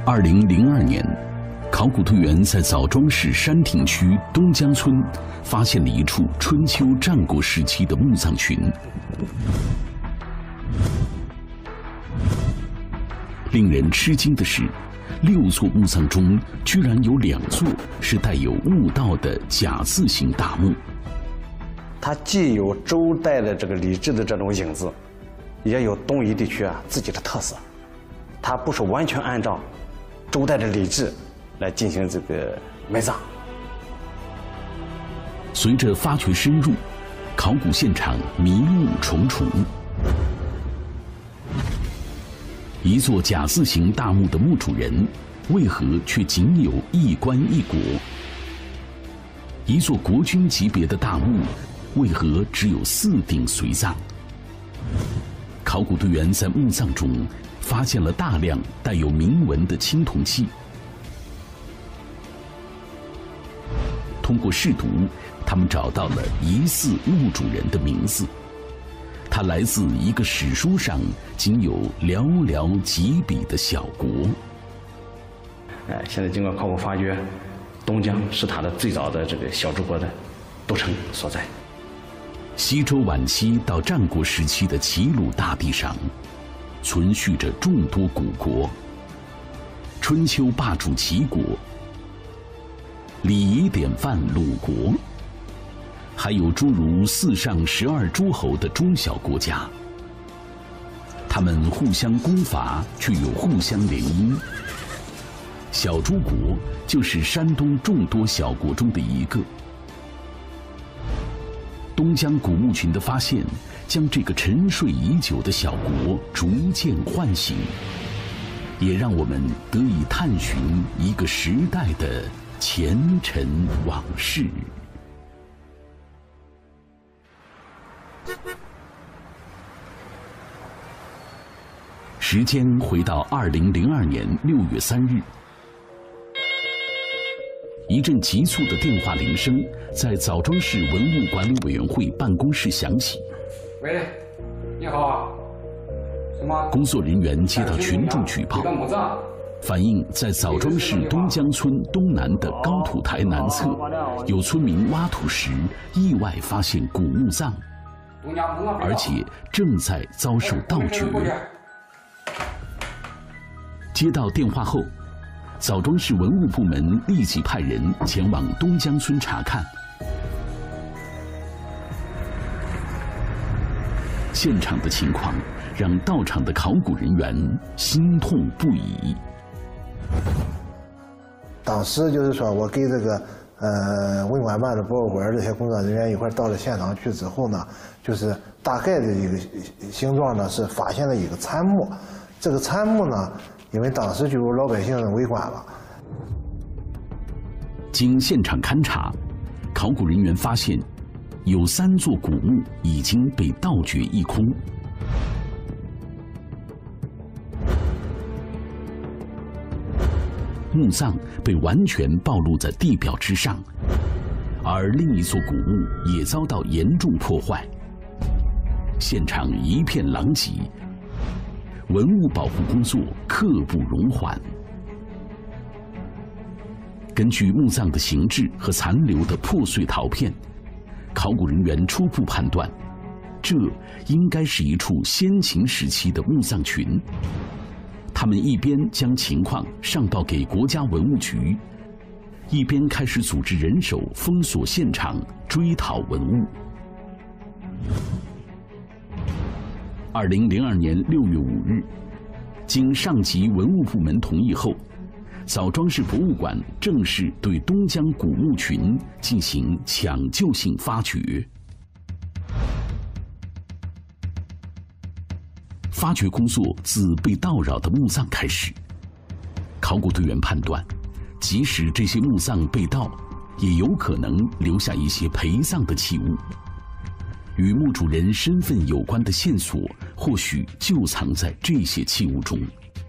2002年，考古队员在枣庄市山亭区东江村发现了一处春秋战国时期的墓葬群。令人吃惊的是，6座墓葬中居然有2座是带有墓道的甲字形大墓。 它既有周代的这个礼制的这种影子，也有东夷地区自己的特色。它不是完全按照周代的礼制来进行这个埋葬。 随着发掘深入，考古现场迷雾重重。一座甲字形大墓的墓主人，为何却仅有1棺1椁？一座国君级别的大墓，为何只有4顶随葬？考古队员在墓葬中发现了大量带有铭文的青铜器。通过试读，他们找到了疑似墓主人的名字。他来自一个史书上仅有寥寥几笔的小国。 现在经过考古发掘，东江是它的最早的这个小诸国的都城所在。 西周晚期到战国时期的齐鲁大地上，存续着众多古国。春秋霸主齐国，礼仪典范鲁国，还有诸如4上12诸侯的中小国家。他们互相攻伐，却又互相联姻。小诸国就是山东众多小国中的一个。东江古墓群的发现，将这个沉睡已久的小国逐渐唤醒，也让我们得以探寻一个时代的前尘往事。时间回到2002年6月3日，一阵急促的电话铃声在枣庄市文物管理委员会办公室响起。 喂，你好，什么？ 工作人员接到群众举报，反映在枣庄市东江村东南的高土台南侧，有村民挖土时意外发现古墓葬，而且正在遭受盗掘。接到电话后，枣庄市文物部门立即派人前往东江村查看。现场的情况让到场的考古人员心痛不已。 当时就是说我给这个文管办的博物馆这些工作人员一块到了现场去之后呢，就是大概的一个形状呢是发现了一个残墓。这个残墓呢，因为当时就有老百姓围观了。 经现场勘查，考古人员发现有3座古墓已经被盗掘一空。墓葬被完全暴露在地表之上，而另一座古墓也遭到严重破坏，现场一片狼藉，文物保护工作刻不容缓。根据墓葬的形制和残留的破碎陶片，考古人员初步判断，这应该是一处先秦时期的墓葬群。他们一边将情况上报给国家文物局，一边开始组织人手封锁现场，追讨文物。2002年6月5日，经上级文物部门同意后，枣庄市博物馆正式对东江古墓群进行抢救性发掘。发掘工作自被盗扰的墓葬开始。考古队员判断，即使这些墓葬被盗，也有可能留下一些陪葬的器物。与墓主人身份有关的线索，或许就藏在这些器物中。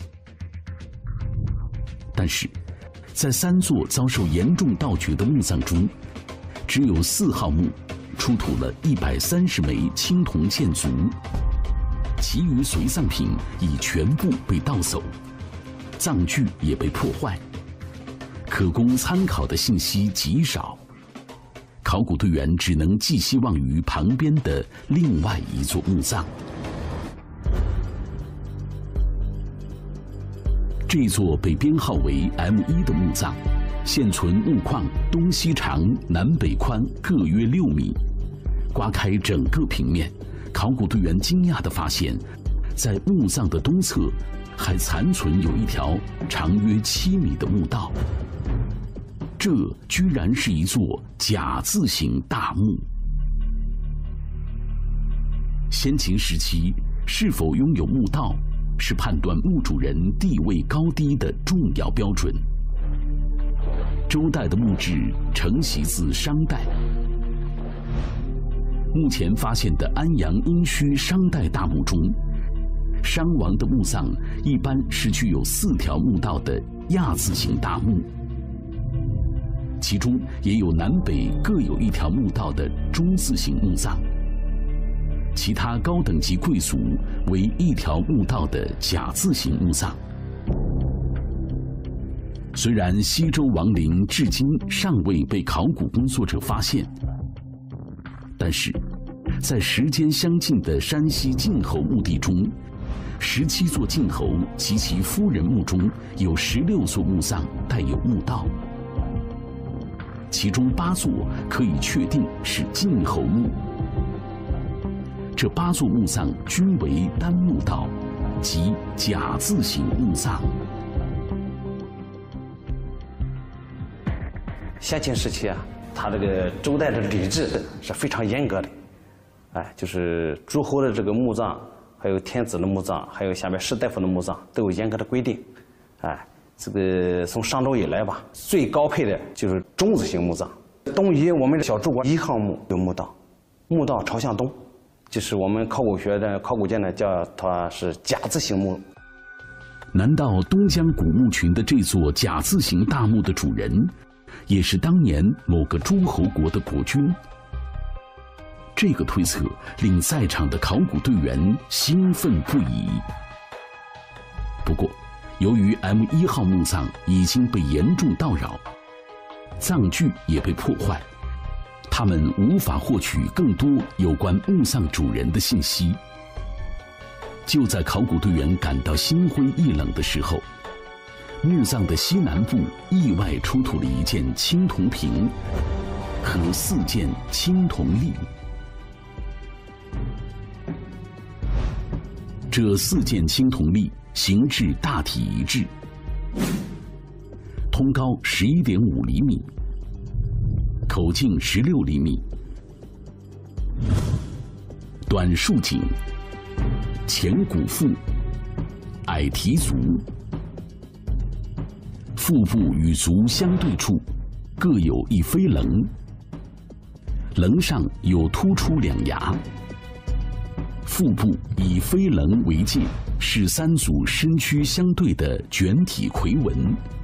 但是，在3座遭受严重盗掘的墓葬中，只有4号墓出土了130枚青铜剑足，其余随葬品已全部被盗走。 葬具也被破坏，可供参考的信息极少。考古队员只能寄希望于旁边的另外一座墓葬。这座被编号为 M1 的墓葬，现存墓框东西长、南北宽各约6米。刮开整个平面，考古队员惊讶地发现，在墓葬的东侧还残存有一条长约7米的墓道。这居然是一座甲字形大墓。先秦时期是否拥有墓道，是判断墓主人地位高低的重要标准。周代的墓志承袭自商代。目前发现的安阳殷墟商代大墓中，商王的墓葬一般是具有4条墓道的亚字形大墓，其中也有南北各有1条墓道的中字形墓葬。其他高等级贵族为1条墓道的甲字形墓葬。虽然西周王陵至今尚未被考古工作者发现，但是在时间相近的山西晋侯墓地中，17座晋侯及其夫人墓中有16座墓葬带有墓道，其中8座可以确定是晋侯墓。这8座墓葬均为单墓道，即甲字形墓葬。 先秦时期啊，它这个周代的礼制是非常严格的，就是诸侯的这个墓葬，还有天子的墓葬，还有下面士大夫的墓葬都有严格的规定。这个从商周以来吧，最高配的就是中字形墓葬。东夷我们的小柱国1号墓有墓道，墓道朝向东，就是我们考古界呢叫它是甲字形墓。 难道东江古墓群的这座甲字形大墓的主人，也是当年某个诸侯国的国君？这个推测令在场的考古队员兴奋不已。不过，由于 M1号墓葬已经被严重盗扰，葬具也被破坏，他们无法获取更多有关墓葬主人的信息。就在考古队员感到心灰意冷的时候，墓葬的西南部意外出土了一件青铜瓶和4件青铜粒。这4件青铜粒形制大体一致，通高11.5厘米，口径16厘米，短竖颈，前骨腹，矮蹄足。腹部与足相对处各有一飞棱，棱上有突出2牙。腹部以飞棱为界，是3组身躯相对的卷体魁纹。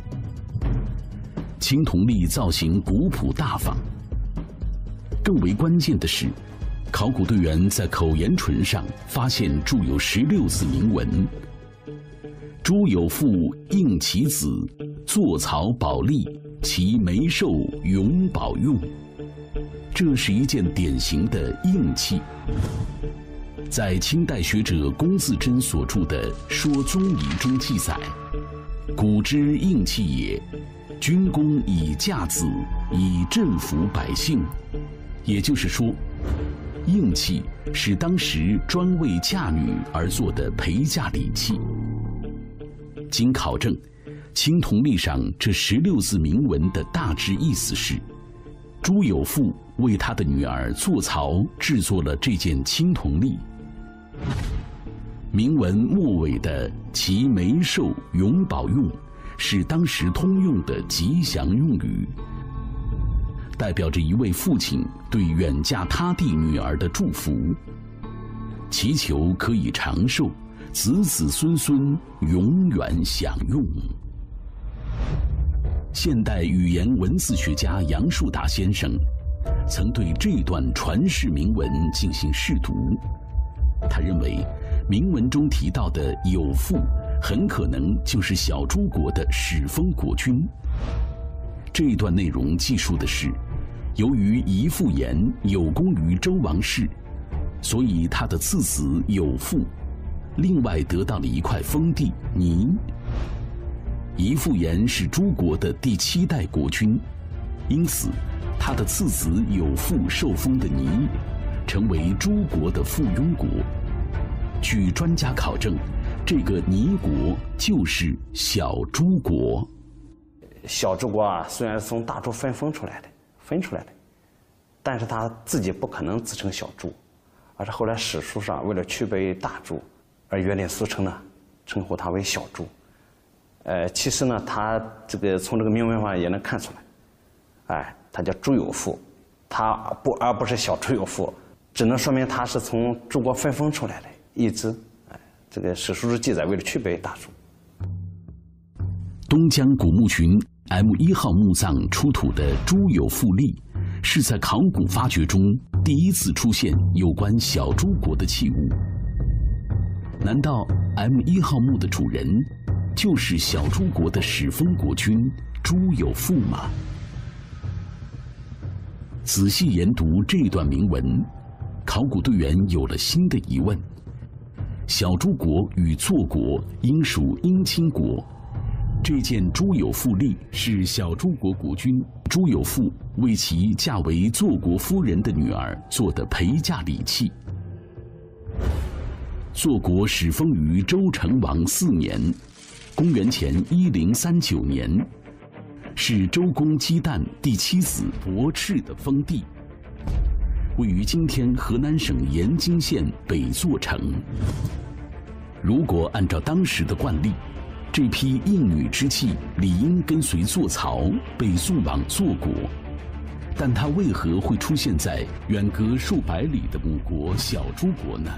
青铜粒造型古朴大方。更为关键的是，考古队员在口沿唇上发现铸有16字铭文：朱有父应其子，坐草保利，其眉寿永保用。这是一件典型的硬器。在清代学者龚自珍所著的《说宗仪》中记载：古之应器也，军功以架子，以镇服百姓。也就是说，应器是当时专为嫁女而做的陪嫁礼器。经考证，青铜粒上这16字铭文的大致意思是，朱有父为他的女儿坐槽制作了这件青铜粒。铭文末尾的“其眉寿永保用”是当时通用的吉祥用语，代表着一位父亲对远嫁他地女儿的祝福，祈求可以长寿，子子孙孙永远享用。现代语言文字学家杨树达先生曾对这段传世铭文进行试读。他认为，铭文中提到的有父很可能就是小朱国的始封国君。这段内容记述的是，由于仪父炎有功于周王室，所以他的次子有父另外得到了一块封地倪。仪父炎是朱国的第7代国君，因此他的次子有父受封的倪成为朱国的附庸国。据专家考证，这个倪国就是小朱国。 小朱国啊，虽然是从大朱分出来的，但是他自己不可能自称小朱，而是后来史书上为了区别大朱，而约定俗成呢，称呼他为小朱。其实呢，他这个从这个铭文上也能看出来，他叫朱有父，而不是小朱有父，只能说明他是从朱国分封出来的一支。这个史书记载为了区别大朱。 东江古墓群 M1号墓葬出土的朱有父立，是在考古发掘中第一次出现有关小朱国的器物。难道 M1号墓的主人就是小朱国的始封国君朱有父吗？仔细研读这段铭文，考古队员有了新的疑问：小朱国与祚国应属姻亲国。这件朱有父立是小朱国国君朱有父为其嫁为祚国夫人的女儿做的陪嫁礼器。祚国始封于周成王4年，公元前1039年，是周公姬旦第7子伯赤的封地，位于今天河南省延津县北祚城。如果按照当时的惯例，这批应女之器理应跟随祚曹被送往祚国，但它为何会出现在远隔数百里的母国小朱国呢？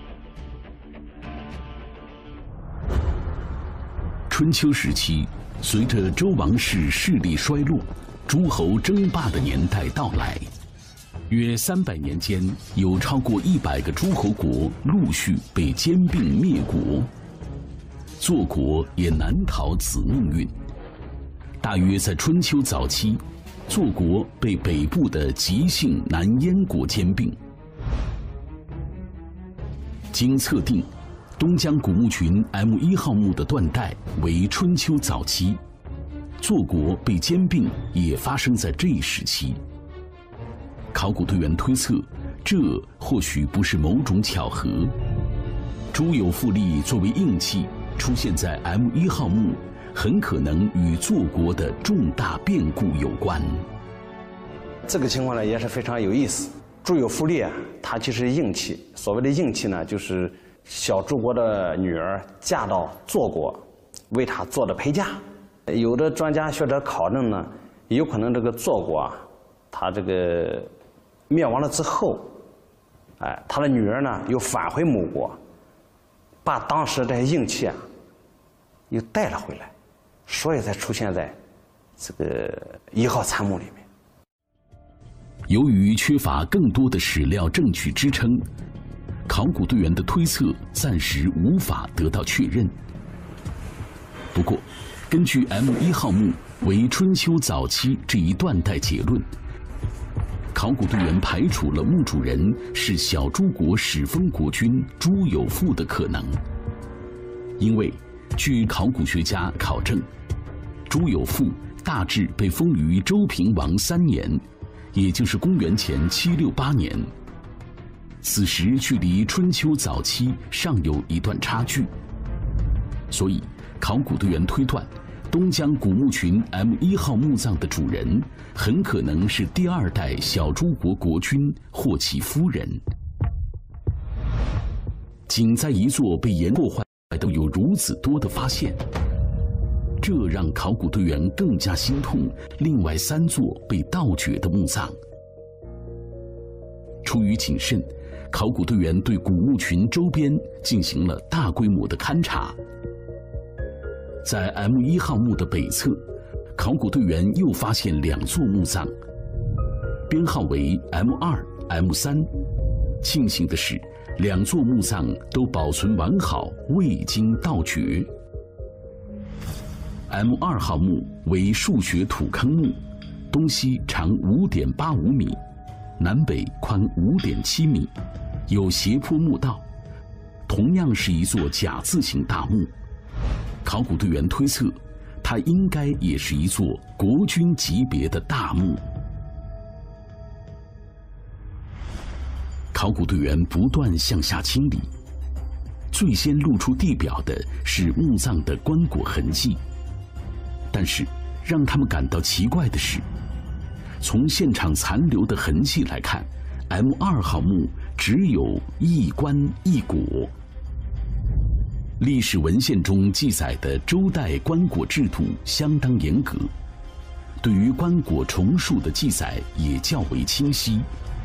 春秋时期，随着周王室势力衰落，诸侯争霸的年代到来，约300年间，有超过100个诸侯国陆续被兼并灭国。祚国也难逃此命运。大约在春秋早期，祚国被北部的吉姓南燕国兼并。经测定，东江古墓群 M1号墓的断代为春秋早期，祚国被兼并也发生在这一时期。考古队员推测，这或许不是某种巧合。朱有父立作为硬器出现在 M1号墓，很可能与祚国的重大变故有关。 这个情况呢也是非常有意思。朱有父立啊，它其实是硬器。所谓的硬器呢，就是小朱国的女儿嫁到祚国，为他做的陪嫁。有的专家学者考证呢，有可能这个祚国啊，他这个灭亡了之后，他的女儿呢又返回母国，把当时这些硬器啊又带了回来，所以才出现在这个1号参墓里面。 由于缺乏更多的史料证据支撑，考古队员的推测暂时无法得到确认。不过，根据 M1号墓为春秋早期这一断代结论，考古队员排除了墓主人是小朱国始封国君朱有父的可能，因为据考古学家考证，朱有父大致被封于周平王3年，也就是公元前768年。此时距离春秋早期尚有一段差距，所以考古队员推断，东江古墓群 M1号墓葬的主人很可能是第2代小朱国国君或其夫人。仅在一座被严破坏都有如此多的发现，这让考古队员更加心痛另外3座被盗掘的墓葬。出于谨慎，考古队员对古墓群周边进行了大规模的勘察。在 M1号墓的北侧，考古队员又发现2座墓葬，编号为 M2、M3。庆幸的是，2座墓葬都保存完好，未经盗掘。 M2号墓为数学土坑墓，东西长5.85米，南北宽5.7米，有斜坡墓道，同样是一座甲字形大墓。考古队员推测，它应该也是一座国军级别的大墓。考古队员不断向下清理，最先露出地表的是墓葬的棺椁痕迹。但是，让他们感到奇怪的是，从现场残留的痕迹来看 ，M2号墓只有一棺一椁。历史文献中记载的周代棺椁制度相当严格，对于棺椁重数的记载也较为清晰。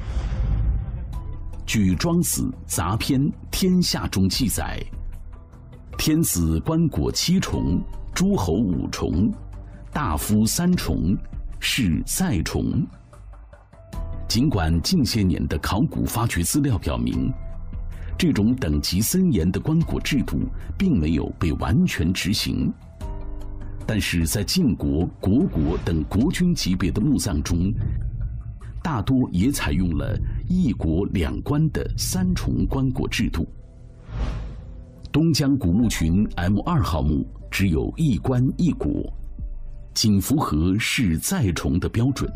据《庄子·杂篇·天下》中记载，天子棺椁7重，诸侯5重，大夫3重，是再重。尽管近些年的考古发掘资料表明，这种等级森严的棺椁制度并没有被完全执行，但是在晋国、国国等国君级别的墓葬中，大多也采用了一椁2棺的3重棺椁制度。东江古墓群 M2号墓只有一棺一椁，仅符合是再重的标准。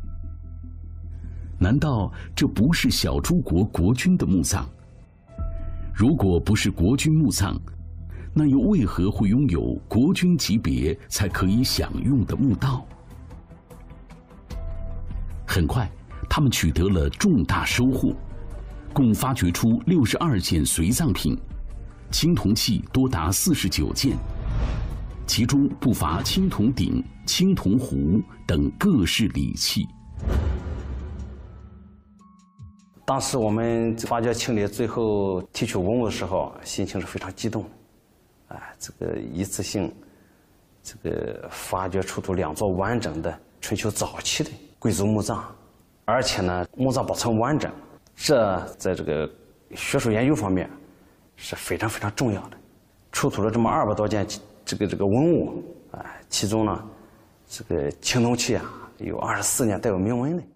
难道这不是小诸国国君的墓葬？如果不是国君墓葬，那又为何会拥有国君级别才可以享用的墓道？很快，他们取得了重大收获，共发掘出62件随葬品，青铜器多达49件，其中不乏青铜鼎、青铜壶等各式礼器。 当时我们发掘清理最后提取文物的时候，心情是非常激动的。这个一次性，这个发掘出土2座完整的春秋早期的贵族墓葬，而且呢，墓葬保存完整，这在这个学术研究方面是非常非常重要的。出土了这么200多件这个文物，其中呢，这个青铜器有24件带有铭文的。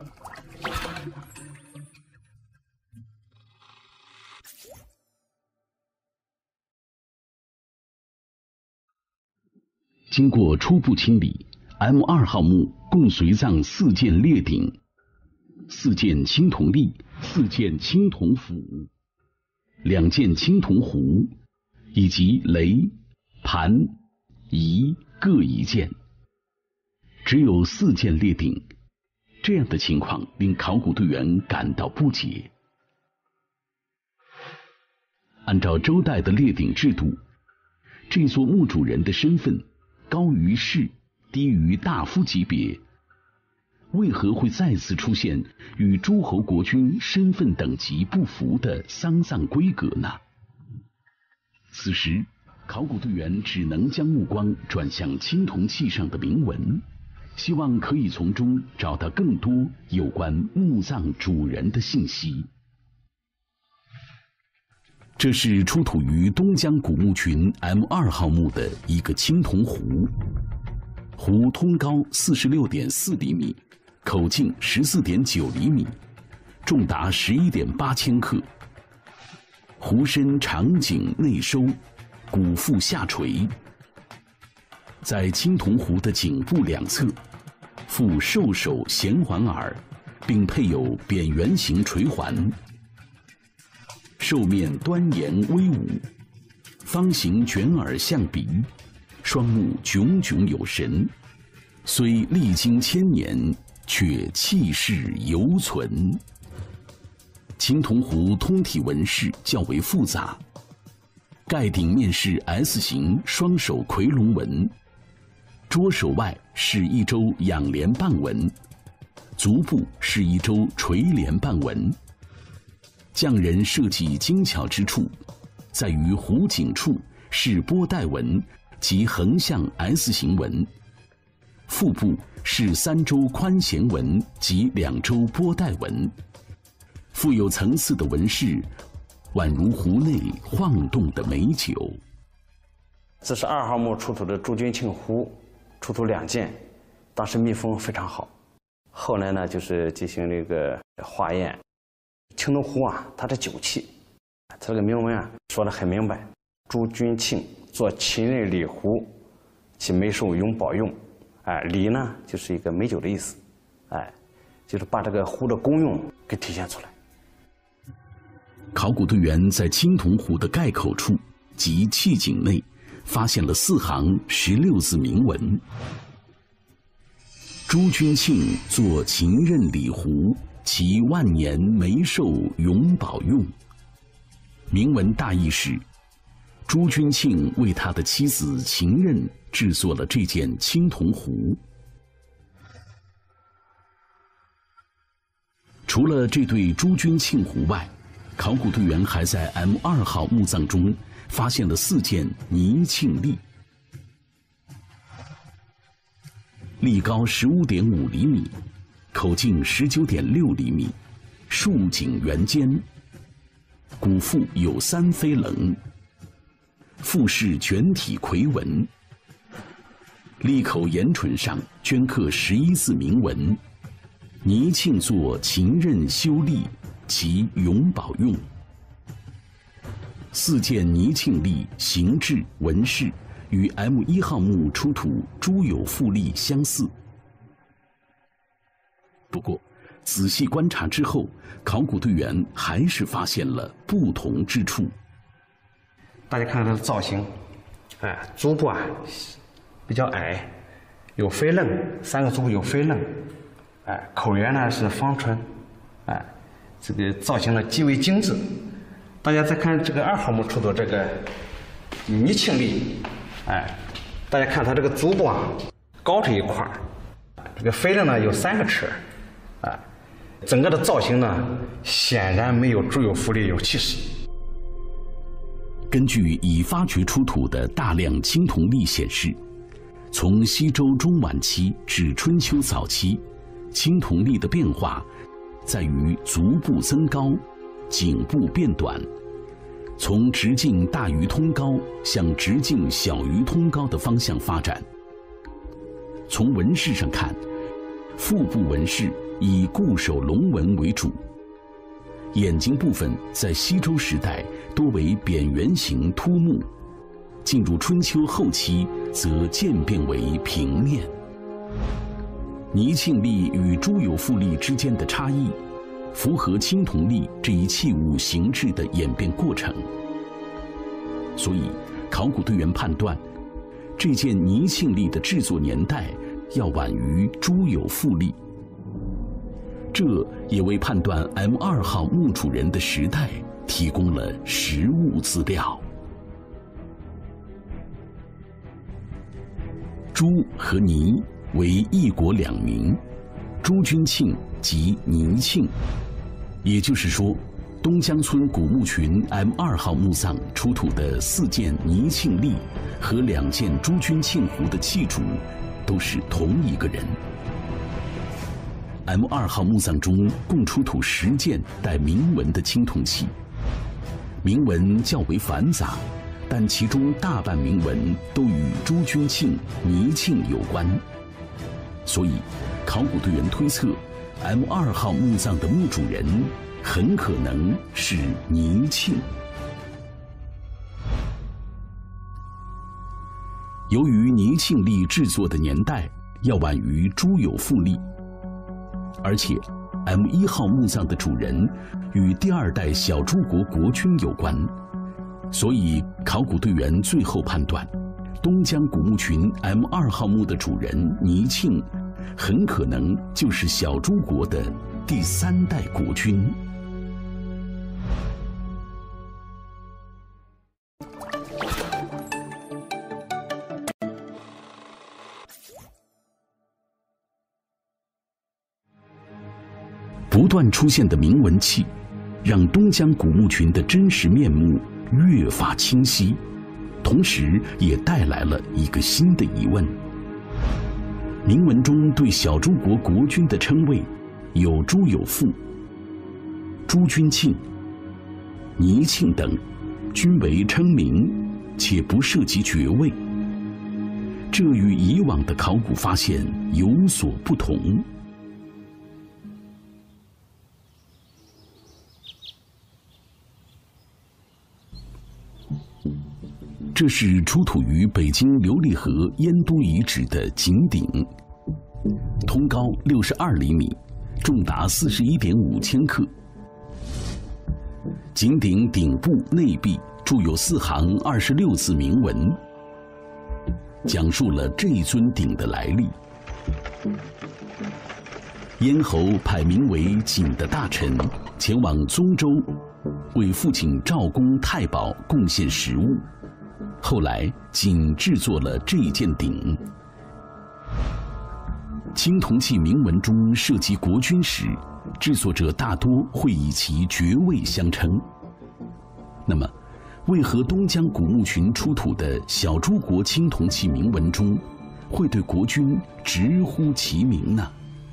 经过初步清理 ，M2号墓共随葬4件列鼎、4件青铜立、4件青铜釜、2件青铜壶，以及雷、盘、仪各1件，只有4件列鼎。这样的情况令考古队员感到不解。按照周代的列鼎制度，这座墓主人的身份高于士，低于大夫级别，为何会再次出现与诸侯国君身份等级不符的丧葬规格呢？此时，考古队员只能将目光转向青铜器上的铭文，希望可以从中找到更多有关墓葬主人的信息。这是出土于东江古墓群 M2号墓的一个青铜壶，壶通高46.4厘米，口径14.9厘米，重达11.8千克。壶身长颈内收，骨腹下垂，在青铜壶的颈部2侧附兽首衔环耳，并配有扁圆形垂环。兽面端严威武，方形卷耳象鼻，双目炯炯有神，虽历经1000年，却气势犹存。青铜壶通体纹饰较为复杂，盖顶面是 S 形双手夔龙纹，桌手外是一周仰莲瓣纹，足部是一周垂莲瓣纹。匠人设计精巧之处，在于壶颈处是波带纹及横向 S 形纹，腹部是3周宽弦纹及2周波带纹，富有层次的纹饰，宛如壶内晃动的美酒。 这是2号墓出土的朱君庆壶， 出土2件，当时密封非常好。后来呢，就是进行这个化验。青铜壶啊，它的酒器，它这个铭文啊说得很明白：朱君庆做秦人礼壶，其美寿永保用。礼呢就是一个美酒的意思，就是把这个壶的功用给体现出来。 考古队员在青铜壶的盖口处及器颈内发现了4行16字铭文：朱君庆做秦任礼壶，其万年眉寿永保用。铭文大意是，朱君庆为他的妻子秦任制作了这件青铜壶。除了这对朱君庆壶外，考古队员还在 M2 号墓葬中发现了4件泥磬立，立高15.5厘米，口径19.6厘米，竖颈圆尖，骨腹有3飞棱，腹饰卷体魁纹，立口沿唇上镌刻11字铭文：泥磬作秦任修立，其永保用。4件泥磬立形制纹饰与 M1 号墓出土朱有富立相似，不过仔细观察之后，考古队员还是发现了不同之处。 大家看它的造型，足部啊比较矮，有飞棱，3个足部有飞棱，口沿呢是方唇，这个造型呢极为精致。大家再看这个2号墓出土这个泥磬立，大家看它这个足部啊高这一块儿，这个飞棱呢有3个齿，整个的造型呢显然没有朱有富立有气势。 根据已发掘出土的大量青铜立显示，从西周中晚期至春秋早期，青铜立的变化在于足部增高，颈部变短，从直径大于通高向直径小于通高的方向发展。从纹饰上看，腹部纹饰以固守龙纹为主，眼睛部分在西周时代多为扁圆形凸目，进入春秋后期则渐变为平面。泥磬立与朱有富立之间的差异，符合青铜立这一器物形制的演变过程。所以，考古队员判断，这件泥磬立的制作年代要晚于朱有富立。这也为判断 M2 号墓主人的时代提供了实物资料。朱和泥为一国2名，朱君庆即泥磬。也就是说，东江村古墓群 M2 号墓葬出土的4件泥磬立和2件朱君庆壶的器主都是同一个人。M2 号墓葬中共出土10件带铭文的青铜器，铭文较为繁杂，但其中大半铭文都与朱君庆、泥磬有关。所以，考古队员推测 ，M2 号墓葬的墓主人很可能是泥磬。由于泥磬立制作的年代要晚于朱有富立，而且 M1 号墓葬的主人与第2代小朱国国君有关，所以考古队员最后判断，东江古墓群 M2 号墓的主人泥磬很可能就是小朱国的第3代国君。不断出现的铭文器，让东江古墓群的真实面目越发清晰，同时也带来了一个新的疑问：铭文中对小朱国国君的称谓有朱有富、朱君庆、泥磬等，均为称名，且不涉及爵位。 这与以往的考古发现有所不同。这是出土于北京琉璃河燕都遗址的井鼎，通高62厘米，重达41.5千克。井鼎顶部内壁铸有4行26字铭文，讲述了这尊鼎的来历。燕侯派名为井的大臣前往宗州，为父亲赵公太保贡献食物。后来，仅制作了这一件鼎。青铜器铭文中涉及国君时，制作者大多会以其爵位相称。那么，为何东江古墓群出土的小诸国青铜器铭文中，会对国君直呼其名呢？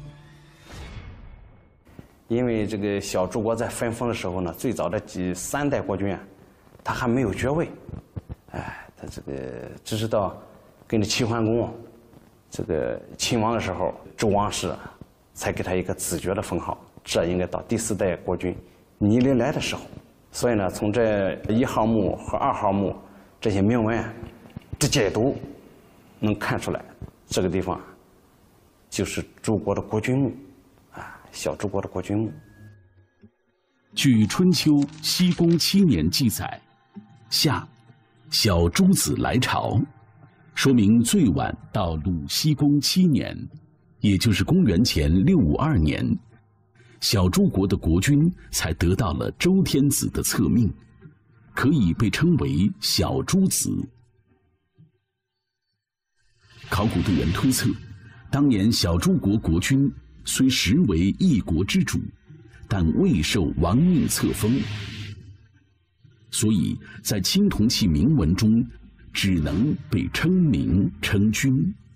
因为这个小诸国在分封的时候呢，最早的3代国君啊，他还没有爵位。他这个只知道跟着齐桓公这个亲王的时候，周王室才给他一个子爵的封号，这应该到第4代国君尼勒来的时候。所以呢，从这1号墓和2号墓这些铭文的解读，能看出来这个地方就是诸国的国君墓小诸国的国君墓。 据《春秋·西公7年》记载，夏小诸子来朝，说明最晚到鲁僖公7年，也就是公元前652年，小诸国的国君才得到了周天子的册命，可以被称为小诸子。考古队员推测，当年小诸国国君虽实为一国之主，但未受王命册封，所以在青铜器铭文中只能被称名称君。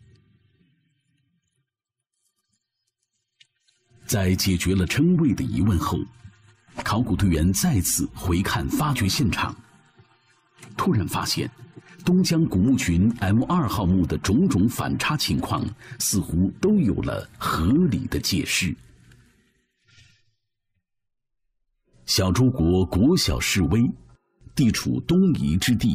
在解决了称谓的疑问后，考古队员再次回看发掘现场，突然发现东江古墓群 M2 号墓的种种反差情况似乎都有了合理的解释。小诸国国小势微，地处东夷之地。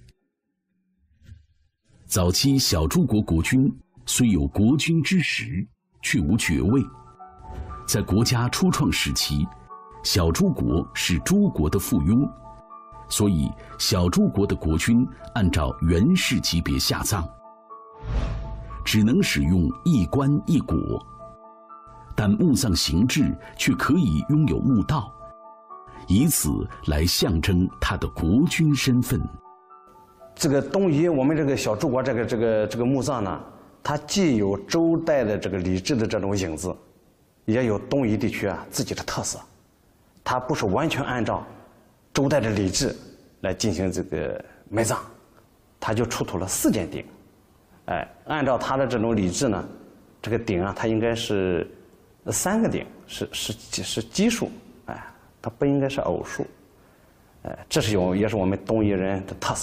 早期小诸国国君虽有国君之实，却无爵位。在国家初创时期，小诸国是诸国的附庸，所以小诸国的国君按照元氏级别下葬，只能使用一棺一椁，但墓葬形制却可以拥有墓道，以此来象征他的国君身份。 这个东夷，我们这个小诸国这个墓葬呢，它既有周代的这个礼制的这种影子，也有东夷地区自己的特色。它不是完全按照周代的礼制来进行这个埋葬，它就出土了4件鼎。按照它的这种礼制呢，这个鼎它应该是3个鼎，是奇数，它不应该是偶数。这是也是我们东夷人的特色。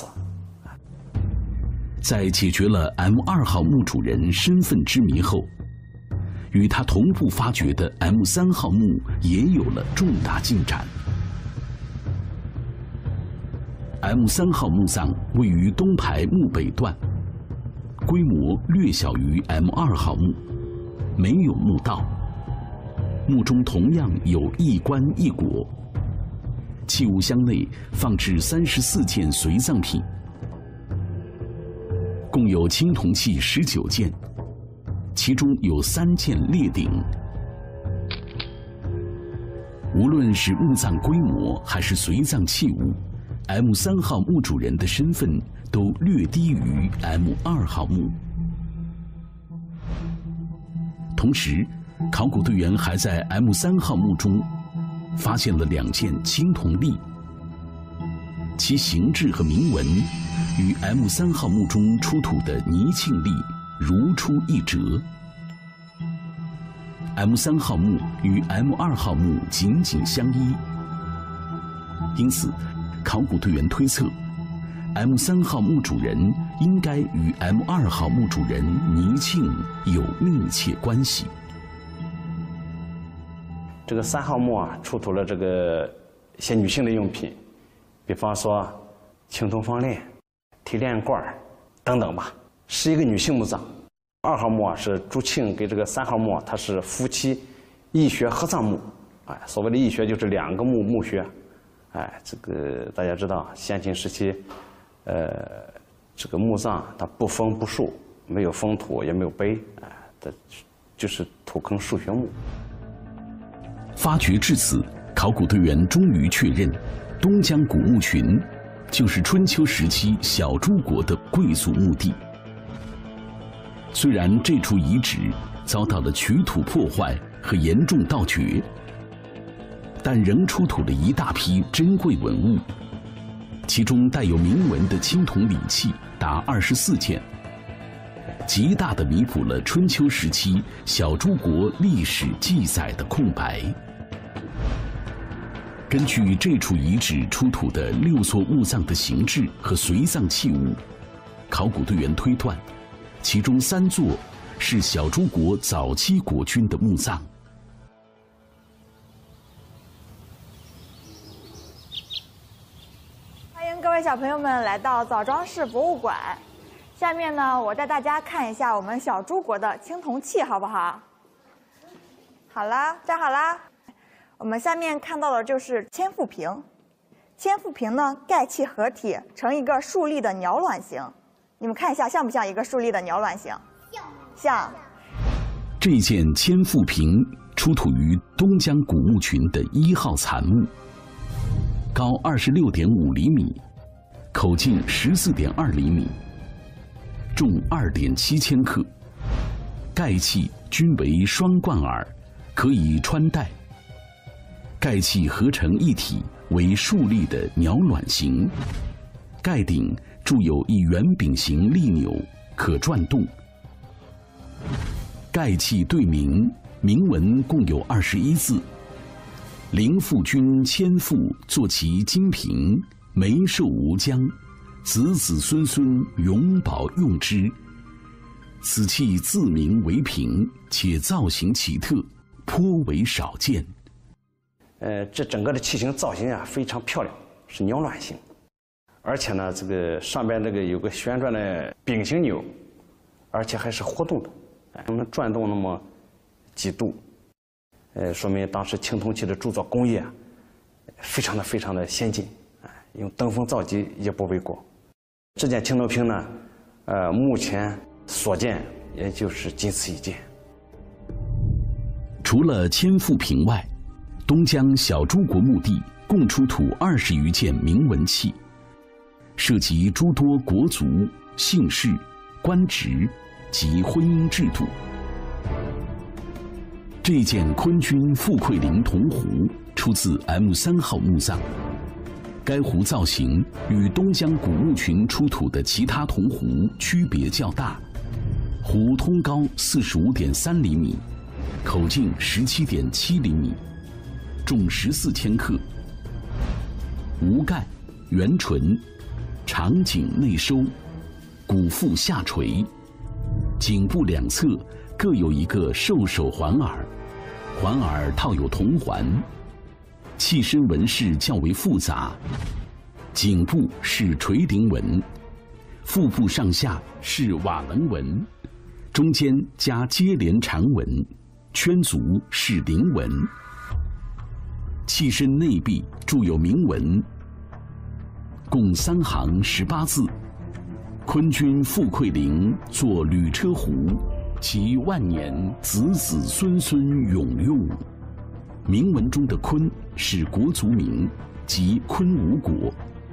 在解决了 M2 号墓主人身份之谜后，与他同步发掘的 M3 号墓也有了重大进展。M3 号墓葬位于东排墓北段，规模略小于 M2 号墓，没有墓道。墓中同样有一棺一椁，器物箱内放置34件随葬品，共有青铜器19件，其中有3件列鼎。无论是墓葬规模还是随葬器物， M3 号墓主人的身份都略低于 M2 号墓。同时，考古队员还在 M3 号墓中发现了2件青铜粒，其形制和铭文与 M3 号墓中出土的泥磬粒如出一辙。M3 号墓与 M2 号墓紧紧相依，因此，考古队员推测 ，M3 号墓主人应该与 M2号墓主人倪庆有密切关系。 这个3号墓啊，出土了这个一些女性的用品，比方说青铜方链、提炼罐等等吧，是一个女性墓葬。2号墓啊，是朱庆给这个3号墓，它是夫妻义穴合葬墓。哎，所谓的义穴就是2个墓穴。哎，这个大家知道，先秦时期，这个墓葬它不封不树，没有封土，也没有碑，哎，它就是土坑数学墓。 发掘至此，考古队员终于确认，东江古墓群就是春秋时期小诸国的贵族墓地。虽然这处遗址遭到了取土破坏和严重盗掘，但仍出土了一大批珍贵文物，其中带有铭文的青铜礼器达24件，极大地弥补了春秋时期小诸国历史记载的空白。根据这处遗址出土的6座墓葬的形制和随葬器物，考古队员推断，其中3座是小诸国早期国君的墓葬。 欢迎各位小朋友们来到枣庄市博物馆。下面呢，我带大家看一下我们小诸国的青铜器，好不好？好啦，站好啦。我们下面看到的就是千腹瓶。千腹瓶呢，盖器合体成一个竖立的鸟卵形。你们看一下，像不像一个竖立的鸟卵形？像。 这件千腹瓶出土于东江古墓群的1号残墓，高26.5厘米，口径14.2厘米，重2.7千克，盖器均为双贯耳，可以穿戴。盖器合成一体，为竖立的鸟卵形，盖顶铸有一圆饼形立钮，可转动。盖器对铭文共有21字：灵父君千父，坐其金瓶，眉寿无疆，子子孙孙永保用之。此器自名为瓶，且造型奇特，颇为少见。 这整个的器型造型啊非常漂亮，是鸟卵形，而且呢，这个上边这个有个旋转的饼形钮，而且还是活动的，能转动那么几度，说明当时青铜器的铸造工业非常的先进，用登峰造极也不为过。这件青铜瓶呢，目前所见也就是仅此一件。 除了千腹瓶外，东江小诸国墓地共出土20余件铭文器，涉及诸多国族、姓氏、官职及婚姻制度。这件昆君富贵陵铜壶出自 M3号墓葬，该壶造型与东江古墓群出土的其他铜壶区别较大，壶通高45.3厘米，口径17.7厘米，重14千克，无盖，圆唇，长颈内收，骨腹下垂，颈部两侧各有一个兽首环耳，环耳套有铜环，器身纹饰较为复杂，颈部是垂顶纹，腹部上下是瓦楞纹，中间加接连缠纹，圈足是菱纹。器身内壁铸有铭文，共3行18字：昆君富贵陵，作履车壶，其万年子子孙孙永用。铭文中的昆是国族名，即昆吾国。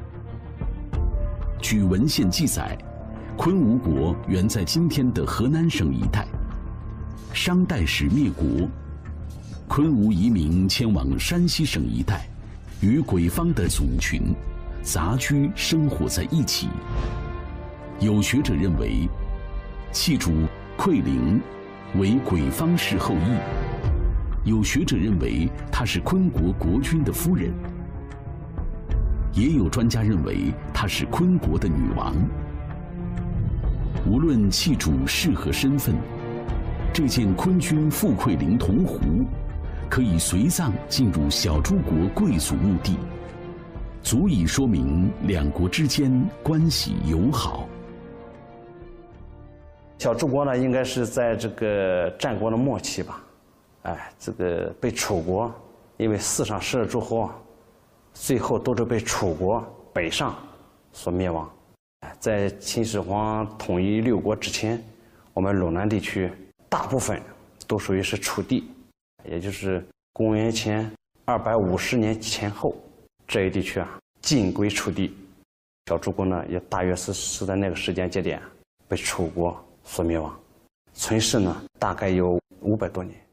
据文献记载，昆吾国原在今天的河南省一带，商代时灭国。昆吾移民迁往山西省一带，与鬼方的族群杂居生活在一起。有学者认为，器主愧陵为鬼方氏后裔；有学者认为她是昆国国君的夫人；也有专家认为她是昆国的女王。 无论器主是何身份，这件坤君富贵灵铜壶，可以随葬进入小诸国贵族墓地，足以说明两国之间关系友好。 小诸国呢，应该是在这个战国的末期吧，这个被楚国，因为四上12诸侯，最后都是被楚国北上所灭亡。在秦始皇统一6国之前，我们陇南地区大部分都属于是楚地，也就是公元前250年前后，这一地区尽归楚地。小诸国呢，也大约是在那个时间节点被楚国所灭亡，存世呢大概有500多年。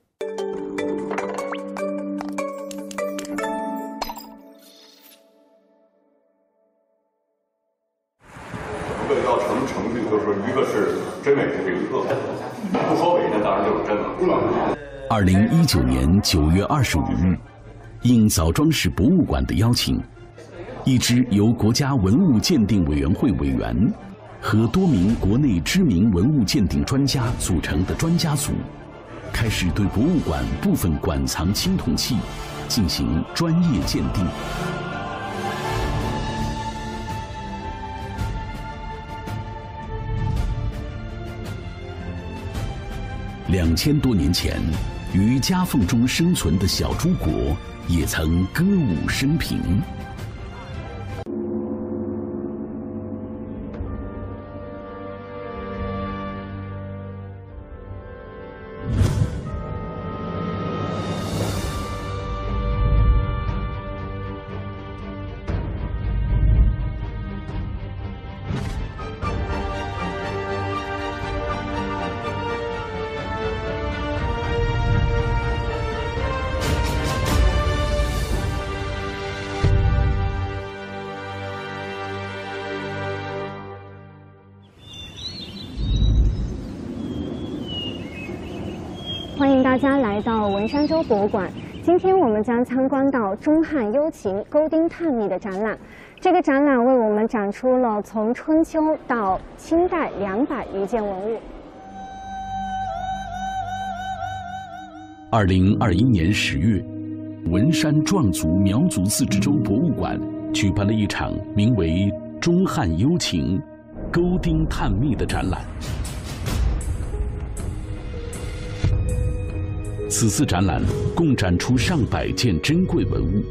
这个要成程序，就是说一个是真伪是一个，不说伪那当然就是真了。 2019年9月25日，应枣庄市博物馆的邀请，一支由国家文物鉴定委员会委员和多名国内知名文物鉴定专家组成的专家组，开始对博物馆部分馆藏青铜器进行专业鉴定。2000多年前，于夹缝中生存的小诸国也曾歌舞升平。 欢迎大家来到文山州博物馆。今天我们将参观到钟汉幽情勾丁探秘的展览。这个展览为我们展出了从春秋到清代200余件文物。 2021年10月，文山壮族苗族自治州博物馆举办了一场名为《钟汉幽情勾丁探秘》的展览。此次展览共展出上百件珍贵文物，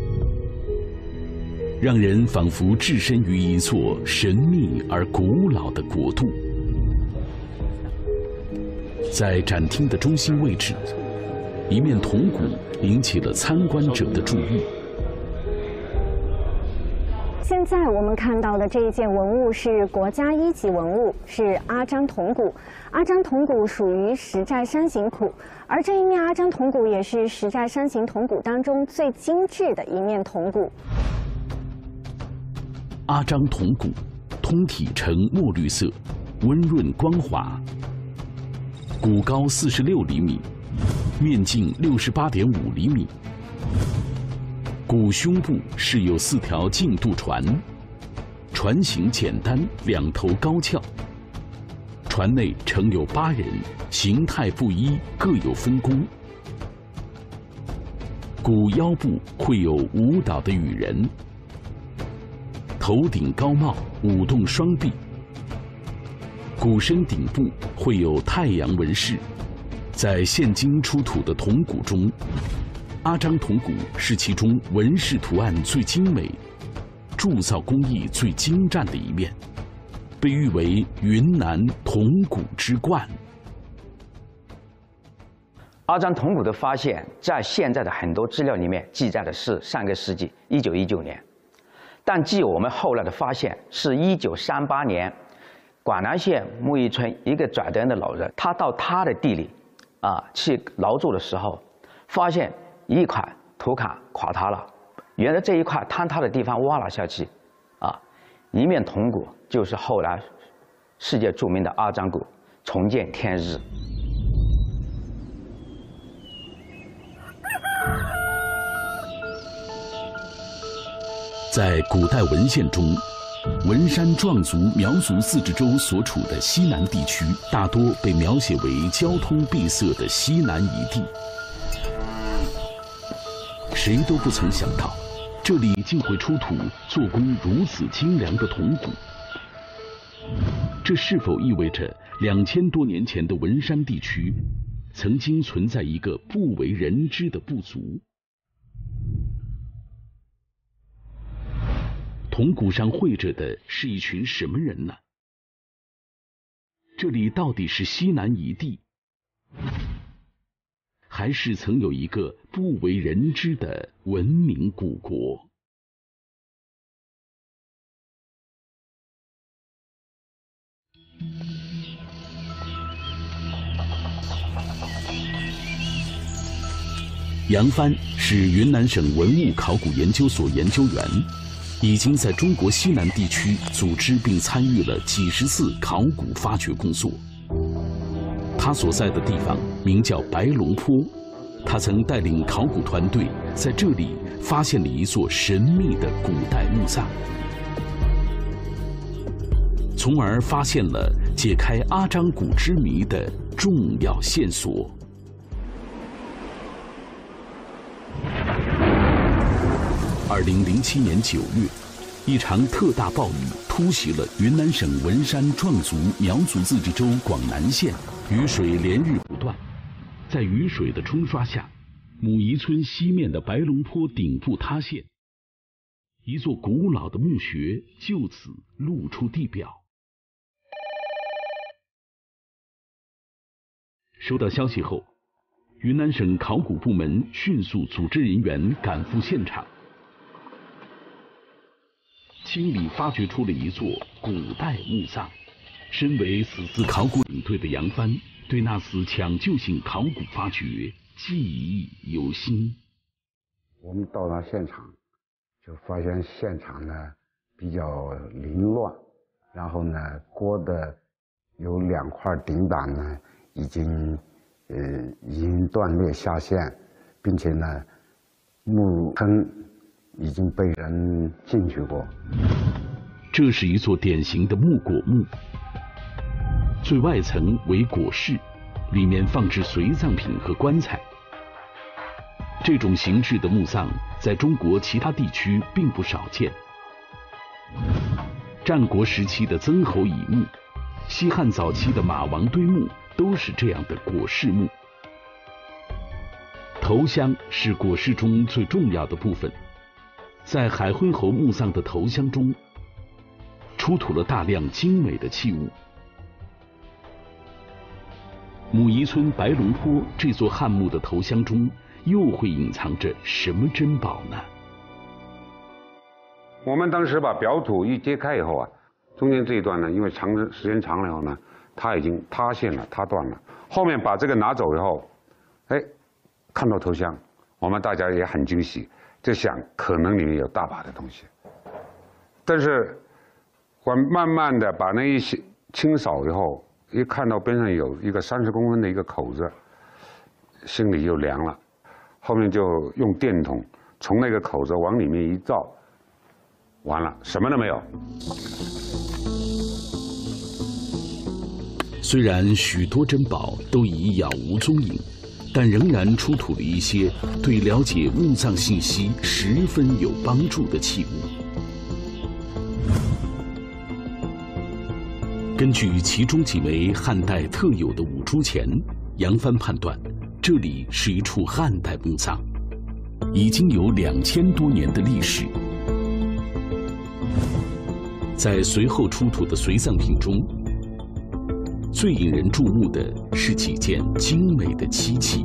让人仿佛置身于一座神秘而古老的国度。在展厅的中心位置，一面铜鼓引起了参观者的注意。 现在我们看到的这一件文物是国家1级文物，是阿张铜鼓。阿张铜鼓属于石寨山形鼓，而这一面阿张铜鼓也是石寨山形铜鼓当中最精致的一面铜鼓。 阿张铜鼓，通体呈墨绿色，温润光滑。鼓高46厘米，面径68.5厘米。鼓胸部饰有4条净度船，船形简单，2头高翘。船内盛有8人，形态不一，各有分工。鼓腰部绘有舞蹈的羽人，头顶高帽，舞动双臂。鼓身顶部绘有太阳纹饰，在现今出土的铜鼓中，阿张铜鼓是其中纹饰图案最精美、铸造工艺最精湛的一面，被誉为云南铜鼓之冠。 阿张铜鼓的发现，在现在的很多资料里面记载的是上个世纪1919年，但据我们后来的发现，是1938年，广南县木峪村一个转德人的老人，他到他的地里去劳作的时候，发现一块土坎垮塌了，原来这一块坍塌的地方挖了下去，一面铜鼓就是后来世界著名的阿张鼓，重见天日。 在古代文献中， 文山壮族苗族自治州所处的西南地区，大多被描写为交通闭塞的西南遗地。谁都不曾想到，这里竟会出土做工如此精良的铜鼓。这是否意味着2000多年前的文山地区，曾经存在一个不为人知的部族？铜鼓上绘着的是一群什么人呢？这里到底是西南遗地，还是曾有一个不为人知的文明古国？杨帆是云南省文物考古研究所研究员，已经在中国西南地区组织并参与了几十次考古发掘工作。他所在的地方名叫白龙坡，他曾带领考古团队在这里发现了一座神秘的古代墓葬，从而发现了解开阿张古之谜的重要线索。2007年9月，一场特大暴雨突袭了云南省文山壮族苗族自治州广南县，雨水连日不断。在雨水的冲刷下，母仪村西面的白龙坡顶部塌陷，一座古老的墓穴就此露出地表。收到消息后，云南省考古部门迅速组织人员赶赴现场，清理发掘出了一座古代墓葬。身为此次考古领队的杨帆，对那次抢救性考古发掘记忆犹新。 我们到达现场，就发现现场呢比较凌乱，然后呢锅的有2块顶板呢已经断裂下陷，并且呢墓坑已经被人进去过。 这是一座典型的木椁墓，最外层为椁室，里面放置随葬品和棺材。这种形制的墓葬在中国其他地区并不少见。战国时期的曾侯乙墓，西汉早期的马王堆墓都是这样的椁室墓。头箱是椁室中最重要的部分，在海昏侯墓葬的头箱中，出土了大量精美的器物。母仪村白龙坡这座汉墓的头箱中，又会隐藏着什么珍宝呢？ 我们当时把表土一揭开以后啊，中间这一段呢，因为时间长了以后呢，它已经塌陷了、塌断了。后面把这个拿走以后，哎，看到头箱，我们大家也很惊喜，就想可能里面有大把的东西。但是我慢慢的把那一些清扫以后，一看到边上有一个30公分的一个口子，心里就凉了。后面就用电筒从那个口子往里面一照，完了，什么都没有。 虽然许多珍宝都已杳无踪影，但仍然出土了一些对了解墓葬信息十分有帮助的器物。根据其中几枚汉代特有的五铢钱，杨帆判断这里是一处汉代墓葬，已经有2000多年的历史。在随后出土的随葬品中，最引人注目的是几件精美的漆器。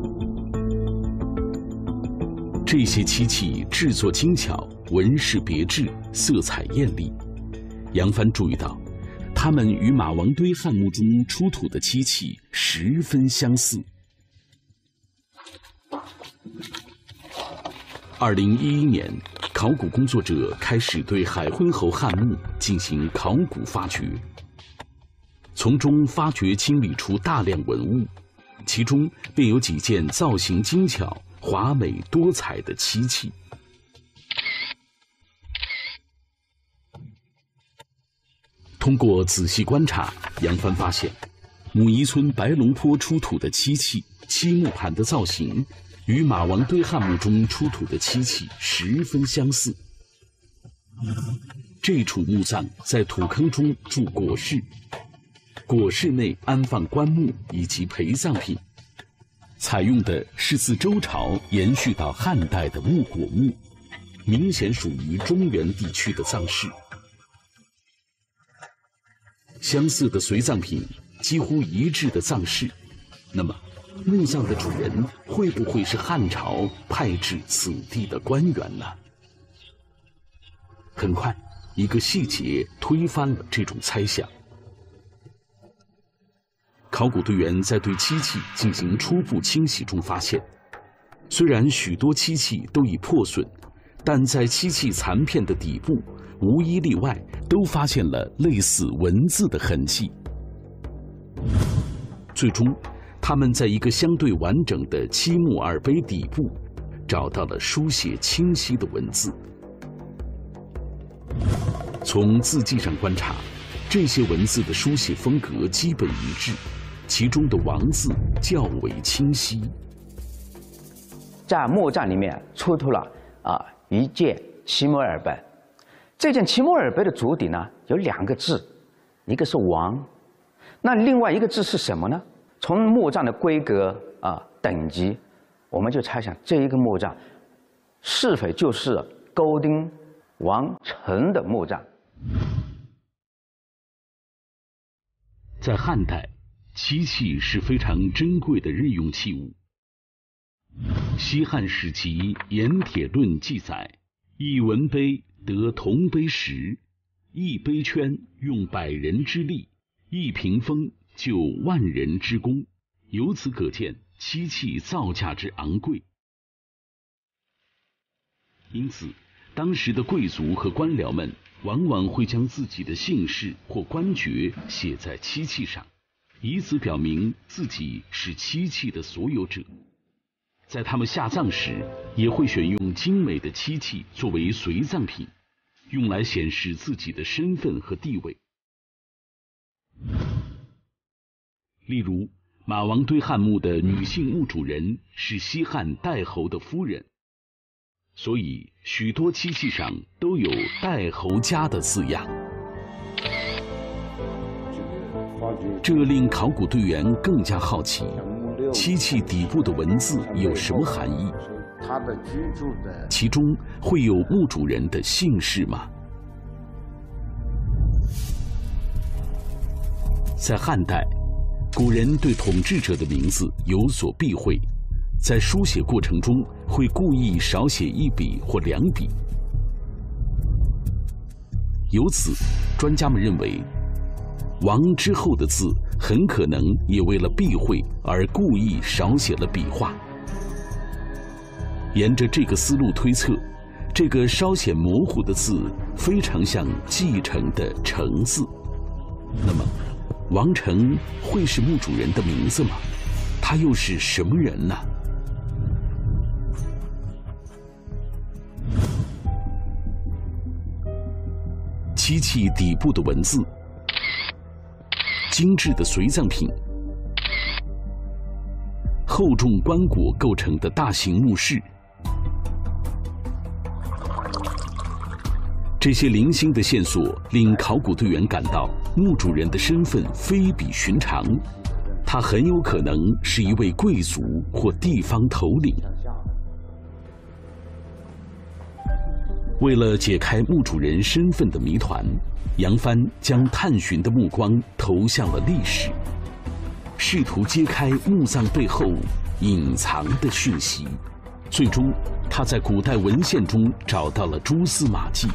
这些漆器制作精巧，纹饰别致，色彩艳丽。杨帆注意到，它们与马王堆汉墓中出土的漆器十分相似。2011年，考古工作者开始对海昏侯汉墓进行考古发掘，从中发掘清理出大量文物，其中便有几件造型精巧、华美多彩的漆器。 通过仔细观察，杨帆发现，母仪村白龙坡出土的漆器漆木盘的造型，与马王堆汉墓中出土的漆器十分相似。这处墓葬在土坑中筑椁室，椁室内安放棺木以及陪葬品，采用的是自周朝延续到汉代的木椁木，明显属于中原地区的葬式。相似的随葬品，几乎一致的葬式，那么墓葬的主人会不会是汉朝派至此地的官员呢？很快，一个细节推翻了这种猜想。考古队员在对漆器进行初步清洗中发现，虽然许多漆器都已破损，但在漆器残片的底部，无一例外都发现了类似文字的痕迹。最终，他们在一个相对完整的漆木耳碑底部，找到了书写清晰的文字。从字迹上观察，这些文字的书写风格基本一致，其中的王字较为清晰。 在墓葬里面出土了一件漆木耳碑。这件漆木耳碑的足底呢有2个字，一个是王，那另外一个字是什么呢？从墓葬的规格等级，我们就猜想这一个墓葬是否就是勾丁王成的墓葬。 在汉代，漆器是非常珍贵的日用器物。西汉时期《盐铁论》记载，一文碑得铜碑10，一碑圈用100人之力，一屏风就10000人之功。由此可见，漆器造价之昂贵。因此，当时的贵族和官僚们往往会将自己的姓氏或官爵写在漆器上，以此表明自己是漆器的所有者。在他们下葬时，也会选用精美的漆器作为随葬品，用来显示自己的身份和地位。例如，马王堆汉墓的女性墓主人是西汉代侯的夫人，所以许多漆器上都有代侯家的字样。这令考古队员更加好奇，漆器底部的文字有什么含义？其中会有墓主人的姓氏吗？在汉代，古人对统治者的名字有所避讳，在书写过程中会故意少写1笔或2笔。由此，专家们认为，王之后的字很可能也为了避讳而故意少写了笔画。沿着这个思路推测，这个稍显模糊的字非常像继承的承字。那么，王成会是墓主人的名字吗？他又是什么人呢？漆器底部的文字，精致的随葬品，厚重棺椁构成的大型墓室，这些零星的线索令考古队员感到墓主人的身份非比寻常，他很有可能是一位贵族或地方头领。为了解开墓主人身份的谜团，杨帆将探寻的目光投向了历史，试图揭开墓葬背后隐藏的讯息。最终，他在古代文献中找到了蛛丝马迹。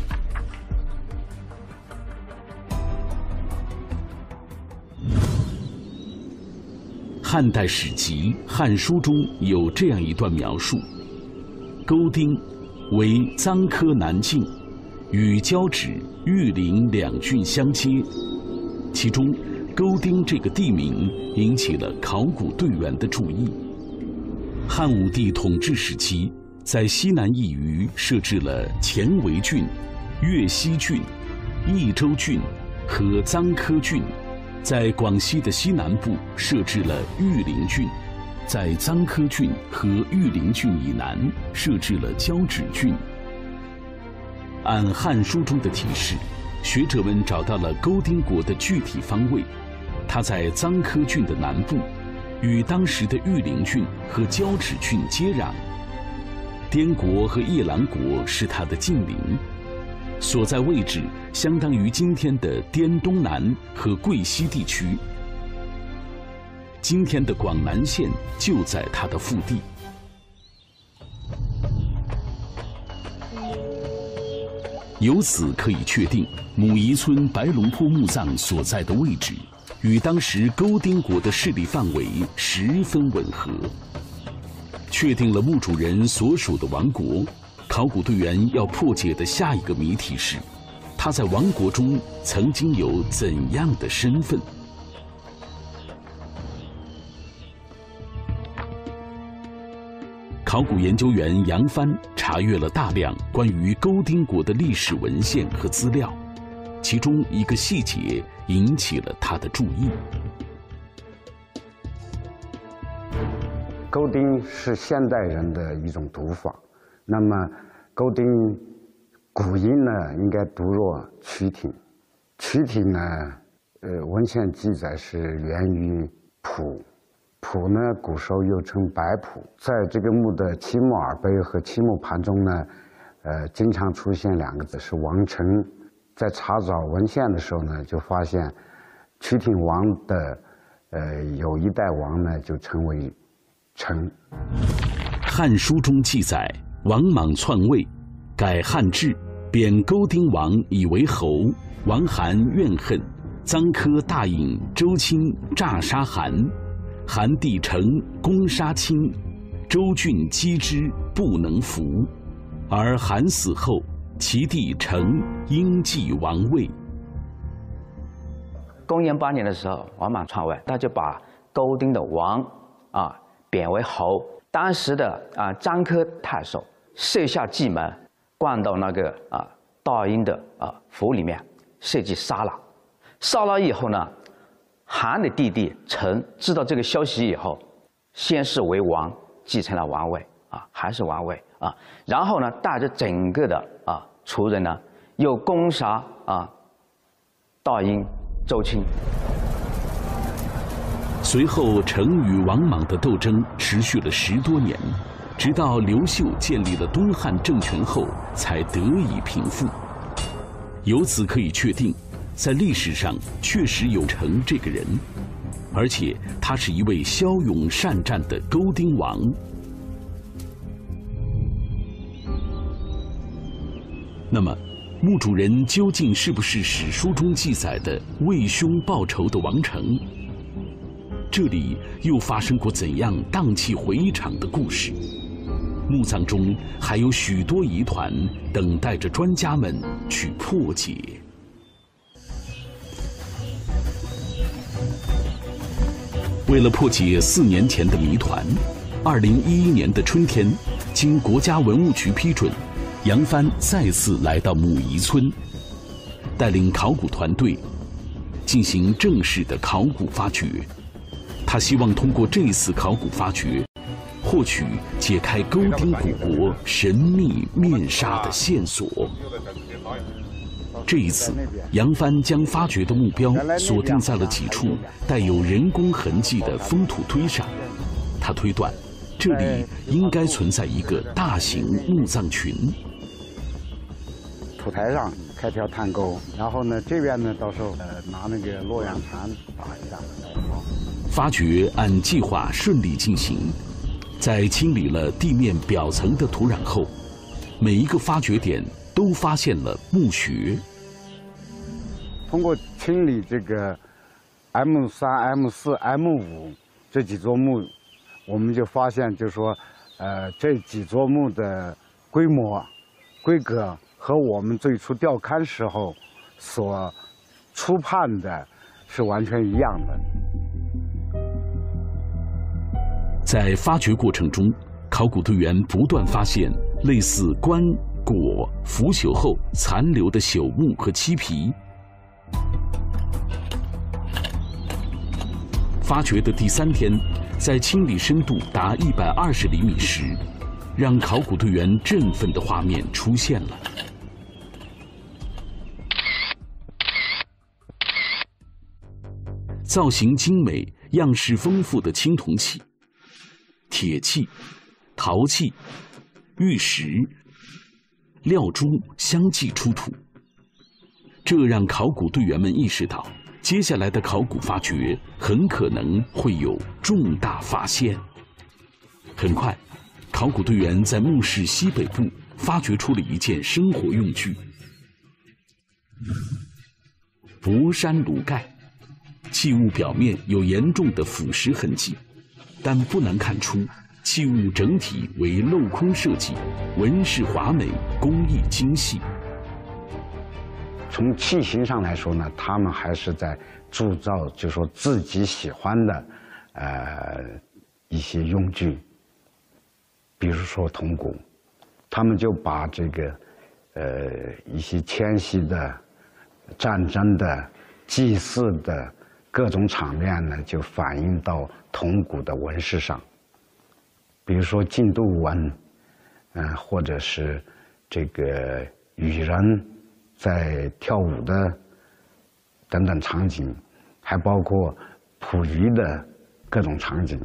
汉代史籍《汉书》中有这样一段描述：勾丁为臧科南境，与交趾、玉林2郡相接。其中，勾丁这个地名引起了考古队员的注意。汉武帝统治时期，在西南一隅设置了前围郡、越西郡、益州郡和臧科郡，在广西的西南部设置了玉林郡，在臧科郡和玉林郡以南设置了交趾郡。按《汉书》中的提示，学者们找到了勾丁国的具体方位，它在臧科郡的南部，与当时的玉林郡和交趾郡接壤。滇国和夜郎国是它的近邻，所在位置相当于今天的滇东南和贵西地区。今天的广南县就在它的腹地。由此可以确定，母仪村白龙坡墓葬所在的位置与当时勾丁国的势力范围十分吻合。确定了墓主人所属的王国，考古队员要破解的下一个谜题是，他在王国中曾经有怎样的身份？考古研究员杨帆查阅了大量关于勾丁国的历史文献和资料，其中一个细节引起了他的注意。 勾丁是现代人的一种读法，那么勾丁古音呢应该读若曲体，曲体呢，文献记载是源于蒲，蒲呢古时候又称白蒲，在这个墓的漆木耳碑和漆木盘中呢，经常出现两个字是王成，在查找文献的时候呢，就发现曲挺王的有一代王呢就称为成。《 汉书》中记载，王莽篡位，改汉制，贬勾丁王以为侯。王韩怨恨，臧科大引周卿诈杀韩，韩帝成攻杀卿，周郡击之不能服，而韩死后，其弟成应继王位。 公元8年的时候，王莽篡位，他就把勾丁的王贬为侯。当时的臧科太守设下计谋，灌到那个道英的府里面，设计杀了。杀了以后呢，韩的弟弟成知道这个消息以后，先是为王，继承了王位还是王位然后呢，带着整个的族人呢，又攻杀道英、周卿。 随后，成与王莽的斗争持续了10多年，直到刘秀建立了东汉政权后，才得以平复。由此可以确定，在历史上确实有成这个人，而且他是一位骁勇善战的勾丁王。那么，墓主人究竟是不是史书中记载的为兄报仇的王成？这里又发生过怎样荡气回肠的故事？墓葬中还有许多疑团等待着专家们去破解。为了破解4年前的谜团，2011年的春天，经国家文物局批准，杨帆再次来到母仪村，带领考古团队进行正式的考古发掘。他希望通过这次考古发掘，获取解开勾丁古国神秘面纱的线索。这一次，杨帆将发掘的目标锁定在了几处带有人工痕迹的封土堆上。他推断，这里应该存在一个大型墓葬群。 土台上开条探沟，然后呢，这边呢，到时候拿那个洛阳铲打一下。 发掘按计划顺利进行，在清理了地面表层的土壤后，每一个发掘点都发现了墓穴。 通过清理这个 M3、M4、M5这几座墓，我们就发现，就是说，这几座墓的规模、规格和我们最初调勘时候所初判的是完全一样的。 在发掘过程中，考古队员不断发现类似棺、椁腐朽后残留的朽木和漆皮。 发掘的第3天，在清理深度达120厘米时，让考古队员振奋的画面出现了。造型精美、样式丰富的青铜器、铁器、陶器、玉石、料珠相继出土，这让考古队员们意识到，接下来的考古发掘很可能会有重大发现。很快，考古队员在墓室西北部发掘出了一件生活用具——博山炉盖。器物表面有严重的腐蚀痕迹，但不难看出，器物整体为镂空设计，纹饰华美，工艺精细。 从器型上来说呢，他们还是在铸造，就是说自己喜欢的，一些用具，比如说铜鼓，他们就把这个，一些迁徙的、战争的、祭祀的各种场面呢，就反映到铜鼓的纹饰上，比如说竞渡纹，或者是这个羽人在跳舞的等等场景，还包括捕鱼的各种场景。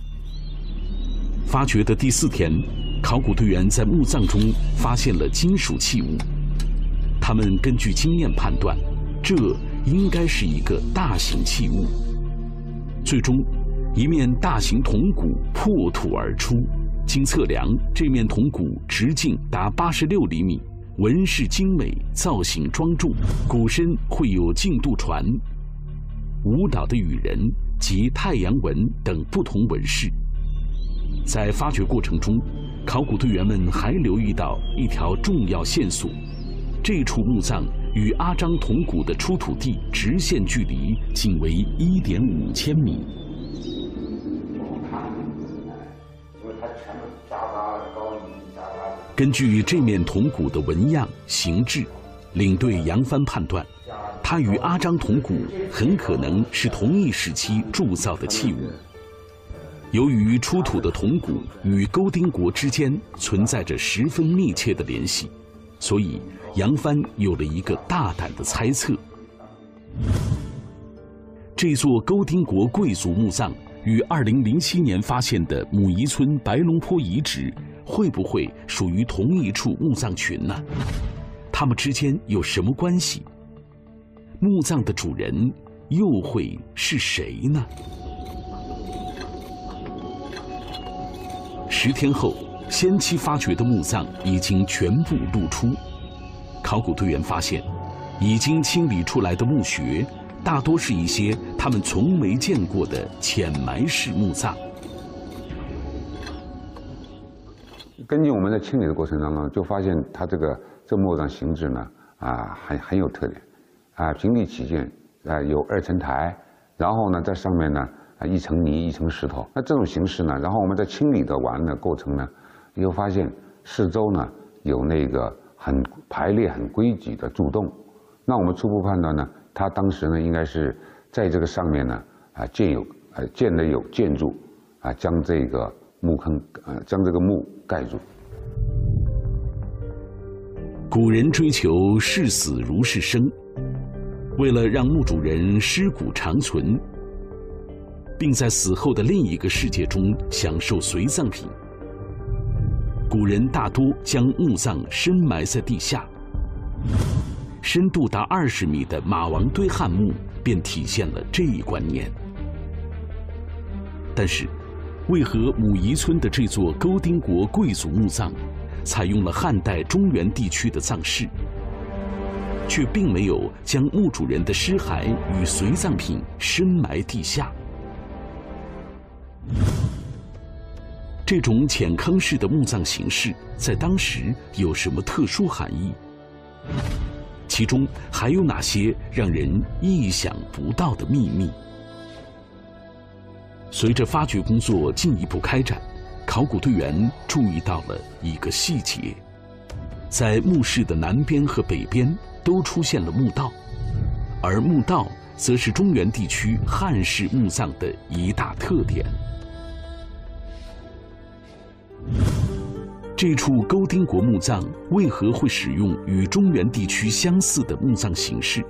发掘的第4天，考古队员在墓葬中发现了金属器物，他们根据经验判断，这应该是一个大型器物。最终，一面大型铜鼓破土而出。经测量，这面铜鼓直径达86厘米，纹饰精美，造型庄重，鼓身绘有竞渡船、舞蹈的羽人及太阳纹等不同纹饰。在发掘过程中，考古队员们还留意到一条重要线索：这处墓葬与阿张铜鼓的出土地直线距离仅为1.5千米。根据这面铜鼓的纹样、形制，领队杨帆判断，它与阿张铜鼓很可能是同一时期铸造的器物。由于出土的铜鼓与勾丁国之间存在着十分密切的联系，所以杨帆有了一个大胆的猜测：这座勾丁国贵族墓葬与2007年发现的母遗村白龙坡遗址会不会属于同一处墓葬群呢？它们之间有什么关系？墓葬的主人又会是谁呢？10天后，先期发掘的墓葬已经全部露出。考古队员发现，已经清理出来的墓穴大多是一些他们从没见过的浅埋式墓葬。 根据我们在清理的过程当中，就发现它这墓葬形制呢，很有特点，平地起建，有2层台，然后呢在上面呢1层泥1层石头。那这种形式呢，然后我们在清理的完的过程呢，又发现四周呢有那个很排列很规矩的柱洞。那我们初步判断呢，它当时呢应该是在这个上面呢建了有建筑将这个墓坑将这个墓盖住。 古人追求视死如是生，为了让墓主人尸骨长存，并在死后的另一个世界中享受随葬品，古人大多将墓葬深埋在地下。深度达20米的马王堆汉墓便体现了这一观念。但是，为何母遗村的这座勾丁国贵族墓葬采用了汉代中原地区的葬式，却并没有将墓主人的尸骸与随葬品深埋地下？这种浅坑式的墓葬形式在当时有什么特殊含义？其中还有哪些让人意想不到的秘密？随着发掘工作进一步开展，考古队员注意到了一个细节：在墓室的南边和北边都出现了墓道，而墓道则是中原地区汉式墓葬的一大特点。这处勾丁国墓葬为何会使用与中原地区相似的墓葬形式？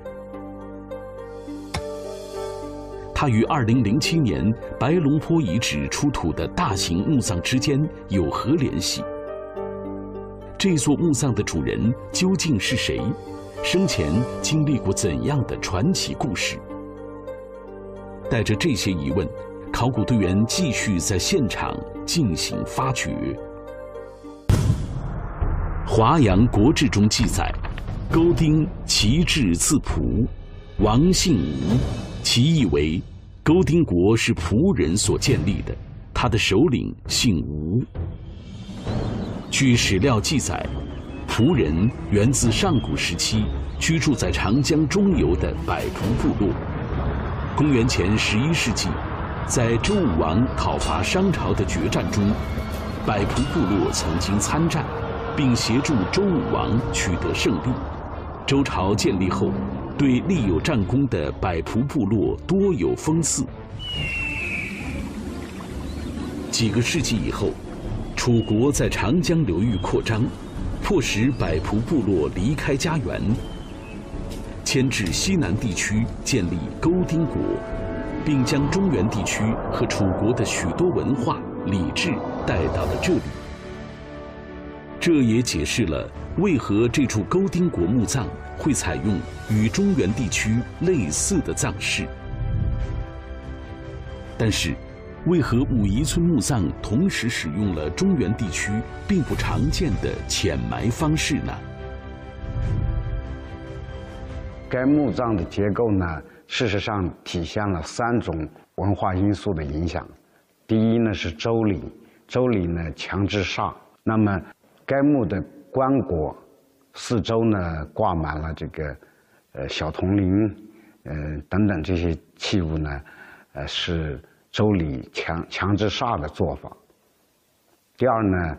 它与2007年白龙坡遗址出土的大型墓葬之间有何联系？这座墓葬的主人究竟是谁？生前经历过怎样的传奇故事？带着这些疑问，考古队员继续在现场进行发掘。《华阳国志》中记载，勾丁其志字仆，王姓吴，其意为勾丁国是仆人所建立的，他的首领姓吴。据史料记载，仆人源自上古时期居住在长江中游的百仆部落。公元前11世纪，在周武王讨伐商朝的决战中，百仆部落曾经参战，并协助周武王取得胜利。周朝建立后，对立有战功的百仆部落多有封赐。几个世纪以后，楚国在长江流域扩张，迫使百仆部落离开家园，迁至西南地区建立勾丁国，并将中原地区和楚国的许多文化礼制带到了这里。这也解释了为何这处勾丁国墓葬会采用与中原地区类似的葬式。但是，为何武夷村墓葬同时使用了中原地区并不常见的浅埋方式呢？ 该墓葬的结构呢，事实上体现了3种文化因素的影响。第一呢是周礼，周礼呢强制煞，那么该墓的棺椁四周呢挂满了这个小铜铃，等等这些器物呢，是周礼强制煞的做法。第二呢，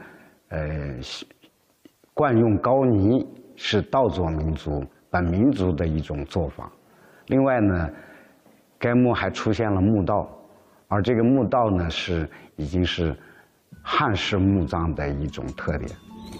惯用高泥是稻作民族本民族的一种做法。另外呢，该墓还出现了墓道，而这个墓道呢已经是汉式墓葬的一种特点。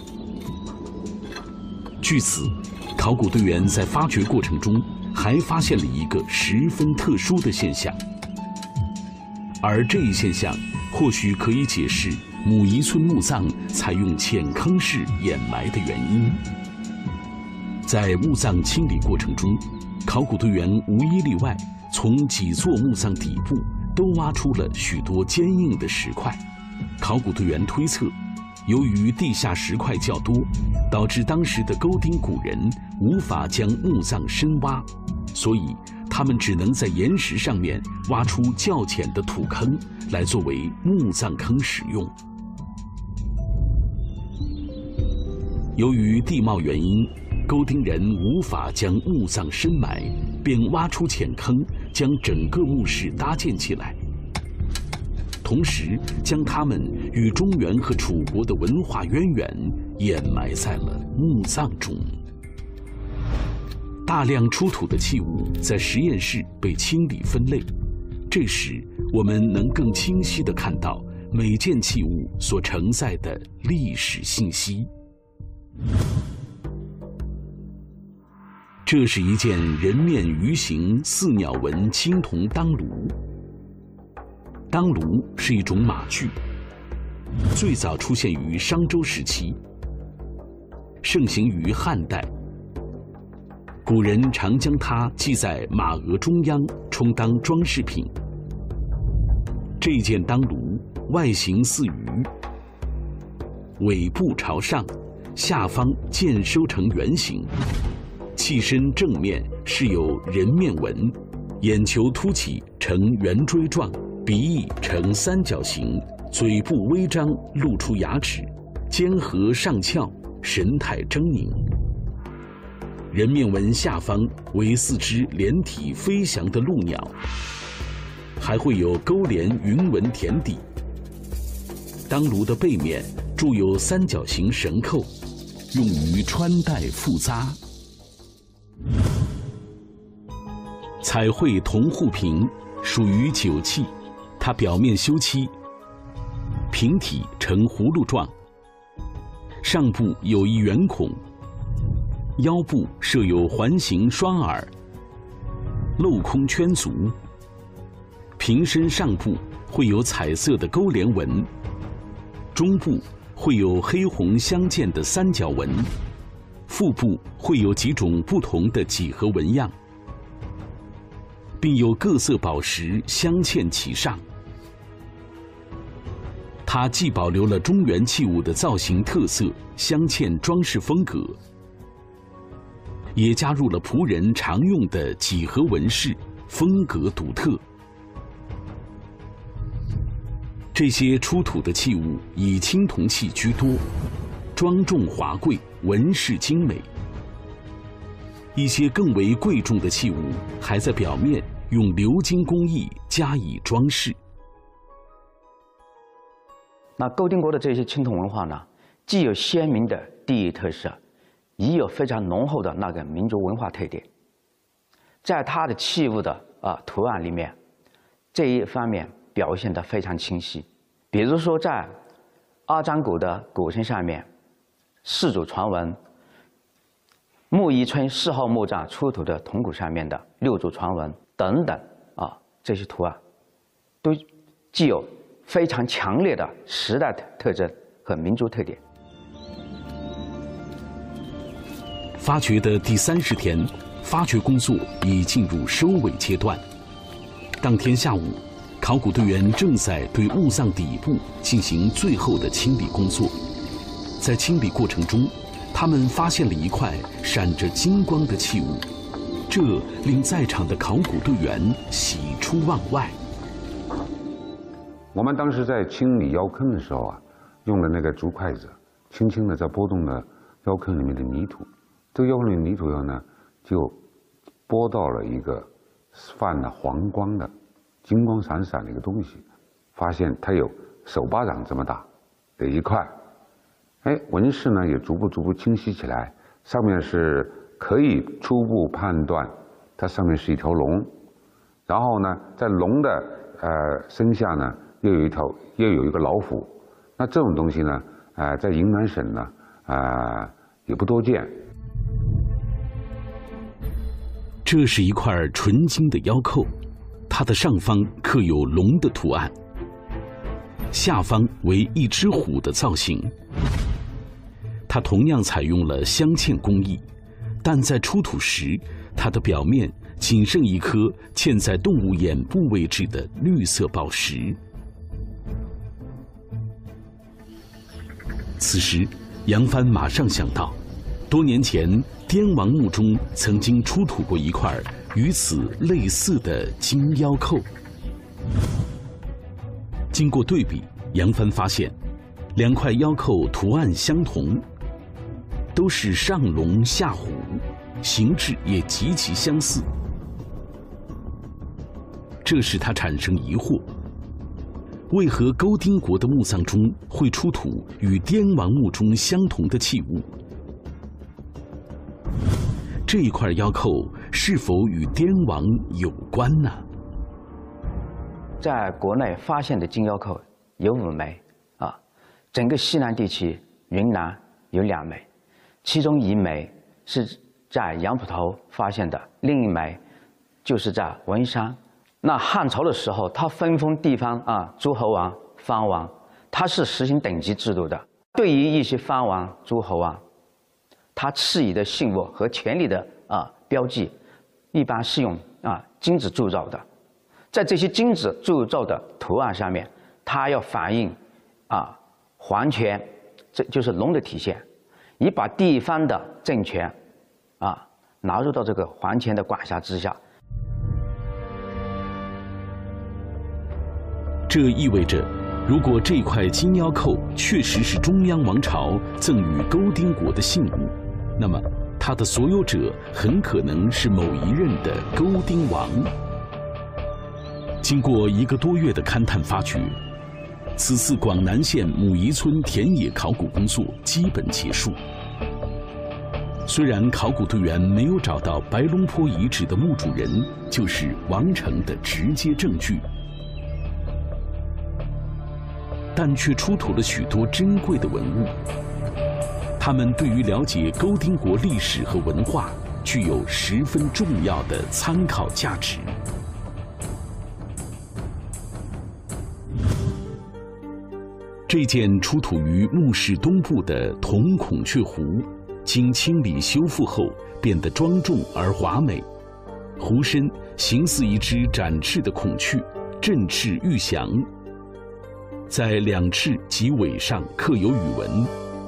据此，考古队员在发掘过程中还发现了一个十分特殊的现象，而这一现象或许可以解释武夷村墓葬采用浅坑式掩埋的原因。在墓葬清理过程中，考古队员无一例外从几座墓葬底部都挖出了许多坚硬的石块。考古队员推测，由于地下石块较多，导致当时的勾丁古人无法将墓葬深挖，所以他们只能在岩石上面挖出较浅的土坑来作为墓葬坑使用。由于地貌原因，勾丁人无法将墓葬深埋，便挖出浅坑，将整个墓室搭建起来，同时将他们与中原和楚国的文化渊源掩埋在了墓葬中。大量出土的器物在实验室被清理分类，这时我们能更清晰地看到每件器物所承载的历史信息。这是一件人面鱼形四鸟纹青铜当炉。当炉是一种马具，最早出现于商周时期，盛行于汉代。古人常将它系在马额中央，充当装饰品。这件当炉外形似鱼，尾部朝上，下方渐收成圆形，器身正面是有人面纹，眼球凸起呈圆锥状，鼻翼呈三角形，嘴部微张露出牙齿，尖颌上翘，神态狰狞。人面纹下方为4只连体飞翔的鹭鸟，还会有勾连云纹填底。当炉的背面铸有三角形绳扣，用于穿戴附扎。 彩绘铜护瓶属于酒器，它表面修漆，瓶体呈葫芦状，上部有一圆孔，腰部设有环形双耳，镂空圈足。瓶身上部会有彩色的勾连纹，中部会有黑红相间的三角纹，腹部会有几种不同的几何纹样，并有各色宝石镶嵌其上。它既保留了中原器物的造型特色、镶嵌装饰风格，也加入了仆人常用的几何纹饰，风格独特。这些出土的器物以青铜器居多，庄重华贵，纹饰精美。一些更为贵重的器物还在表面用鎏金工艺加以装饰。 那勾丁国的这些青铜文化呢，既有鲜明的地域特色，也有非常浓厚的那个民族文化特点。在它的器物的图案里面，这一方面表现得非常清晰。比如说，在阿张鼓的鼓身上面，4组传闻；木宜村4号墓葬出土的铜鼓上面的6组传闻等等这些图案，都具有非常强烈的时代特征和民族特点。 发掘的第30天，发掘工作已进入收尾阶段。当天下午，考古队员正在对墓葬底部进行最后的清理工作。在清理过程中，他们发现了一块闪着金光的器物，这令在场的考古队员喜出望外。 我们当时在清理窑坑的时候用的那个竹筷子，轻轻地在拨动了窑坑里面的泥土。这个窑坑里的泥土呢，就拨到了一个泛了黄光的、金光闪闪的一个东西，发现它有手巴掌这么大的一块。纹饰呢也逐步清晰起来，上面是可以初步判断它上面是一条龙，然后呢，在龙的身下呢又有一个老虎。那这种东西呢，在云南省呢也不多见。 这是一块纯金的腰扣，它的上方刻有龙的图案，下方为一只虎的造型。它同样采用了镶嵌工艺，但在出土时，它的表面仅剩一颗嵌在动物眼部位置的绿色宝石。此时，杨帆马上想到，多年前滇王墓中曾经出土过一块与此类似的金腰扣。经过对比，杨帆发现，两块腰扣图案相同，都是上龙下虎，形制也极其相似。这使他产生疑惑：为何勾丁国的墓葬中会出土与滇王墓中相同的器物？这一块腰扣是否与滇王有关呢？ 在国内发现的金腰扣有5枚整个西南地区，云南有2枚，其中1枚是在杨浦头发现的，另一枚就是在文山。那汉朝的时候，他分封地方诸侯王、藩王，他是实行等级制度的。对于一些藩王、诸侯王，他赐予的信物和权力的标记，一般是用金子铸造的。在这些金子铸造的图案上面，它要反映皇权，这就是龙的体现，以把地方的政权纳入到这个皇权的管辖之下。 这意味着，如果这块金腰扣确实是中央王朝赠予勾丁国的信物，那么它的所有者很可能是某一任的勾丁王。经过1个多月的勘探发掘，此次广南县母仪村田野考古工作基本结束。 虽然考古队员没有找到白龙坡遗址的墓主人就是王成的直接证据，但却出土了许多珍贵的文物。它们对于了解勾丁国历史和文化具有十分重要的参考价值。这件出土于墓室东部的铜孔雀壶，经清理修复后变得庄重而华美，壶身形似一只展翅的孔雀，振翅欲翔。在两翅及尾上刻有语文。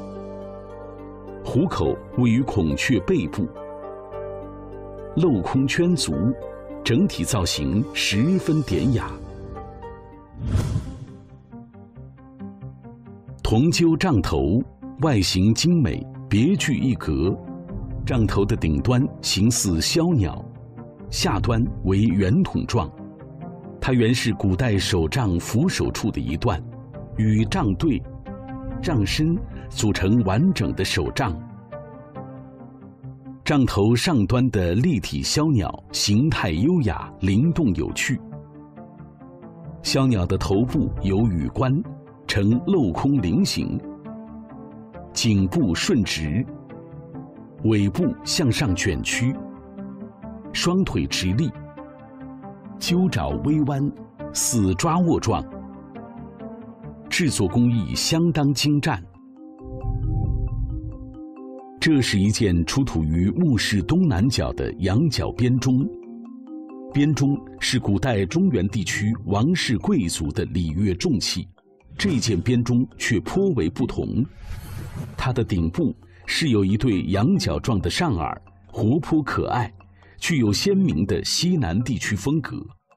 壶口位于孔雀背部，镂空圈足，整体造型十分典雅。铜鹫杖头外形精美，别具一格。杖头的顶端形似枭鸟，下端为圆筒状。它原是古代手杖扶手处的一段，与杖对、杖身组成完整的手杖。杖头上端的立体枭鸟形态优雅、灵动有趣。枭鸟的头部有羽冠，呈镂空菱形，颈部顺直，尾部向上卷曲，双腿直立，鸠爪微弯，似抓握状。制作工艺相当精湛。这是一件出土于墓室东南角的羊角编钟。编钟是古代中原地区王室贵族的礼乐重器，这件编钟却颇为不同。它的顶部是有一对羊角状的上耳，活泼可爱，具有鲜明的西南地区风格。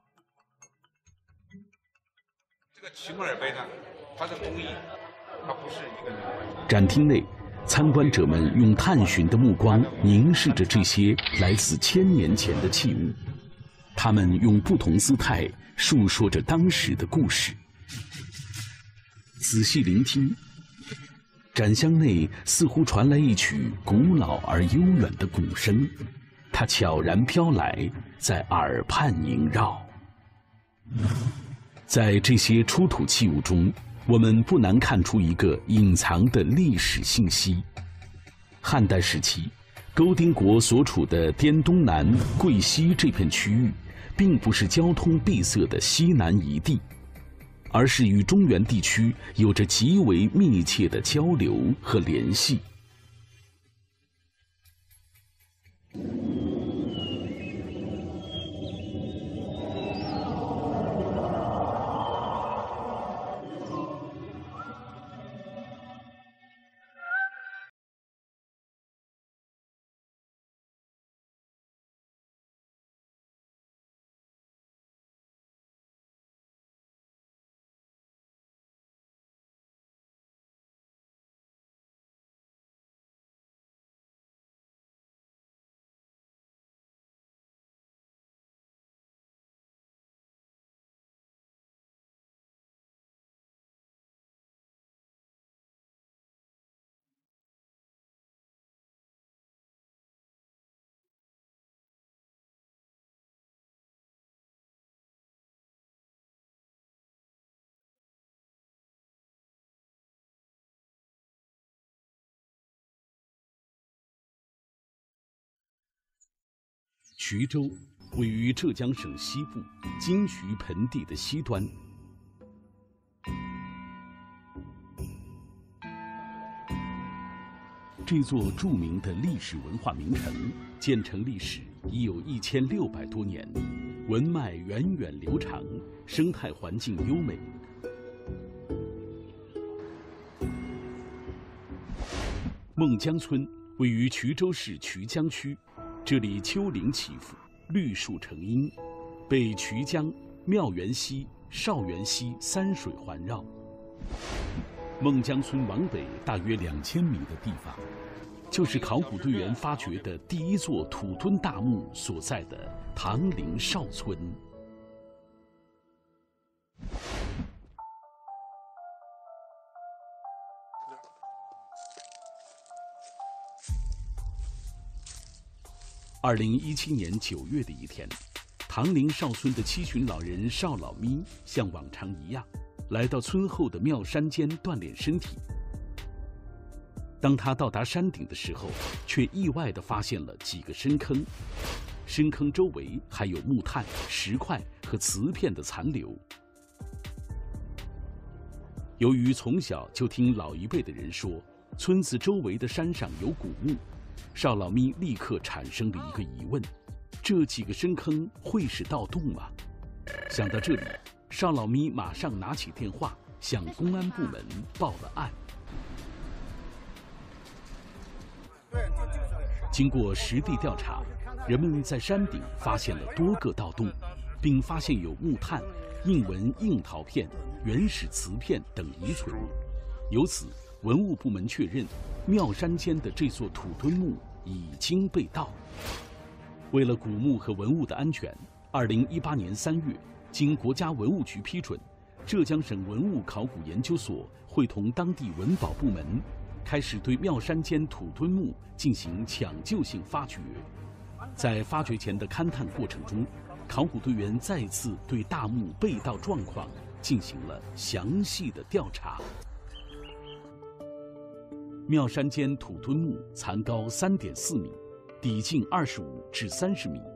这个齐木尔碑呢，它的工艺，它不是一个人完成。 展厅内，参观者们用探寻的目光凝视着这些来自1000年前的器物，他们用不同姿态述说着当时的故事。仔细聆听，展箱内似乎传来一曲古老而悠远的鼓声，它悄然飘来，在耳畔萦绕。在这些出土器物中，我们不难看出一个隐藏的历史信息。汉代时期，勾丁国所处的滇东南、贵西这片区域，并不是交通闭塞的西南遗地，而是与中原地区有着极为密切的交流和联系。衢州位于浙江省西部金衢盆地的西端。这座著名的历史文化名城，建成历史已有1600多年，文脉源远流长，生态环境优美。孟江村位于衢州市衢江区。这里丘陵起伏，绿树成荫，被衢江、妙园溪、少园溪3水环绕。孟江村往北大约2000米的地方，就是考古队员发掘的第一座土墩大墓所在的唐陵邵村。 2017年9月的一天，唐陵少村的七旬老人邵老咪像往常一样，来到村后的妙山间锻炼身体。当他到达山顶的时候，却意外地发现了几个深坑，深坑周围还有木炭、石块和瓷片的残留。由于从小就听老一辈的人说，村子周围的山上有古墓，邵老咪立刻产生了一个疑问：这几个深坑会是盗洞吗？想到这里，邵老咪马上拿起电话向公安部门报了案。经过实地调查，人们在山顶发现了多个盗洞，并发现有木炭、印纹硬陶片、原始瓷片等遗存。由此，文物部门确认，妙山间的这座土墩墓已经被盗。为了古墓和文物的安全，2018年3月，经国家文物局批准，浙江省文物考古研究所会同当地文保部门，开始对妙山间土墩墓进行抢救性发掘。在发掘前的勘探过程中，考古队员再次对大墓被盗状况进行了详细的调查。妙山间土墩墓残高3.4米，底径25至30米，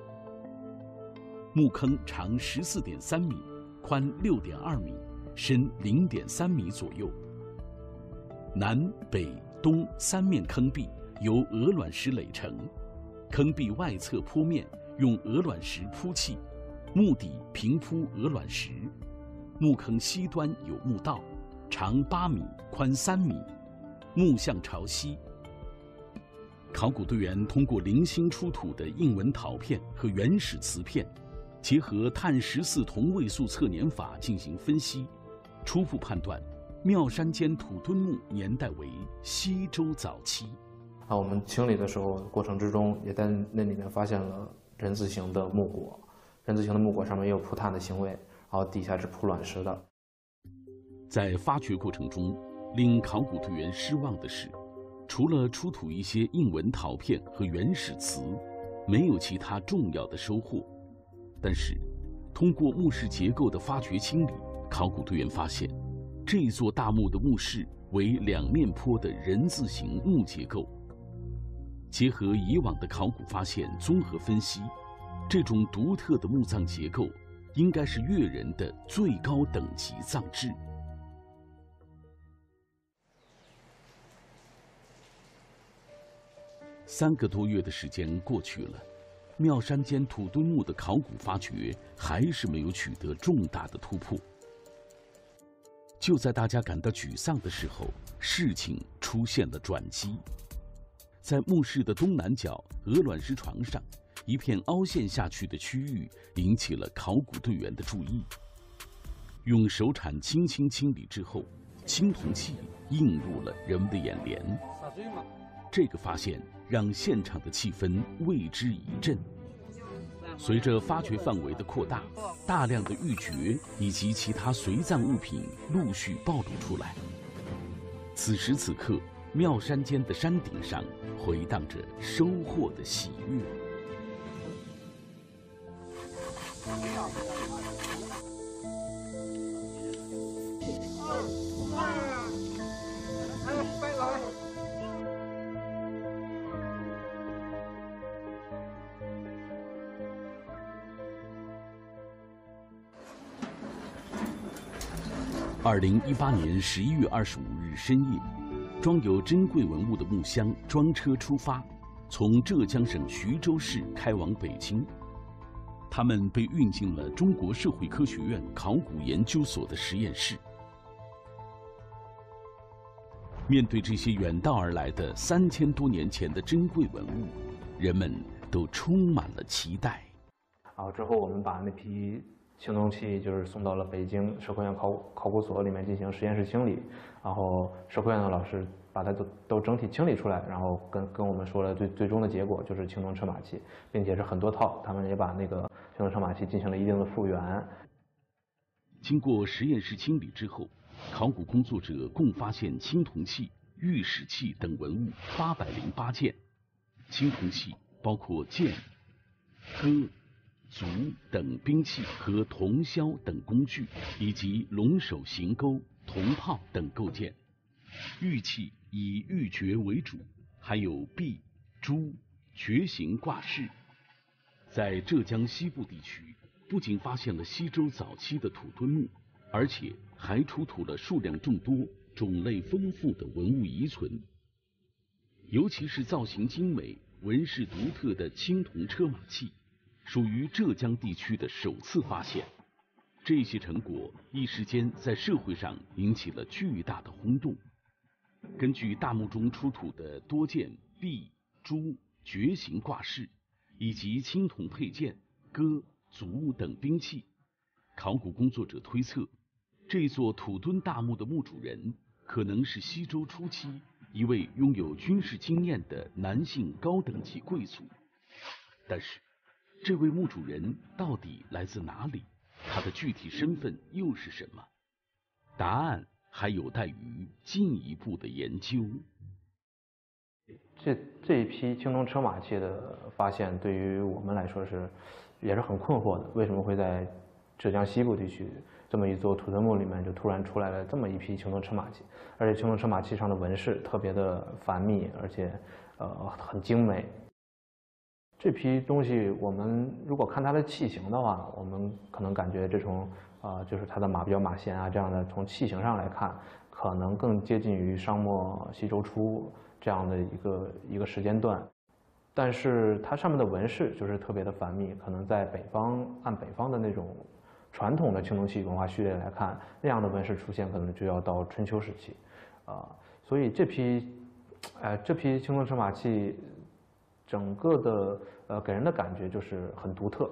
墓坑长14.3米，宽6.2米，深0.3米左右。南北东3面坑壁由鹅卵石垒成，坑壁外侧坡面用鹅卵石铺砌，墓底平铺鹅卵石。墓坑西端有墓道，长8米，宽3米，墓向朝西。考古队员通过零星出土的印纹陶片和原始瓷片，结合碳14同位素测年法进行分析，初步判断妙山间土墩墓年代为西周早期。 我们清理的时候过程之中，也在那里面发现了人字形的木椁，人字形的木椁上面也有铺炭的行为，然后底下是铺卵石的。 在发掘过程中，令考古队员失望的是，除了出土一些印纹陶片和原始瓷，没有其他重要的收获。但是，通过墓室结构的发掘清理，考古队员发现，这座大墓的墓室为2面坡的人字形木结构。结合以往的考古发现综合分析，这种独特的墓葬结构应该是越人的最高等级葬制。3个多月的时间过去了，妙山间土墩墓的考古发掘还是没有取得重大的突破。就在大家感到沮丧的时候，事情出现了转机。在墓室的东南角鹅卵石床上，一片凹陷下去的区域引起了考古队员的注意。用手铲轻轻清理之后，青铜器映入了人们的眼帘。这个发现让现场的气氛为之一振。随着发掘范围的扩大，大量的玉珏以及其他随葬物品陆续暴露出来。此时此刻，妙山间的山顶上回荡着收获的喜悦。2018年11月25日深夜，装有珍贵文物的木箱装车出发，从浙江省徐州市开往北京。他们被运进了中国社会科学院考古研究所的实验室。面对这些远道而来的3000多年前的珍贵文物，人们都充满了期待。 之后我们把那批青铜器就是送到了北京社科院考古所里面进行实验室清理，然后社科院的老师把它都整体清理出来，然后跟我们说了最终的结果就是青铜车马器，并且是很多套，他们也把那个青铜车马器进行了一定的复原。 经过实验室清理之后，考古工作者共发现青铜器、玉石器等文物808件，青铜器包括剑、戈、卒等兵器和铜箫等工具，以及龙首行钩、铜炮等构件。玉器以玉珏为主，还有璧、珠、珏形挂饰。在浙江西部地区，不仅发现了西周早期的土墩墓，而且还出土了数量众多、种类丰富的文物遗存。尤其是造型精美、纹饰独特的青铜车马器，属于浙江地区的首次发现。这些成果一时间在社会上引起了巨大的轰动。根据大墓中出土的多件璧、珠、珏形挂饰，以及青铜佩剑、戈、卒等兵器，考古工作者推测，这座土墩大墓的墓主人可能是西周初期一位拥有军事经验的男性高等级贵族。但是，这位墓主人到底来自哪里？他的具体身份又是什么？答案还有待于进一步的研究。 这一批青铜车马器的发现，对于我们来说也是很困惑的。为什么会在浙江西部地区这么一座土墩墓里面就突然出来了这么一批青铜车马器？而且青铜车马器上的纹饰特别的繁密，而且很精美。这批东西，我们如果看它的器型的话，我们可能感觉这种就是它的马标、马衔啊这样的，从器型上来看，可能更接近于商末西周初这样的一个时间段。但是它上面的纹饰就是特别的繁密，可能在北方按北方的那种传统的青铜器文化序列来看，那样的纹饰出现可能就要到春秋时期，所以这批青铜车马器整个的给人的感觉就是很独特。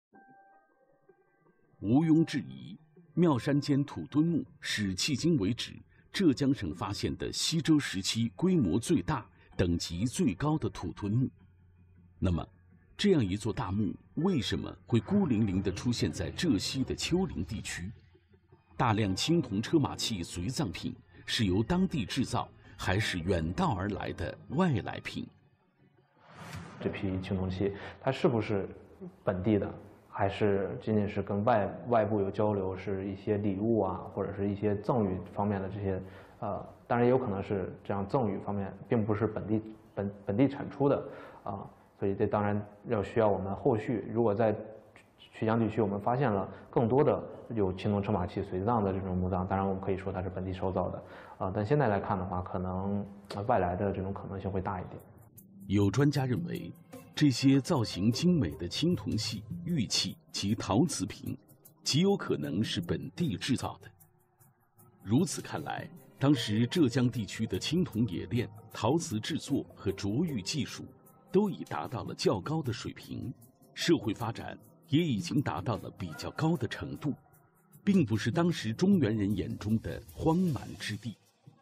毋庸置疑，妙山间土墩墓是迄今为止浙江省发现的西周时期规模最大、等级最高的土墩墓。那么，这样一座大墓为什么会孤零零地出现在浙西的丘陵地区？大量青铜车马器随葬品是由当地制造，还是远道而来的外来品？ 这批青铜器它是不是本地的，还是仅仅是跟外部有交流，是一些礼物啊，或者是一些赠与方面的这些当然也有可能是这样赠与方面并不是本地产出的所以这当然需要我们后续，如果在曲江地区我们发现了更多的有青铜车马器随葬的这种墓葬，当然我们可以说它是本地收造的但现在来看的话，可能外来的这种可能性会大一点。 有专家认为，这些造型精美的青铜器、玉器及陶瓷品，极有可能是本地制造的。如此看来，当时浙江地区的青铜冶炼、陶瓷制作和琢玉技术，都已达到了较高的水平，社会发展也已经达到了比较高的程度，并不是当时中原人眼中的荒蛮之地。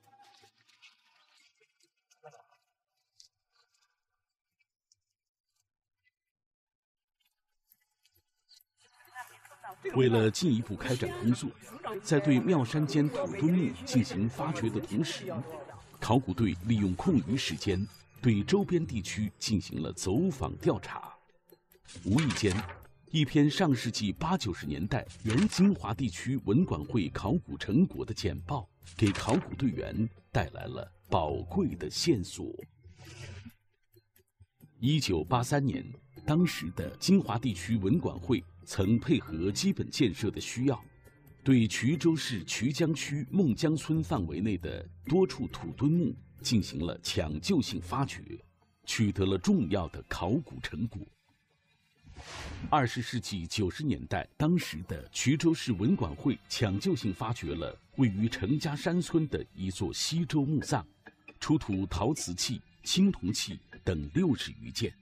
为了进一步开展工作，在对妙山间土墩墓进行发掘的同时，考古队利用空余时间对周边地区进行了走访调查。无意间，一篇上世纪80、90年代原金华地区文管会考古成果的简报，给考古队员带来了宝贵的线索。1983年，当时的金华地区文管会曾配合基本建设的需要，对衢州市衢江区孟江村范围内的多处土墩墓进行了抢救性发掘，取得了重要的考古成果。20世纪90年代，当时的衢州市文管会抢救性发掘了位于程家山村的一座西周墓葬，出土陶瓷器、青铜器等60余件。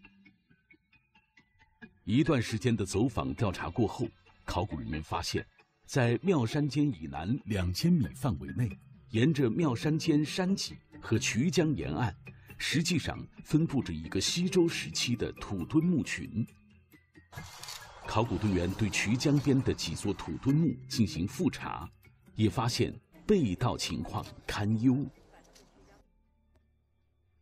一段时间的走访调查过后，考古人员发现，在妙山间以南2000米范围内，沿着妙山间山脊和衢江沿岸，实际上分布着一个西周时期的土墩墓群。考古队员对衢江边的几座土墩墓进行复查，也发现被盗情况堪忧。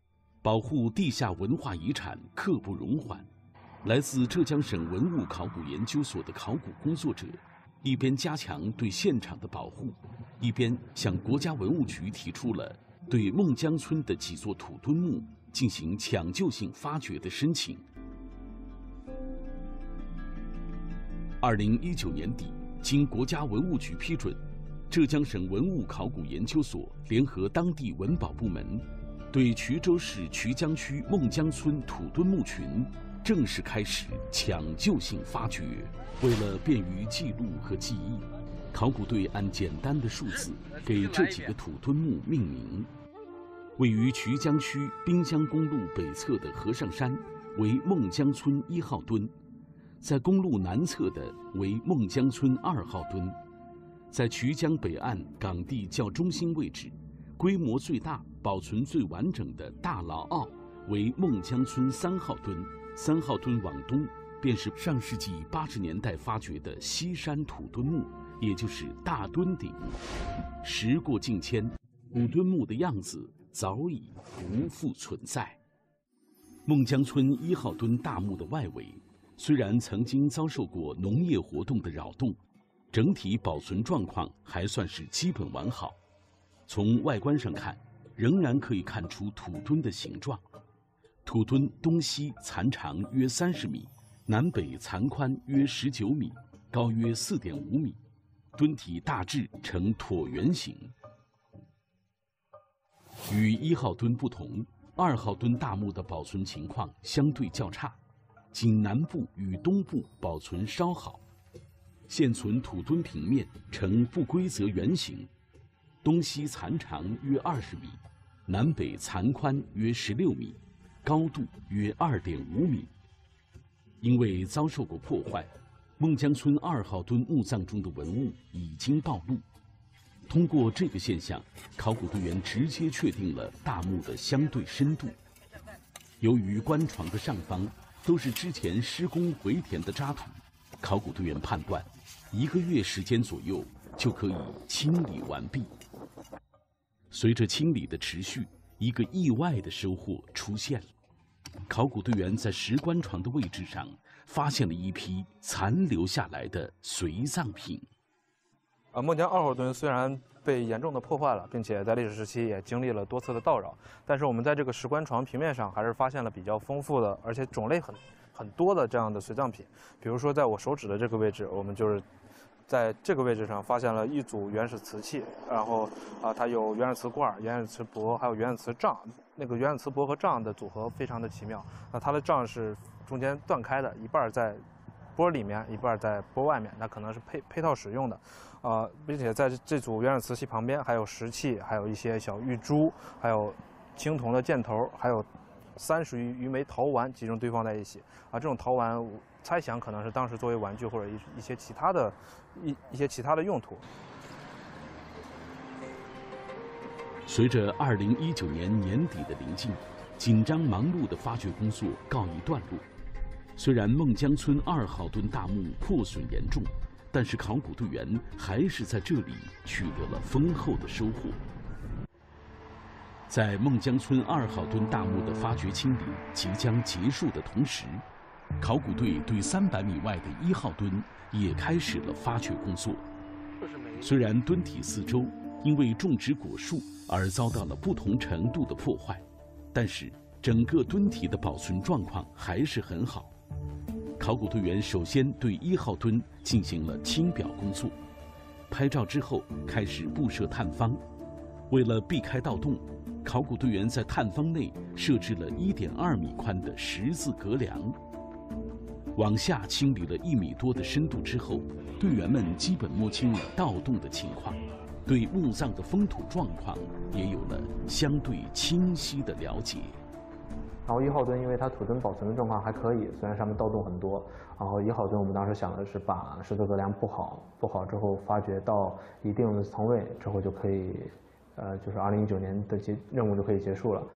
保护地下文化遗产刻不容缓。来自浙江省文物考古研究所的考古工作者，一边加强对现场的保护，一边向国家文物局提出了对孟江村的几座土墩墓进行抢救性发掘的申请。2019年底，经国家文物局批准，浙江省文物考古研究所联合当地文保部门，对衢州市衢江区孟江村土墩墓群正式开始抢救性发掘。为了便于记录和记忆，考古队按简单的数字给这几个土墩墓命名。位于衢江区滨江公路北侧的和尚山为孟江村1号墩，在公路南侧的为孟江村2号墩，在衢江北岸港地较中心位置，规模最大、保存最完整的大老坳为孟江村3号墩。3号墩往东便是上世纪80年代发掘的西山土墩墓，也就是大墩顶。时过境迁，土墩墓的样子早已不复存在。孟江村1号墩大墓的外围，虽然曾经遭受过农业活动的扰动，整体保存状况还算是基本完好。从外观上看，仍然可以看出土墩的形状。土墩东西残长约30米，南北残宽约19米，高约4.5米，墩体大致呈椭圆形。与1号墩不同，2号墩大墓的保存情况相对较差，仅南部与东部保存稍好。现存土墩平面呈不规则圆形，东西残长约20米，南北残宽约16米，高度约2.5米。因为遭受过破坏，孟江村2号墩墓葬中的文物已经暴露。通过这个现象，考古队员直接确定了大墓的相对深度。由于棺床的上方都是之前施工回填的渣土，考古队员判断1个月时间左右就可以清理完毕。随着清理的持续，一个意外的收获出现了。考古队员在石棺床的位置上发现了一批残留下来的随葬品。 孟江2号墩虽然被严重的破坏了，并且在历史时期也经历了多次的盗扰，但是我们在这个石棺床平面上还是发现了比较丰富的，而且种类很多的这样的随葬品。比如说，在我手指的这个位置，我们就是在这个位置上发现了一组原始瓷器，然后它有原始瓷罐、原始瓷钵，还有原始瓷杖。那个原始瓷钵和杖的组合非常的奇妙。那它的杖是中间断开的，一半在钵里面，一半在钵外面，那可能是配套使用的。并且在这组原始瓷器旁边还有石器，还有一些小玉珠，还有青铜的箭头，还有30余枚陶丸集中堆放在一起。这种陶丸猜想可能是当时作为玩具或者一些其他的用途。 随着2019年年底的临近，紧张忙碌的发掘工作告一段落。虽然孟江村2号墩大墓破损严重，但是考古队员还是在这里取得了丰厚的收获。在孟江村2号墩大墓的发掘清理即将结束的同时，考古队对300米外的1号墩也开始了发掘工作。虽然墩体四周因为种植果树而遭到了不同程度的破坏，但是整个墩体的保存状况还是很好。考古队员首先对1号墩进行了清表工作，拍照之后开始布设探方。为了避开盗洞，考古队员在探方内设置了1.2米宽的十字隔梁。往下清理了1米多的深度之后，队员们基本摸清了盗洞的情况，对墓葬的封土状况也有了相对清晰的了解。 然后1号墩因为它土墩保存的状况还可以，虽然上面盗洞很多。然后1号墩我们当时想的是把十字隔梁布好之后发掘到一定的层位之后就可以，就是2019年的任务就可以结束了。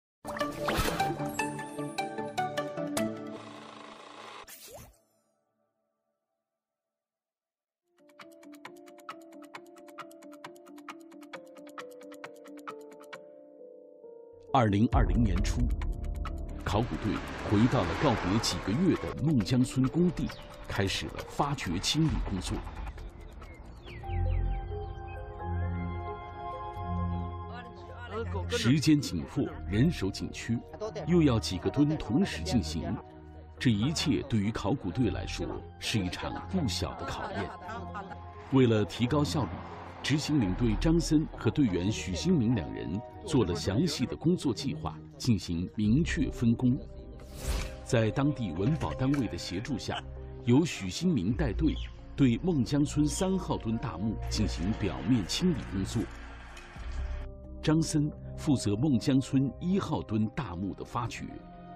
2020年初， 考古队回到了告别几个月的孟江村工地，开始了发掘清理工作。时间紧迫，人手紧缺，又要几个墩同时进行，这一切对于考古队来说是一场不小的考验。为了提高效率，执行领队张森和队员许新明两人做了详细的工作计划，进行明确分工。在当地文保单位的协助下，由许新明带队，对孟江村3号墩大墓进行表面清理工作。张森负责孟江村1号墩大墓的发掘。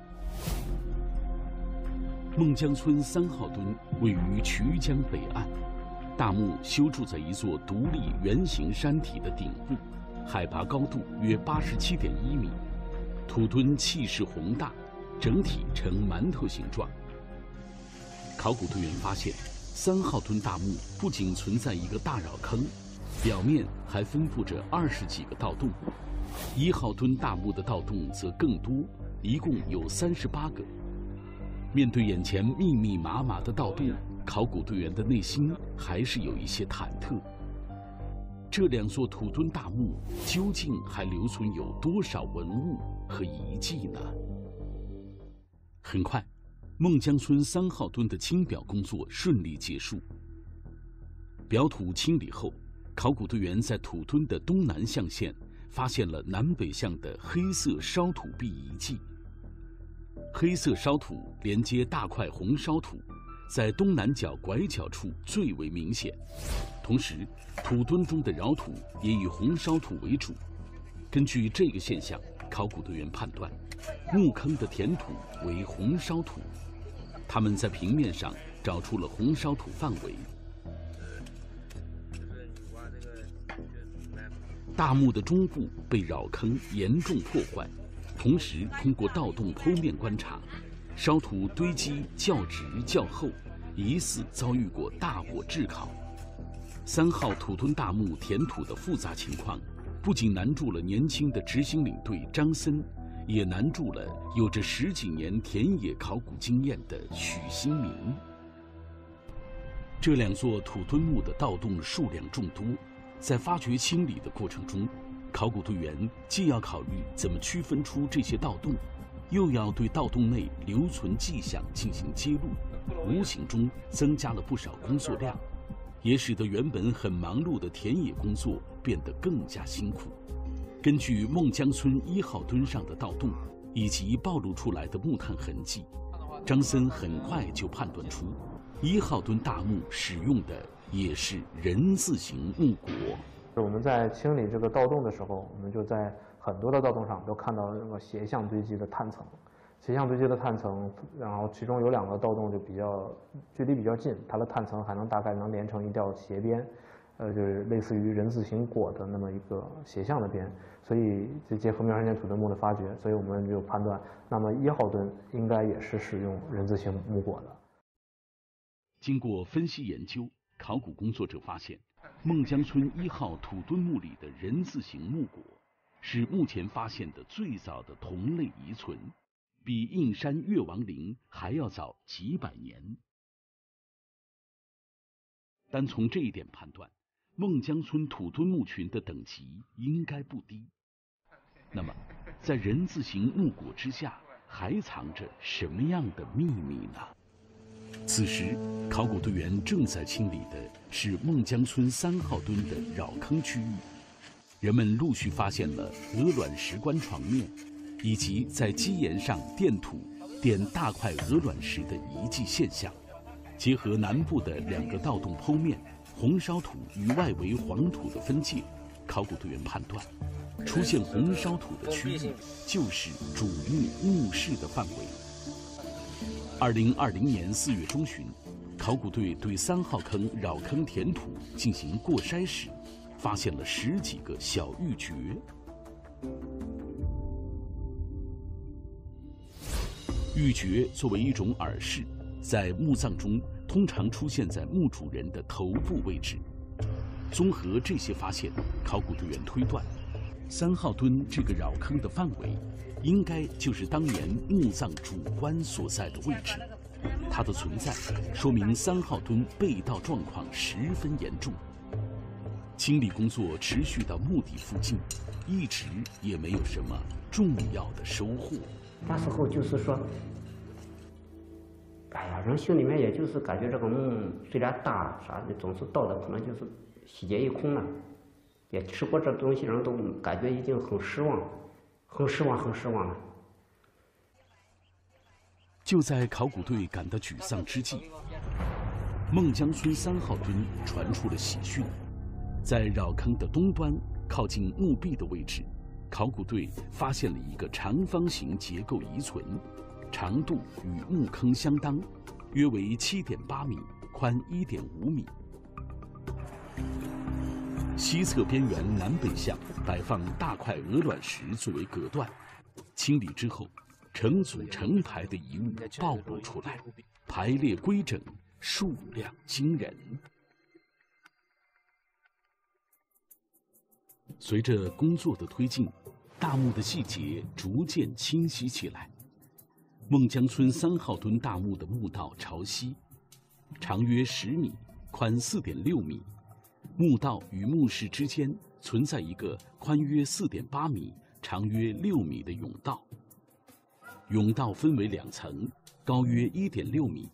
孟江村3号墩位于渠江北岸，大墓修筑在一座独立圆形山体的顶部，海拔高度约87.1米，土墩气势宏大，整体呈馒头形状。考古队员发现，3号墩大墓不仅存在一个大扰坑，表面还分布着20几个盗洞，1号墩大墓的盗洞则更多，一共有38个。面对眼前密密麻麻的盗洞，考古队员的内心还是有一些忐忑。这2座土墩大墓究竟还留存有多少文物和遗迹呢？很快，孟江村3号墩的清表工作顺利结束。表土清理后，考古队员在土墩的东南象限发现了南北向的黑色烧土壁遗迹。黑色烧土连接大块红烧土，在东南角拐角处最为明显。同时，土墩中的扰土也以红烧土为主。根据这个现象，考古队员判断，墓坑的填土为红烧土。他们在平面上找出了红烧土范围。大墓的中部被扰坑严重破坏，同时通过盗洞剖面观察，烧土堆积较直较厚，疑似遭遇过大火炙烤。3号土墩大墓填土的复杂情况，不仅难住了年轻的执行领队张森，也难住了有着10几年田野考古经验的许新明。这2座土墩墓的盗洞数量众多，在发掘清理的过程中，考古队员既要考虑怎么区分出这些盗洞，又要对盗洞内留存迹象进行揭露，无形中增加了不少工作量，也使得原本很忙碌的田野工作变得更加辛苦。根据孟江村1号墩上的盗洞以及暴露出来的木炭痕迹，张森很快就判断出1号墩大墓使用的也是人字形木椁。 我们在清理这个盗洞的时候，我们就在很多的盗洞上都看到那个斜向堆积的碳层。斜向堆积的碳层，然后其中有2个盗洞就距离比较近，它的碳层还大概能连成一条斜边，就是类似于人字形椁的那么一个斜向的边。所以这结合苗山间土墩墓的发掘，所以我们就判断，那么1号墩应该也是使用人字形木椁的。 经过分析研究，考古工作者发现，孟江村1号土墩墓里的人字形木椁是目前发现的最早的同类遗存，比应山越王陵还要早几百年。单从这一点判断，孟江村土墩墓群的等级应该不低。那么，在人字形木椁之下，还藏着什么样的秘密呢？此时，考古队员正在清理的是孟江村3号墩的扰坑区域。人们陆续发现了鹅卵石棺床面，以及在基岩上垫土、垫大块鹅卵石的遗迹现象。结合南部的2个盗洞剖面，红烧土与外围黄土的分界，考古队员判断，出现红烧土的区域就是主墓室的范围。2020年4月中旬，考古队对3号坑扰坑填土进行过筛时，发现了10几个小玉珏。玉珏作为一种耳饰，在墓葬中通常出现在墓主人的头部位置。综合这些发现，考古队员推断， 3号墩这个扰坑的范围，应该就是当年墓葬主棺所在的位置。它的存在，说明3号墩被盗状况十分严重。清理工作持续到墓地附近，一直也没有什么重要的收获。 那时候就是说，哎呀，人心里面也就是感觉这个墓虽然大啥的，总是到的可能就是喜结一空了。也吃过这东西，人都感觉已经很失望，很失望，很失望了。 就在考古队感到沮丧之际，孟江村3号墩传出了喜讯。在扰坑的东端，靠近墓壁的位置，考古队发现了一个长方形结构遗存，长度与墓坑相当，约为7.8米，宽1.5米。西侧边缘南北向摆放大块鹅卵石作为隔断，清理之后，成组成排的遗物暴露出来，排列规整，数量惊人。随着工作的推进，大墓的细节逐渐清晰起来。孟江村3号墩大墓的墓道朝西，长约10米，宽4.6米。墓道与墓室之间存在一个宽约4.8米、长约6米的甬道。甬道分为2层，高约1.6米。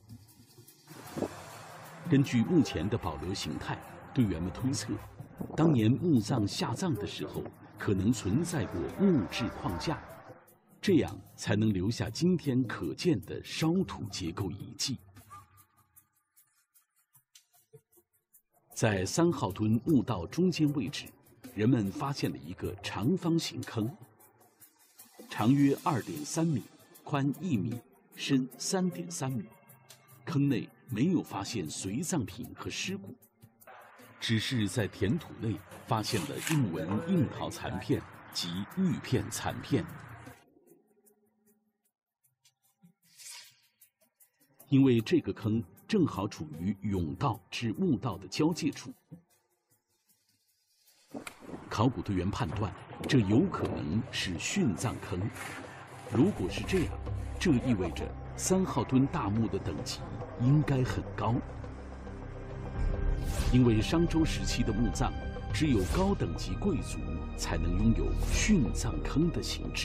根据目前的保留形态，队员们推测，当年墓葬下葬的时候，可能存在过木质框架，这样才能留下今天可见的烧土结构遗迹。在3号墩墓道中间位置，人们发现了一个长方形坑，长约2.3米，宽1米，深3.3米。坑内没有发现随葬品和尸骨，只是在填土内发现了印纹硬陶残片及玉片残片。因为这个坑正好处于甬道至墓道的交界处，考古队员判断，这有可能是殉葬坑。如果是这样，这意味着3号墩大墓的等级应该很高，因为商周时期的墓葬只有高等级贵族才能拥有殉葬坑的形制。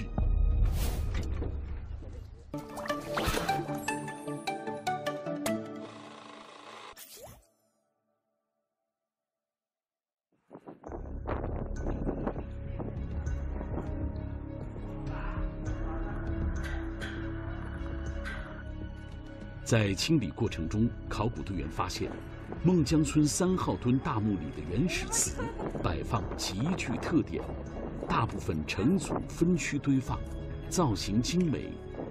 在清理过程中，考古队员发现，孟江村3号墩大墓里的原始瓷摆放极具特点，大部分成组分区堆放，造型精美。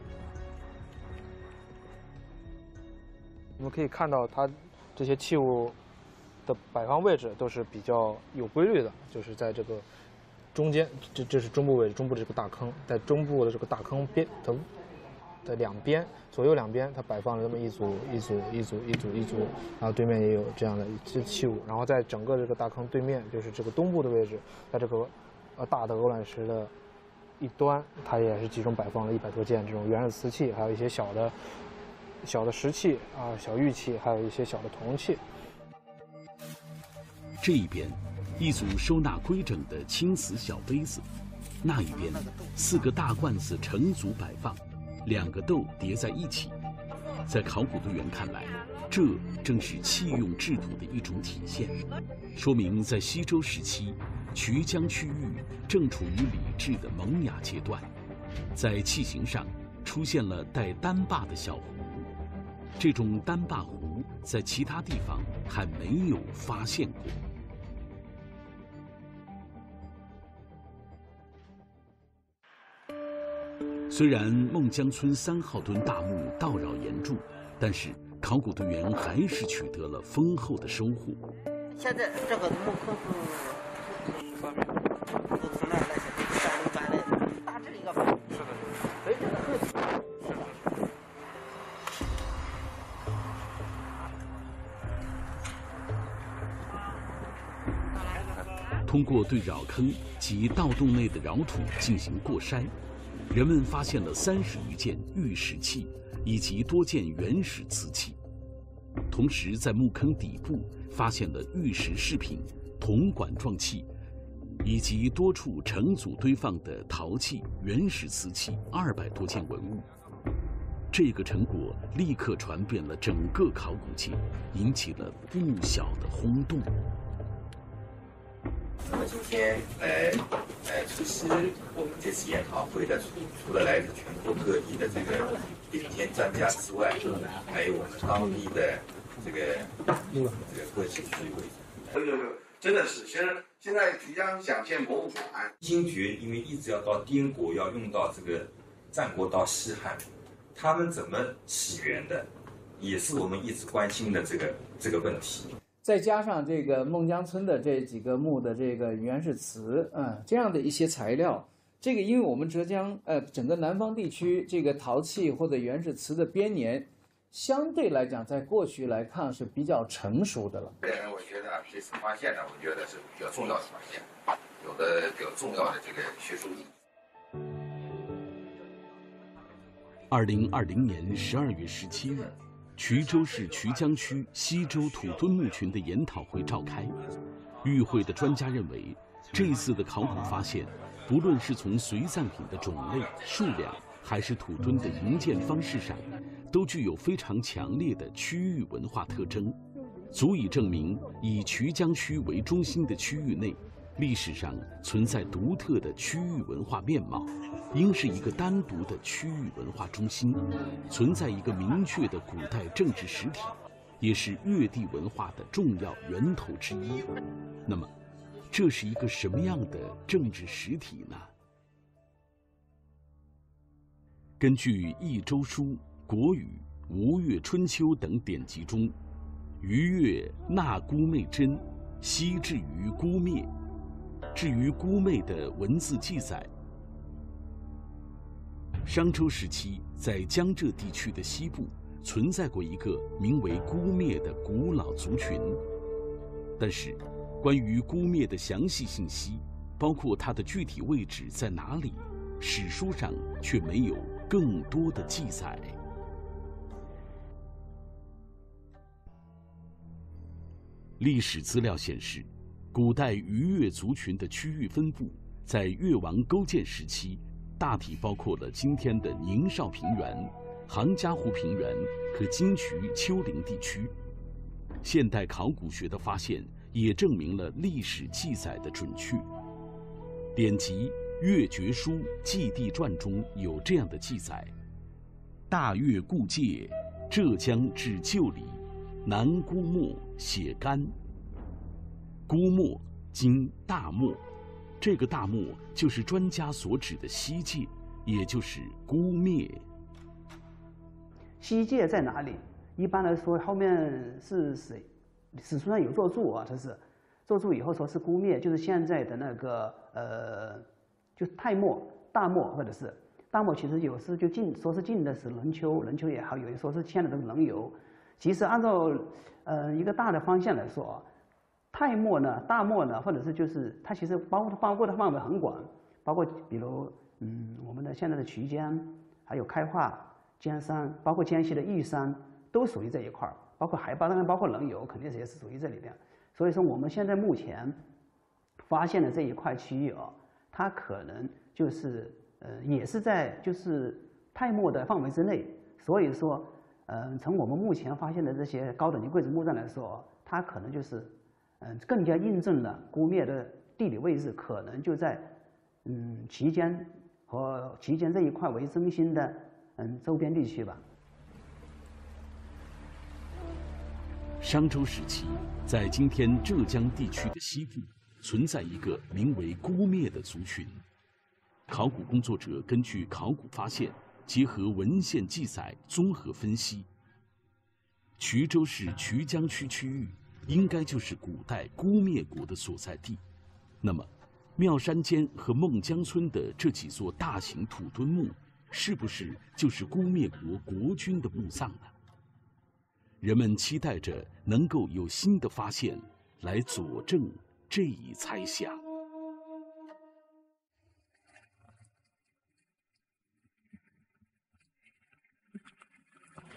我们可以看到，它这些器物的摆放位置都是比较有规律的，就是在这个中间，这是中部位置，中部这个大坑，在中部的这个大坑边的两边，左右两边，它摆放了这么一组，然后对面也有这样的一些器物，然后在整个这个大坑对面，就是这个东部的位置，在这个大的鹅卵石的一端，它也是集中摆放了100多件这种原始瓷器，还有一些小的石器啊、小玉器，还有一些小的铜器。 这一边，一组收纳规整的青瓷小杯子；那一边，4个大罐子成组摆放，2个豆叠在一起。在考古队员看来，这正是器用制土的一种体现，说明在西周时期，衢江区域正处于礼制的萌芽阶段。在器形上出现了带单把的小壶，这种单把壶在其他地方还没有发现过。虽然孟江村3号墩大墓盗扰严重，但是考古队员还是取得了丰厚的收获。 现在这个墓坑是一方面，都从那儿来，山里搬来的，大致一个方面。是的，所以这个很是的。 通过对扰坑及盗洞内的扰土进行过筛，人们发现了30余件玉石器以及多件原始瓷器。同时，在墓坑底部发现了玉石饰品、铜管状器，以及多处成组堆放的陶器、原始瓷器200多件文物。这个成果立刻传遍了整个考古界，引起了不小的轰动。 那么今天出席我们这次研讨会的，除了来自全国各地的这个顶尖专家之外，还有我们当地的这个各级区委。 真的是，现在即将想建博物馆。 精绝因为一直要到滇国，要用到这个战国到西汉，他们怎么起源的，也是我们一直关心的这个问题。 再加上这个孟姜村的这几个墓的这个原始瓷，这样的一些材料，这个因为我们浙江整个南方地区这个陶器或者原始瓷的编年，相对来讲在过去来看是比较成熟的了。 我觉得这次发现呢，我觉得是比较重要的发现，有的比较重要的这个学术意义。 2020年12月17日。衢州市衢江区西周土墩墓群的研讨会召开，与会的专家认为，这次的考古发现，不论是从随葬品的种类、数量，还是土墩的营建方式上，都具有非常强烈的区域文化特征，足以证明以衢江区为中心的区域内，历史上存在独特的区域文化面貌，应是一个单独的区域文化中心，存在一个明确的古代政治实体，也是越地文化的重要源头之一。那么，这是一个什么样的政治实体呢？根据《易周书》《国语》《吴越春秋》等典籍中，虞越纳姑妹真，西至于姑灭。至于姑妹的文字记载，商周时期在江浙地区的西部存在过一个名为姑灭的古老族群，但是关于姑灭的详细信息，包括它的具体位置在哪里，史书上却没有更多的记载。历史资料显示，古代虞越族群的区域分布，在越王勾践时期，大体包括了今天的宁绍平原、杭嘉湖平原和金衢、丘陵地区。现代考古学的发现也证明了历史记载的准确。典籍《越绝书·纪地传》中有这样的记载：大越故界，浙江至旧里，南姑墨，写干。姑墨今大漠，这个大漠就是专家所指的西界，也就是姑灭。 西界在哪里？一般来说，后面是谁？史书上有作注啊，这是作注以后说是姑灭，就是现在的那个就太漠、大漠，或者是大漠。其实有时就说是近的是棱丘，棱丘也好，有人说是现在的棱游。其实按照一个大的方向来说，太漠呢、大漠呢，或者是就是它其实包括的范围很广，包括比如我们的现在的衢江，还有开化、尖山，包括江西的玉山，都属于这一块儿。包括海拔，当然包括棱游，肯定也是属于这里边。所以说我们现在目前发现的这一块区域啊，它可能就是也是在就是太漠的范围之内。所以说从我们目前发现的这些高等级贵族墓葬来说，它可能就是更加印证了姑灭的地理位置可能就在衢江和衢江这一块为中心的周边地区吧。 商周时期，在今天浙江地区的西部，存在一个名为姑灭的族群。考古工作者根据考古发现，结合文献记载，综合分析，衢州市衢江区区域应该就是古代姑灭国的所在地。那么，妙山间和孟姜村的这几座大型土墩墓，是不是就是姑灭国国君的墓葬呢？人们期待着能够有新的发现来佐证这一猜想。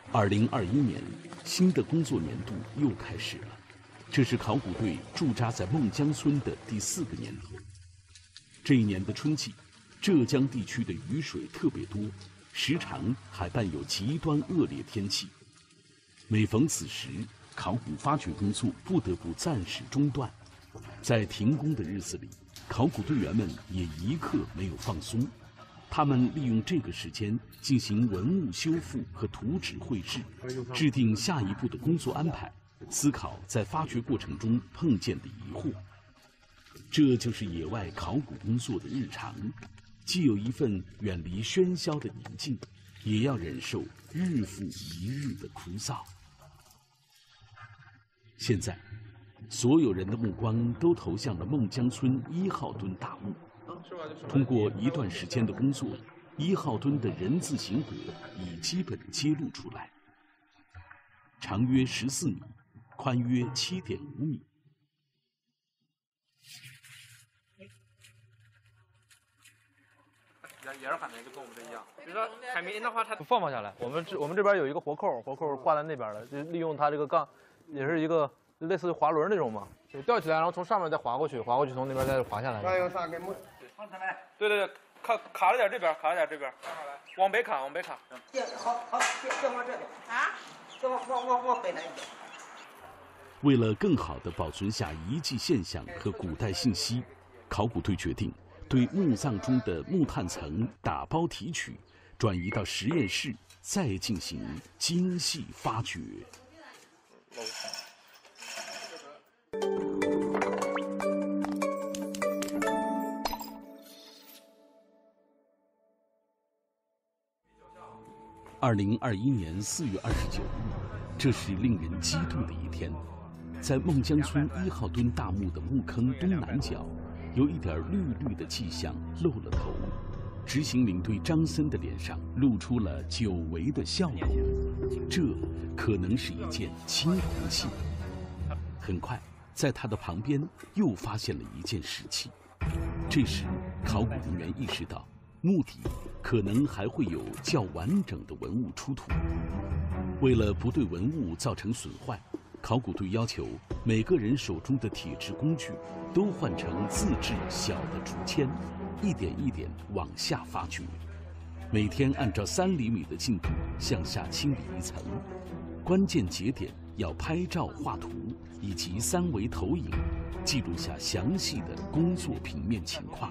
2021年，新的工作年度又开始了。这是考古队驻扎在孟江村的第4个年头。这一年的春季，浙江地区的雨水特别多，时常还伴有极端恶劣天气。每逢此时，考古发掘工作不得不暂时中断。在停工的日子里，考古队员们也一刻没有放松。他们利用这个时间进行文物修复和图纸绘制，制定下一步的工作安排，思考在发掘过程中碰见的疑惑。这就是野外考古工作的日常，既有一份远离喧嚣的宁静，也要忍受日复一日的枯燥。现在，所有人的目光都投向了孟江村1号墩大墓。通过一段时间的工作，1号墩的人字形椁已基本揭露出来，长约14米，宽约7.5米。 也是海绵，就跟我们这一样。比如说海绵的话，它放下来。我们这边有一个活扣，活扣挂在那边的，就利用它这个杠，也是一个类似于滑轮那种嘛，就吊起来，然后从上面再滑过去，滑过去从那边再滑下来。 那用啥给木？ 对，卡了点这边，往北卡。 好，别往这边啊，别往北来一点。 为了更好地保存下遗迹现象和古代信息，考古队决定对墓葬中的木炭层打包提取，转移到实验室，再进行精细发掘。2021年4月29日，这是令人激动的一天。在孟江村1号墩大墓的墓坑东南角，有一点绿绿的迹象露了头。执行领队张森的脸上露出了久违的笑容，这可能是一件青铜器。很快，在他的旁边又发现了一件石器。这时，考古人员意识到，墓底可能还会有较完整的文物出土。为了不对文物造成损坏，考古队要求每个人手中的铁制工具都换成自制小的竹签，一点一点往下发掘。每天按照3厘米的进度向下清理一层，关键节点要拍照画图以及3维投影，记录下详细的工作平面情况。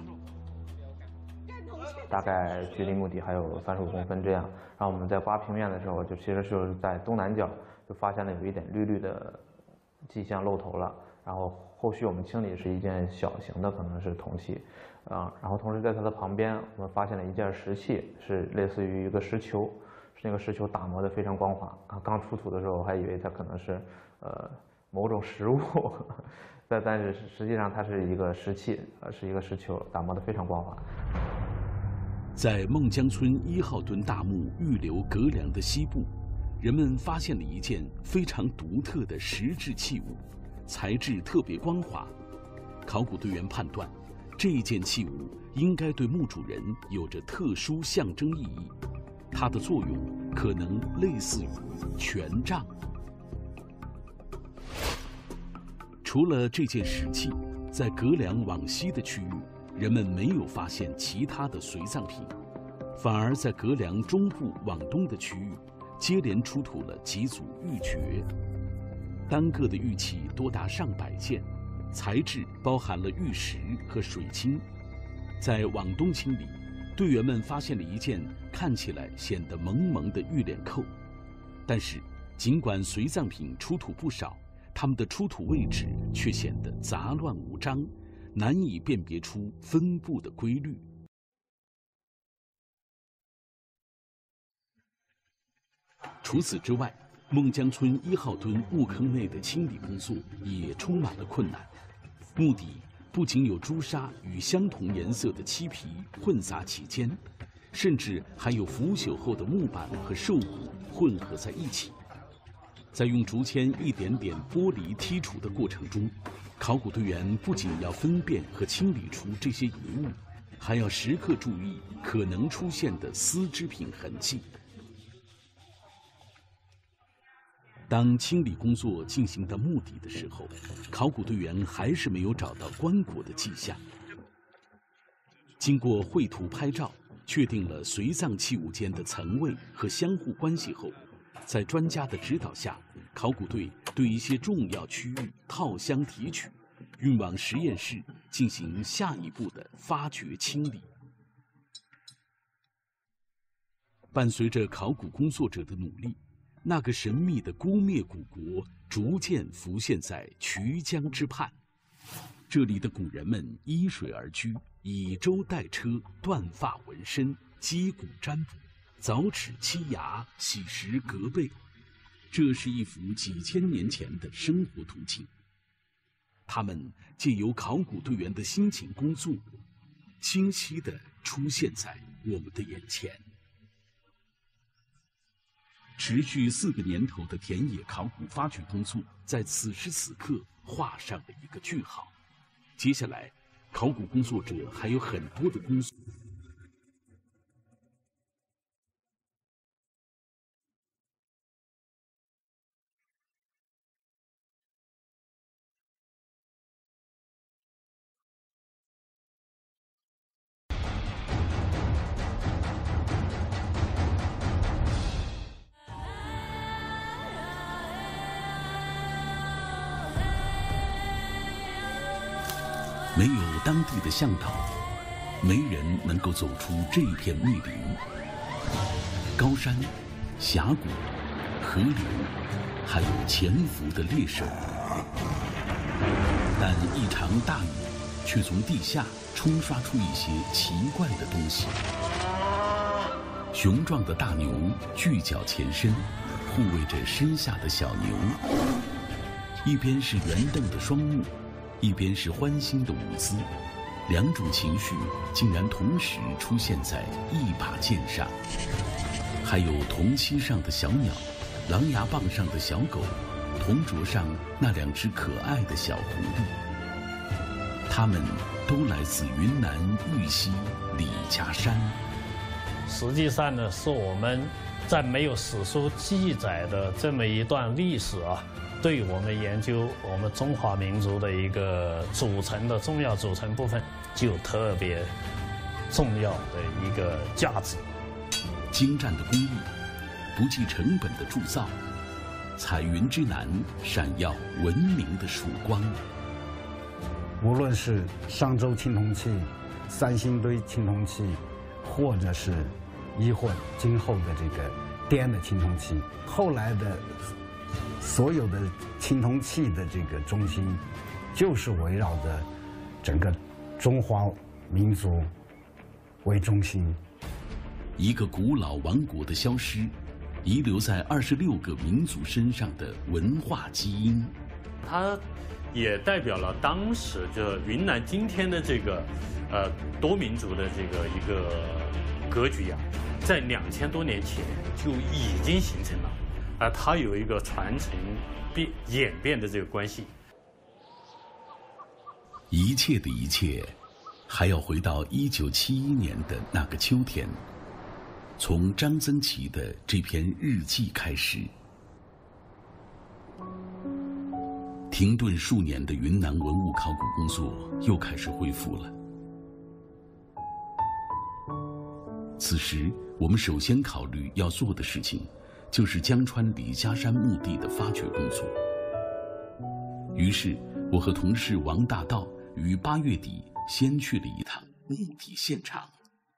大概距离墓底还有35公分这样，然后我们在刮平面的时候，其实是在东南角就发现了有一点绿绿的迹象露头了，然后后续我们清理是一件小型的，可能是铜器，然后同时在它的旁边我们发现了一件石器，是类似于一个石球，是那个石球打磨的非常光滑啊，刚出土的时候我还以为它可能是某种食物，但是实际上它是一个石器，是一个石球，打磨的非常光滑。 在孟江村1号墩大墓预留隔梁的西部，人们发现了一件非常独特的石制器物，材质特别光滑。考古队员判断，这件器物应该对墓主人有着特殊象征意义，它的作用可能类似于权杖。除了这件石器，在隔梁往西的区域，人们没有发现其他的随葬品，反而在隔梁中部往东的区域，接连出土了几组玉珏，单个的玉器多达上百件，材质包含了玉石和水晶。在往东清理，队员们发现了一件看起来显得萌萌的玉链扣，但是尽管随葬品出土不少，它们的出土位置却显得杂乱无章，难以辨别出分布的规律。除此之外，孟江村1号墩墓坑内的清理工作也充满了困难。墓底不仅有朱砂与相同颜色的漆皮混杂其间，甚至还有腐朽后的木板和兽骨混合在一起。在用竹签一点点剥离剔除的过程中，考古队员不仅要分辨和清理出这些遗物，还要时刻注意可能出现的丝织品痕迹。 当清理工作进行到目的的时候，考古队员还是没有找到棺椁的迹象。经过绘图拍照，确定了随葬器物间的层位和相互关系后，在专家的指导下，考古队对一些重要区域套箱提取，运往实验室进行下一步的发掘清理。伴随着考古工作者的努力，那个神秘的姑灭古国逐渐浮现在衢江之畔。这里的古人们依水而居，以舟代车，断发纹身，击鼓占卜，凿齿剔牙，洗石革被。这是一幅几千年前的生活图景。他们借由考古队员的辛勤工作，清晰地出现在我们的眼前。持续4个年头的田野考古发掘工作，在此时此刻画上了一个句号。接下来，考古工作者还有很多的工作。没有当地的向导，没人能够走出这片密林。高山、峡谷、河流，还有潜伏的猎手。但一场大雨却从地下冲刷出一些奇怪的东西。雄壮的大牛巨角前伸，护卫着身下的小牛。一边是圆瞪的双目，一边是欢欣的舞姿，两种情绪竟然同时出现在一把剑上。还有铜漆上的小鸟，狼牙棒上的小狗，铜镯上那2只可爱的小狐狸。它们都来自云南玉溪李家山。 实际上呢，是我们在没有史书记载的这么一段历史啊，对我们研究我们中华民族的一个重要组成部分，就有特别重要的一个价值。 精湛的工艺，不计成本的铸造，彩云之南闪耀文明的曙光。 无论是商周青铜器、三星堆青铜器，或者是今后的这个滇的青铜器，后来的所有的青铜器的这个中心，就是围绕着整个中华民族为中心。 一个古老王国的消失，遗留在26个民族身上的文化基因。 它也代表了当时就云南今天的这个多民族的这个一个格局啊，在2000多年前就已经形成了，它有一个传承演变的这个关系。 一切的一切，还要回到1971年的那个秋天，从张曾祺的这篇日记开始。停顿数年的云南文物考古工作又开始恢复了。此时，我们首先考虑要做的事情，就是江川李家山墓地的发掘工作。于是，我和同事王大道于8月底先去了一趟墓地现场。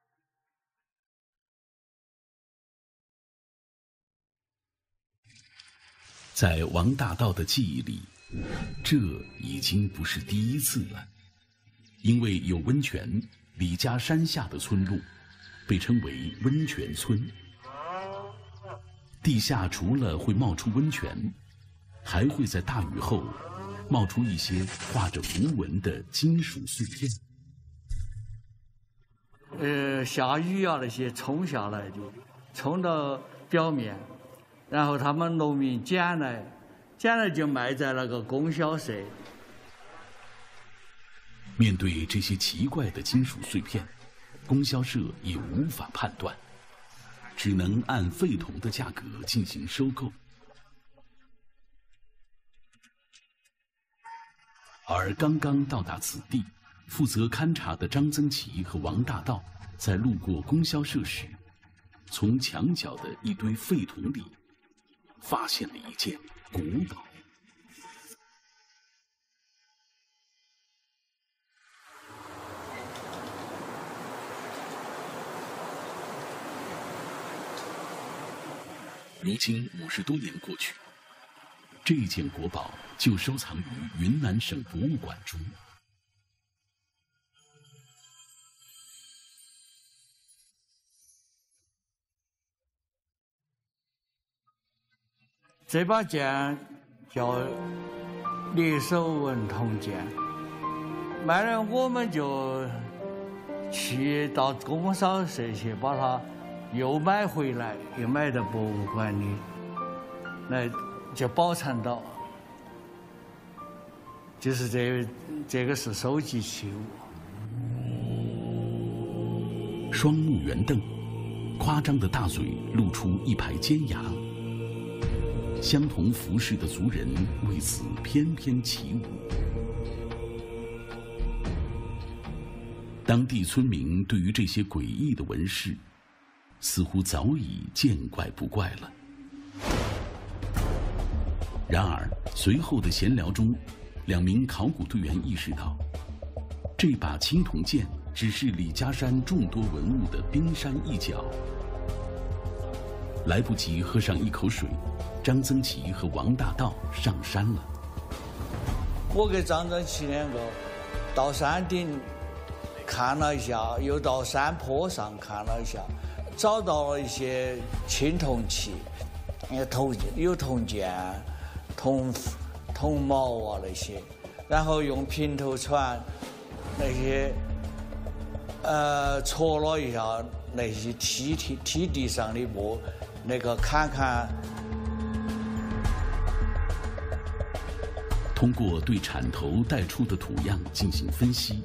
在王大道的记忆里，这已经不是第一次了。因为有温泉，李家山下的村落被称为温泉村。地下除了会冒出温泉，还会在大雨后冒出一些画着符文的金属碎片。 下雨啊，那些冲下来就冲到表面，然后他们农民捡来就埋在那个供销社。 面对这些奇怪的金属碎片，供销社也无法判断，只能按废铜的价格进行收购。 而刚刚到达此地，负责勘察的张增祺和王大道在路过供销社时，从墙角的一堆废桶里发现了一件古宝。如今50多年过去，这件国宝就收藏于云南省博物馆中。 这把剑叫猎手纹铜剑，卖了我们就去到供销社去把它又买回来，又买到博物馆里来，就保存到。就是这个是收集器物。 双目圆瞪，夸张的大嘴露出一排尖牙。相同服饰的族人为此翩翩起舞。当地村民对于这些诡异的纹饰，似乎早已见怪不怪了。然而，随后的闲聊中，2名考古队员意识到，这把青铜剑只是李家山众多文物的冰山一角。来不及喝上一口水，张增祺和王大道上山了。 我跟张增祺2个到山顶看了一下，又到山坡上看了一下，找到了一些青铜器，有铜剑、铜矛啊那些，然后用平头船那些戳了一下那些梯地上的那个看。 通过对铲头带出的土样进行分析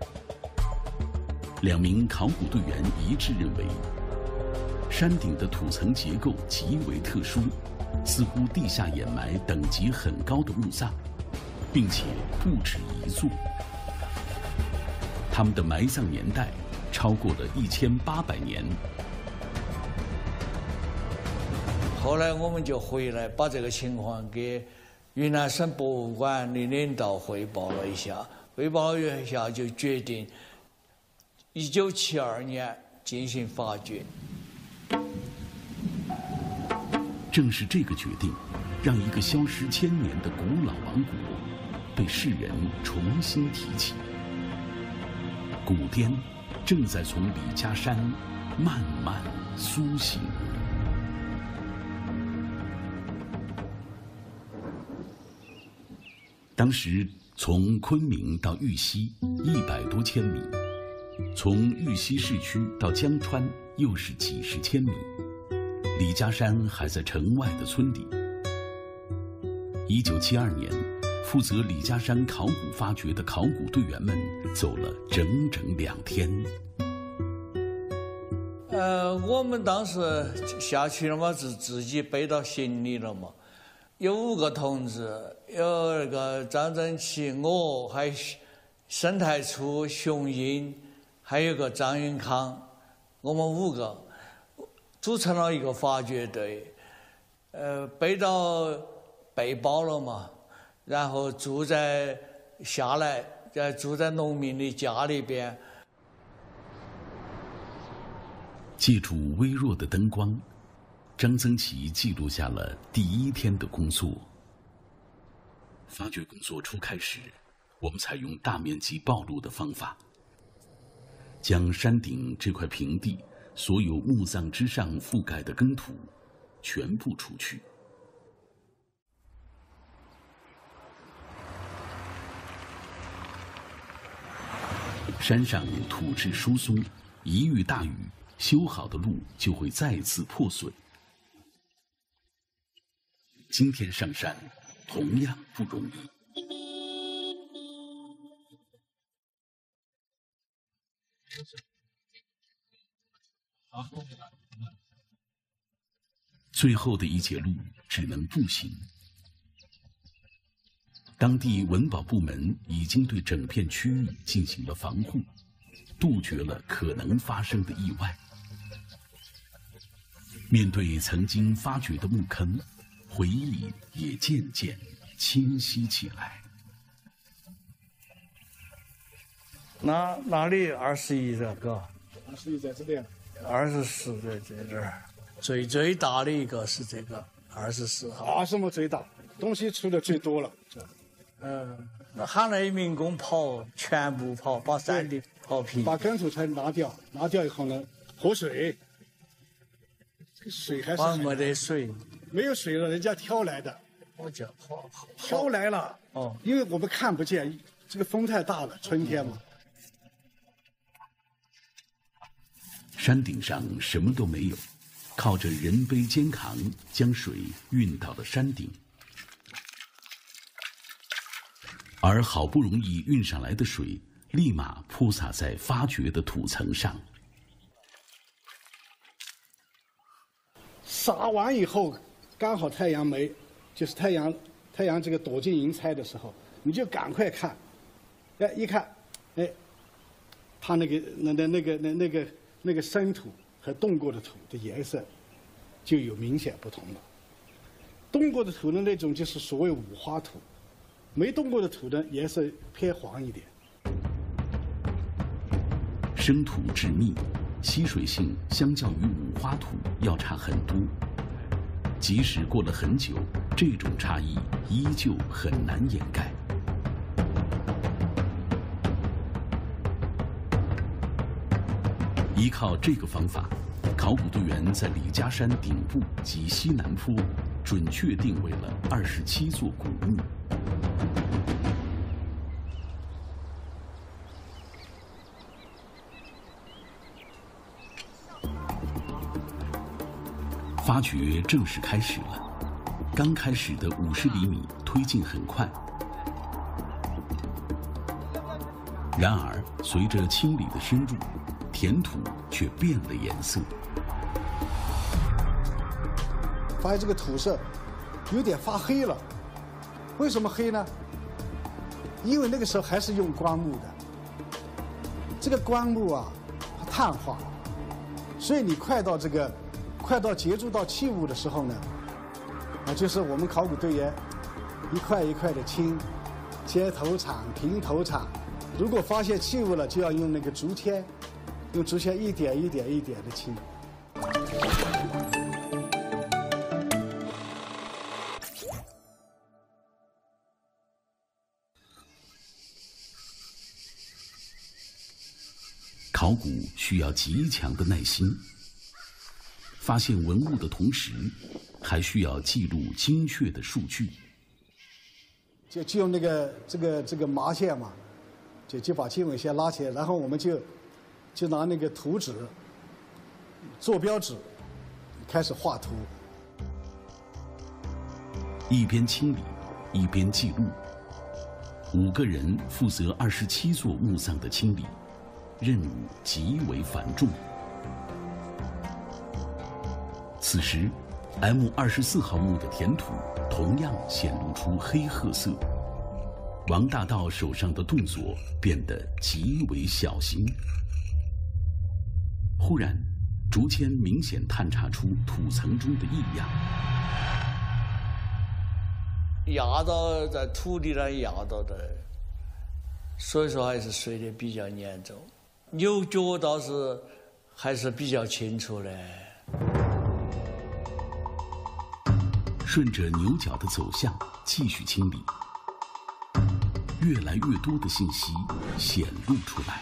，2名考古队员一致认为，山顶的土层结构极为特殊，似乎地下掩埋等级很高的墓葬，并且不止一座。他们的埋葬年代超过了1800年。 后来我们就回来把这个情况给云南省博物馆的领导汇报了一下，就决定1972年进行发掘。 正是这个决定，让一个消失1000年的古老王国被世人重新提起。古滇正在从李家山慢慢苏醒。当时从昆明到玉溪100多千米，从玉溪市区到江川又是几十千米，李家山还在城外的村里。1972年，负责李家山考古发掘的考古队员们走了整整2天。 我们当时下去了嘛，自己背到行李了嘛。有5个同志，有那个张增祺，我还沈太初、熊英，还有个张云康，我们5个组成了一个发掘队。背到背包了嘛，然后住在农民的家里边。 借助微弱的灯光，张增祺记录下了第1天的工作。发掘工作初开始，我们采用大面积暴露的方法，将山顶这块平地所有墓葬之上覆盖的耕土全部除去。山上土质疏松，一遇大雨，修好的路就会再次破损。今天上山同样不容易。最后的一节路只能步行。 当地文保部门已经对整片区域进行了防护，杜绝了可能发生的意外。面对曾经发掘的墓坑，回忆也渐渐清晰起来。 哪里21这个 ？21在这边。 24在这儿，最大的一个是这个24号。 什么最大？东西出的最多了。 那喊那民工跑，全部跑，把山地跑平， 把根土才拿掉，拿掉以后呢，活水，水还是没得水， 没有水了，人家挑来的。 我叫挑来了。因为我们看不见，这个风太大了，春天嘛。 山顶上什么都没有，靠着人背肩扛将水运到了山顶。而好不容易运上来的水，立马铺洒在发掘的土层上。 撒完以后，刚好太阳没，就是太阳这个躲进云彩的时候，你就赶快看，一看，它那个生土和冻过的土的颜色就有明显不同了。冻过的土的那种就是所谓五花土。没冻过的土呢，颜色偏黄一点。 生土质密，吸水性相较于五花土要差很多。即使过了很久，这种差异依旧很难掩盖。依靠这个方法，考古队员在李家山顶部及西南坡准确定位了27座古墓。发掘正式开始了，刚开始的50厘米推进很快，然而随着清理的深入，填土却变了颜色。 发现这个土色有点发黑了，为什么黑呢？因为那个时候还是用棺木的，这个棺木啊碳化，所以你快到接触到器物的时候呢，就是我们考古队员一块一块的清，接头铲、平头铲。如果发现器物了，就要用那个竹签，用竹签一点一点一点的清。 考古需要极强的耐心。发现文物的同时，还需要记录精确的数据。 就用这个麻线嘛，就把经纬线拉起来，然后我们就拿那个图纸、坐标纸开始画图。 一边清理，一边记录。5个人负责27座墓葬的清理，任务极为繁重。此时 ，M24号墓的填土同样显露出黑褐色。王大道手上的动作变得极为小心。忽然，竹签明显探查出土层中的异样。 压到在土地上压到的，所以说还是碎得比较严重。牛角倒是还是比较清楚的。 顺着牛角的走向继续清理，越来越多的信息显露出来。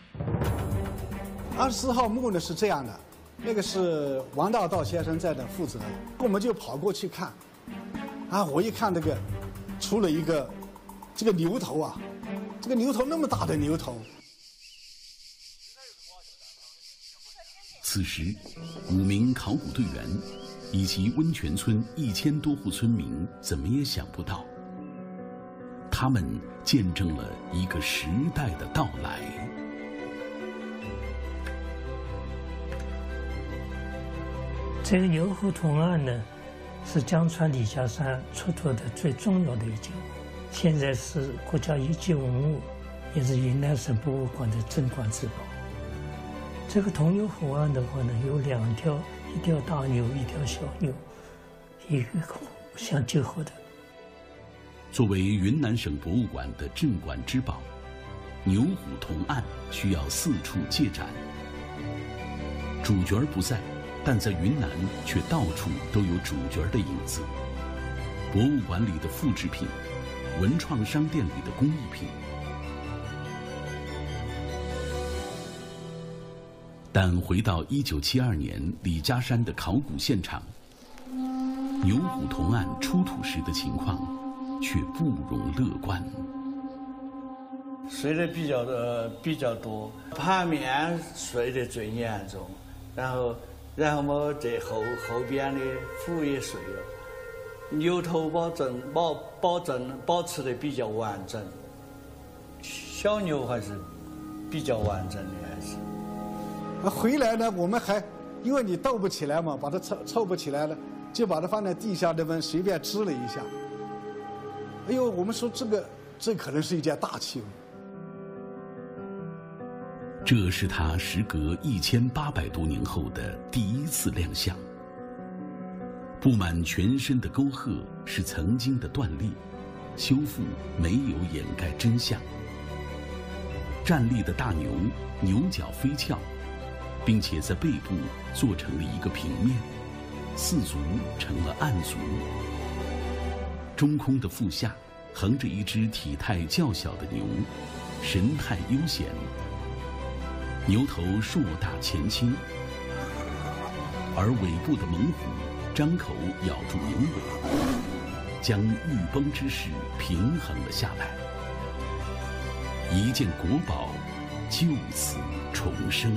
24号墓呢是这样的，那个是王大道先生在那负责，我们就跑过去看。我一看这个，出了一个这个牛头啊，这个牛头那么大的牛头。 此时，5名考古队员以及温泉村1000多户村民怎么也想不到，他们见证了一个时代的到来。 这个牛头图案呢，是江川李家山出土的最重要的一件， 现在是国家一级文物，也是云南省博物馆的镇馆之宝。这个铜牛湖岸的话呢，有2条，一条大牛，一条小牛，一个互相结合的。 作为云南省博物馆的镇馆之宝，牛虎铜案需要4处借展。主角不在，但在云南却到处都有主角的影子。博物馆里的复制品，文创商店里的工艺品。但回到1972年李家山的考古现场，牛虎铜案出土时的情况却不容乐观。 碎的比较多，盘面碎的最严重，然后么这后边的腹也碎了，牛头保持的比较完整，小牛还是比较完整的还是。 回来呢，我们还因为你斗不起来嘛，把它凑不起来了，就把它放在地下那边随便支了一下。哎呦，我们说这可能是一件大器物。 这是他时隔1800多年后的第1次亮相。布满全身的沟壑是曾经的断裂，修复没有掩盖真相。站立的大牛，牛角飞翘，并且在背部做成了一个平面，四足成了暗足。中空的腹下横着一只体态较小的牛，神态悠闲。牛头硕大前倾，而尾部的猛虎张口咬住牛尾，将欲崩之势平衡了下来。一件国宝就此重生。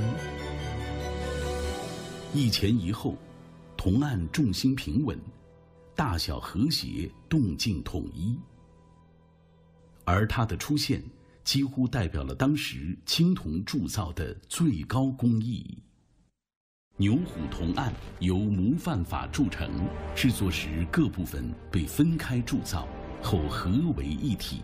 一前一后，铜案重心平稳，大小和谐，动静统一。而它的出现几乎代表了当时青铜铸造的最高工艺。牛虎铜案由模范法铸成，制作时各部分被分开铸造，后合为一体。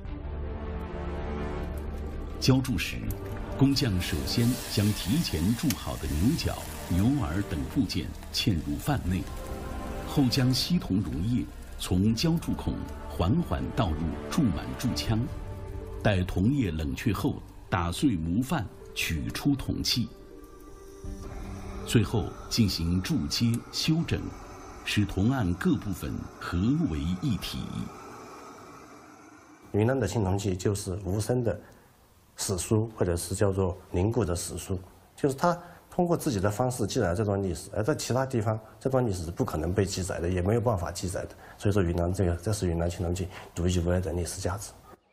浇铸时，工匠首先将提前铸好的牛角、牛耳等部件嵌入范内，后将锡铜溶液从浇铸孔缓缓倒入注满铸枪，待铜液冷却后，打碎模范，取出铜器，最后进行铸接修整，使铜案各部分合为一体。 云南的青铜器就是无声的史书，或者是叫做凝固的史书，就是它通过自己的方式记载这段历史，而在其他地方这段历史是不可能被记载的，也没有办法记载的。所以说云南这是云南青铜器独一无二的历史价值。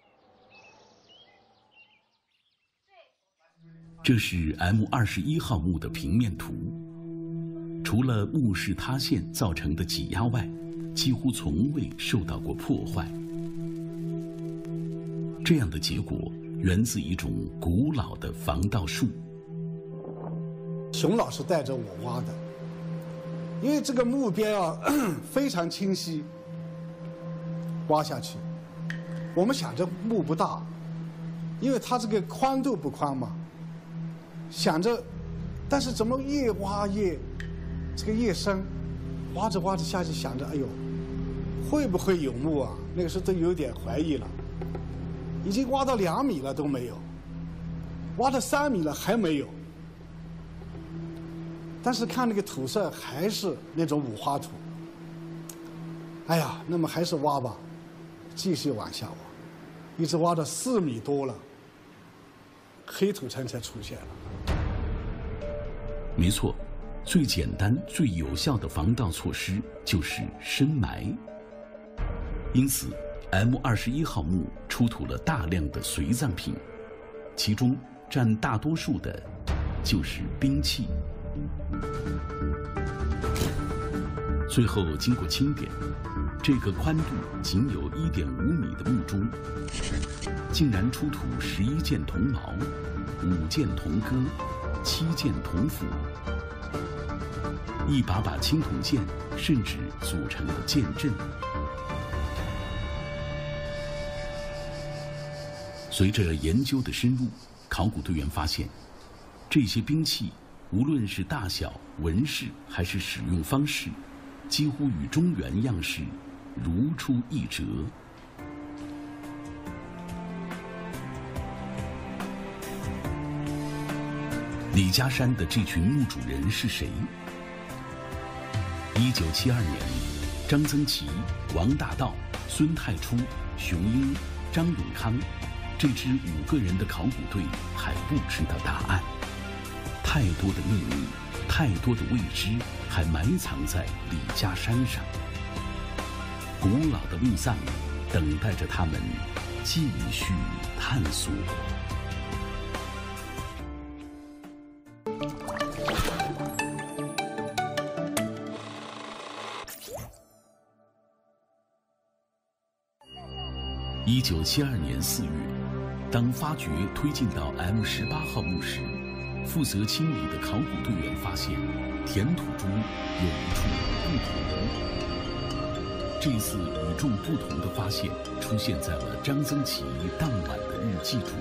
这是 M21号墓的平面图，除了墓室塌陷造成的挤压外，几乎从未受到过破坏。这样的结果源自一种古老的防盗术。 熊老师带着我挖的，因为这个目标非常清晰，挖下去。我们想着墓不大，因为它这个宽度不宽嘛，想着，但是怎么越挖越深，挖着挖着下去，想着哎呦，会不会有墓啊？那个时候都有点怀疑了。已经挖到2米了都没有，挖到3米了还没有。但是看那个土色还是那种五花土。哎呀，那么还是挖吧，继续往下挖，一直挖到4米多了，黑土层才出现了。 没错，最简单、最有效的防盗措施就是深埋。因此，M21号墓出土了大量的随葬品，其中占大多数的就是兵器。最后经过清点，这个宽度仅有1.5米的墓中，竟然出土11件铜矛、5件铜戈、7件铜斧，一把把青铜剑，甚至组成了剑阵。 随着研究的深入，考古队员发现，这些兵器无论是大小、纹饰还是使用方式，几乎与中原样式如出一辙。李家山的这群墓主人是谁？1972年，张增祺、王大道、孙太初、熊英、张永康这支5个人的考古队还不知道答案。太多的秘密，太多的未知，还埋藏在李家山上。古老的墓葬等待着他们继续探索。1972年4月，当发掘推进到 M18号墓时，负责清理的考古队员发现，填土中有一处不同。这次与众不同的发现出现在了张增祺当晚的日记中。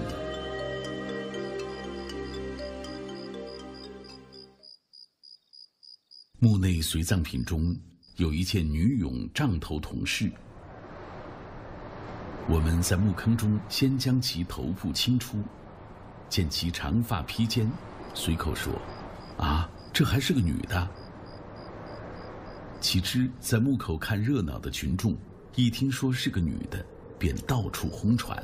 墓内随葬品中有一件女俑杖头铜饰。我们在墓坑中先将其头部清出，见其长发披肩，随口说：“啊，这还是个女的。”岂知在墓口看热闹的群众一听说是个女的，便到处轰传。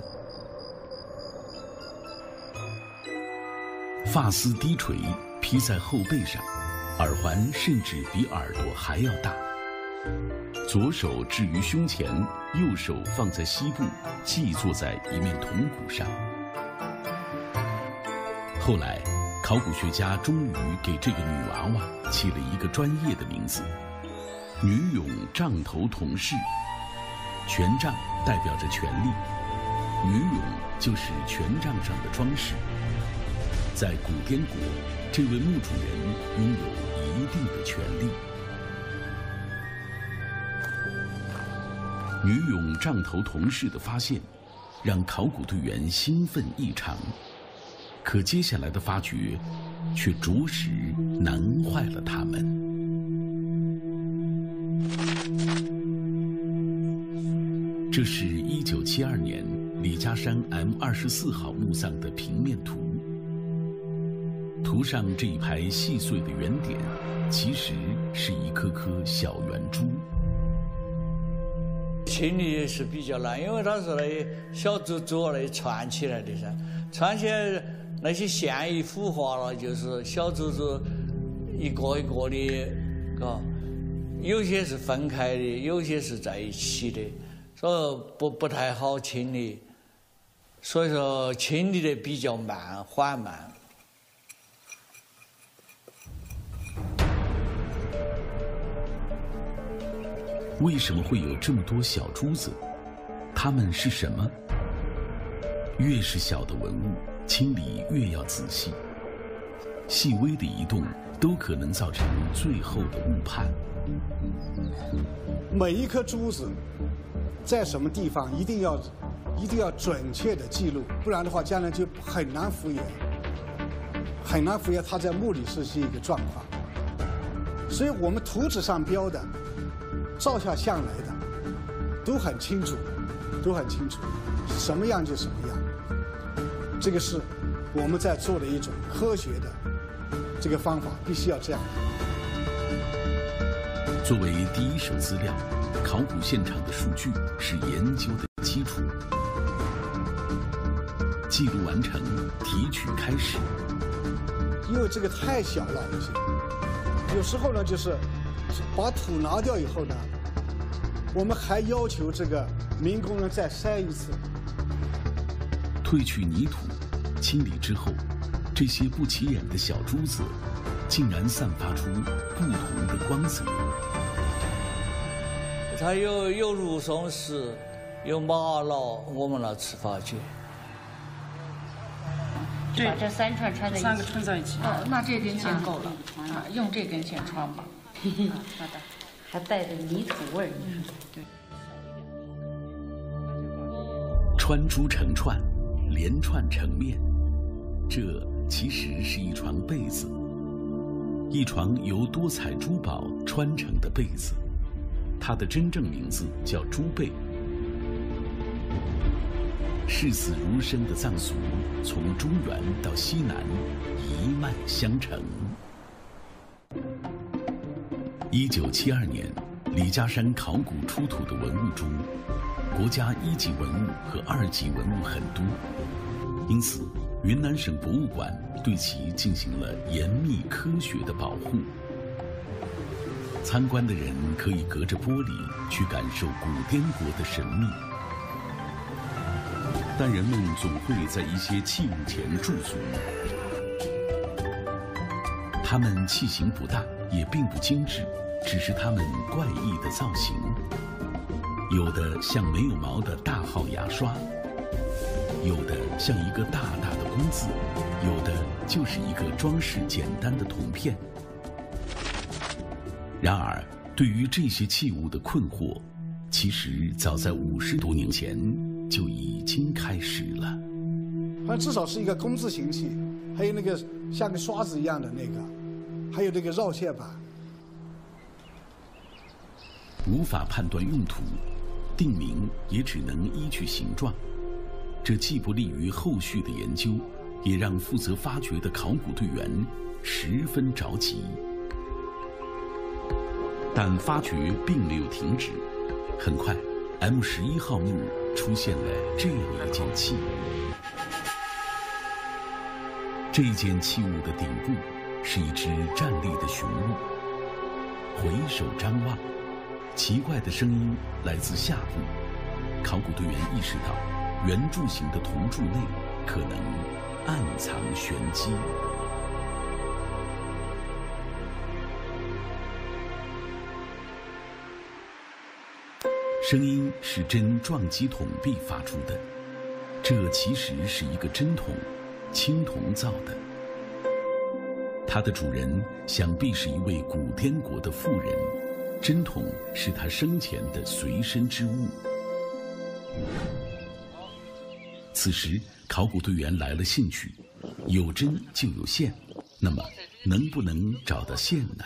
发丝低垂，披在后背上，耳环甚至比耳朵还要大。左手置于胸前，右手放在膝部，系坐在一面铜鼓上。后来，考古学家终于给这个女娃娃起了一个专业的名字——女俑杖头铜饰。权杖代表着权力，女俑就是权杖上的装饰。在古滇国，这位墓主人拥有一定的权力。女俑杖头铜饰的发现，让考古队员兴奋异常。可接下来的发掘，却着实难坏了他们。这是1972年李家山 M24号墓葬的平面图。图上这一排细碎的圆点，其实是一颗颗小圆珠。 清理是比较难，因为它是那小珠珠那串起来的噻，串起来那些线一腐化了，就是小珠珠一个一个的，嘎，有些是分开的，有些是在一起的，所以不太好清理，所以说清理的比较缓慢。 为什么会有这么多小珠子？它们是什么？越是小的文物，清理越要仔细，细微的移动都可能造成最后的误判。 每一颗珠子在什么地方，一定要准确的记录，不然的话，将来就很难复原，很难复原它在墓里是一个状况。所以我们图纸上标的，照下相来的，都很清楚，什么样就什么样。这个是我们在做的一种科学的这个方法，必须要这样。 作为第一手资料，考古现场的数据是研究的基础。记录完成，提取开始。 因为这个太小了，有时候呢，就是把土拿掉以后呢，我们还要求这个民工呢再筛一次。 褪去泥土，清理之后，这些不起眼的小珠子，竟然散发出不同的光泽。 它有如松石，有玛瑙，我们拿此发掘。 对，把这3串穿在一起，3个串在一起。 哦，那这根线够了啊，用这根线穿吧。 好的，还带着泥土味儿。 对。 穿珠成串， 连串成面，这其实是一床被子，一床由多彩珠宝穿成的被子，它的真正名字叫珠被。视死如生的藏俗从中原到西南一脉相承。1972年，李家山考古出土的文物中，国家1级文物和2级文物很多，因此云南省博物馆对其进行了严密科学的保护。参观的人可以隔着玻璃去感受古滇国的神秘，但人们总会在一些器物前驻足。它们器型不大，也并不精致，只是它们怪异的造型。有的像没有毛的大号牙刷，有的像一个大大的工字，有的就是一个装饰简单的铜片。然而，对于这些器物的困惑，其实早在50多年前就已经开始了。 反正至少是一个工字形器，还有那个像个刷子一样的那个，还有那个绕线板。 无法判断用途，定名也只能依据形状，这既不利于后续的研究，也让负责发掘的考古队员十分着急。但发掘并没有停止，很快 M11号墓出现了这样一件器物。这件器物的顶部是一只站立的雄鹿，回首张望，奇怪的声音来自下部。考古队员意识到，圆柱形的铜柱内可能暗藏玄机。声音是针撞击筒壁发出的，这其实是一个针筒，青铜造的。它的主人想必是一位古滇国的妇人，针筒是他生前的随身之物。此时，考古队员来了兴趣，有针就有线，那么能不能找到线呢？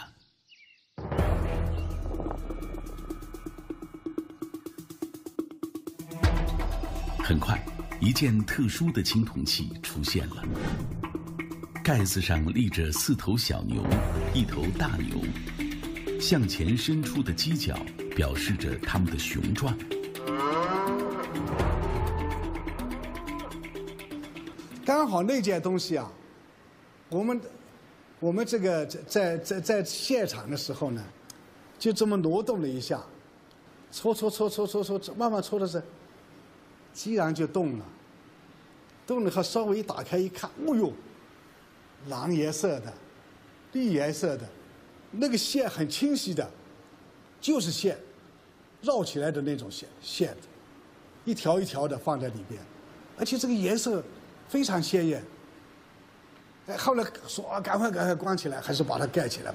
很快，一件特殊的青铜器出现了，盖子上立着4头小牛，1头大牛，向前伸出的犄角表示着它们的雄壮。 刚好那件东西啊，我们这个在现场的时候呢，就这么挪动了一下，搓，慢慢搓的是，既然就动了，动了后稍微一打开一看，哦呦，蓝颜色的，绿颜色的，那个线很清晰的，就是线，绕起来的那种线，一条一条的放在里边，而且这个颜色非常鲜艳。后来说啊，赶快关起来，还是把它盖起来吧。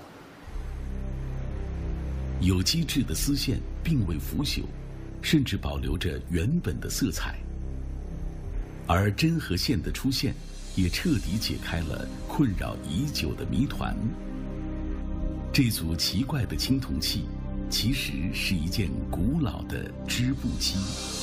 有机质的丝线并未腐朽，甚至保留着原本的色彩。而针和线的出现，也彻底解开了困扰已久的谜团。这组奇怪的青铜器，其实是一件古老的织布机。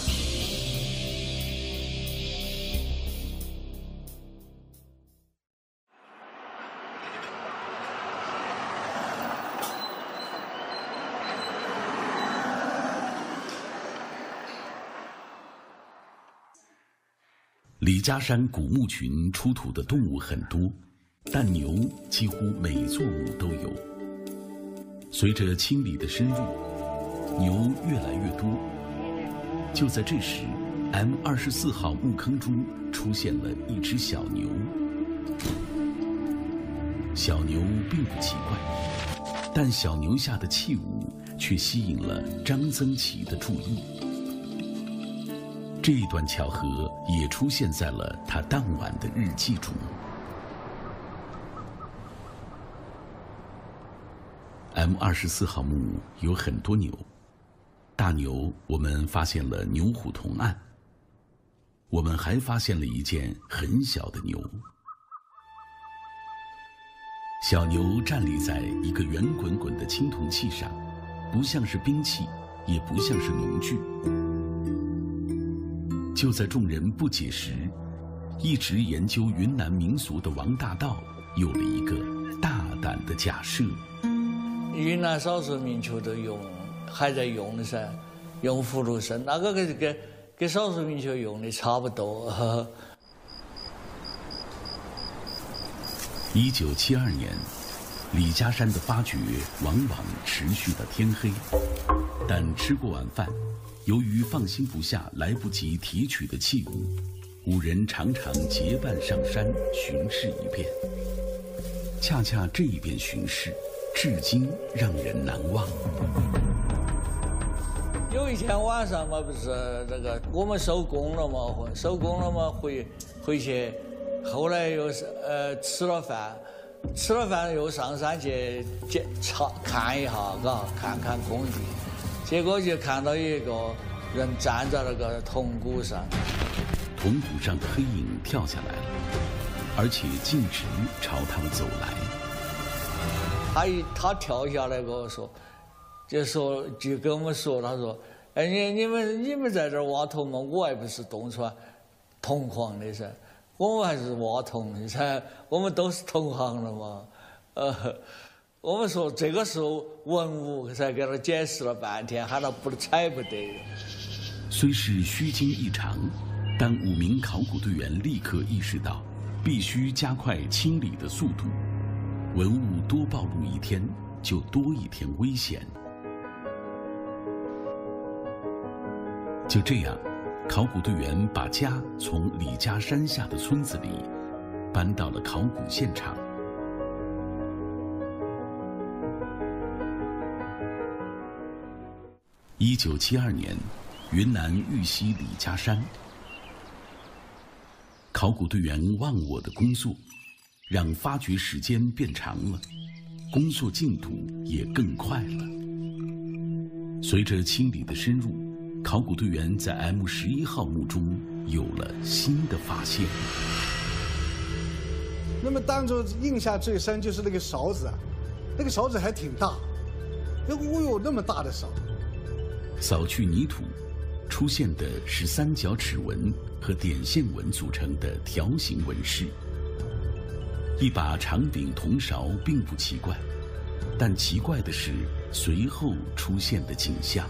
李家山古墓群出土的动物很多，但牛几乎每座墓都有。随着清理的深入，牛越来越多。就在这时 ，M24号墓坑中出现了一只小牛。小牛并不奇怪，但小牛下的器物却吸引了张增祺的注意。这一段巧合也出现在了他当晚的日记中。M24号墓有很多牛，大牛我们发现了牛虎同案， 我们还发现了一件很小的牛。小牛站立在一个圆滚滚的青铜器上，不像是兵器，也不像是农具。就在众人不解时，一直研究云南民俗的王大道有了一个大胆的假设。 云南少数民族都还在用的噻，用葫芦绳，那个跟少数民族用的差不多。 1972年，李家山的发掘往往持续到天黑，但吃过晚饭，由于放心不下来不及提取的器物，五人常常结伴上山巡视一遍。恰恰这一遍巡视，至今让人难忘。 有一天晚上嘛，不是那个我们收工了嘛，回去，后来又是吃了饭又上山去看一下，看看工地，结果就看到一个人站在那个铜鼓上， 铜鼓上的黑影跳下来了，而且径直朝他们走来。 他跳下来跟我说，就跟我们说，他说：“哎，你们在这儿挖铜吗？我还不是东川铜矿的噻，我们还是挖铜的噻，我们都是同行了嘛。”我们说这个时候文物才给他解释了半天，喊他不睬不得。 虽是虚惊一场，但5名考古队员立刻意识到，必须加快清理的速度。文物多暴露一天，就多一天危险。就这样，考古队员把家从李家山下的村子里搬到了考古现场。1972年，云南玉溪李家山，考古队员忘我的工作，让发掘时间变长了，工作进度也更快了。随着清理的深入，考古队员在 M11号墓中有了新的发现。 那么当中印象最深就是那个勺子，那个勺子还挺大，那么大的勺。 扫去泥土，出现的是三角齿纹和点线纹组成的条形纹饰。一把长柄铜勺并不奇怪，但奇怪的是随后出现的景象。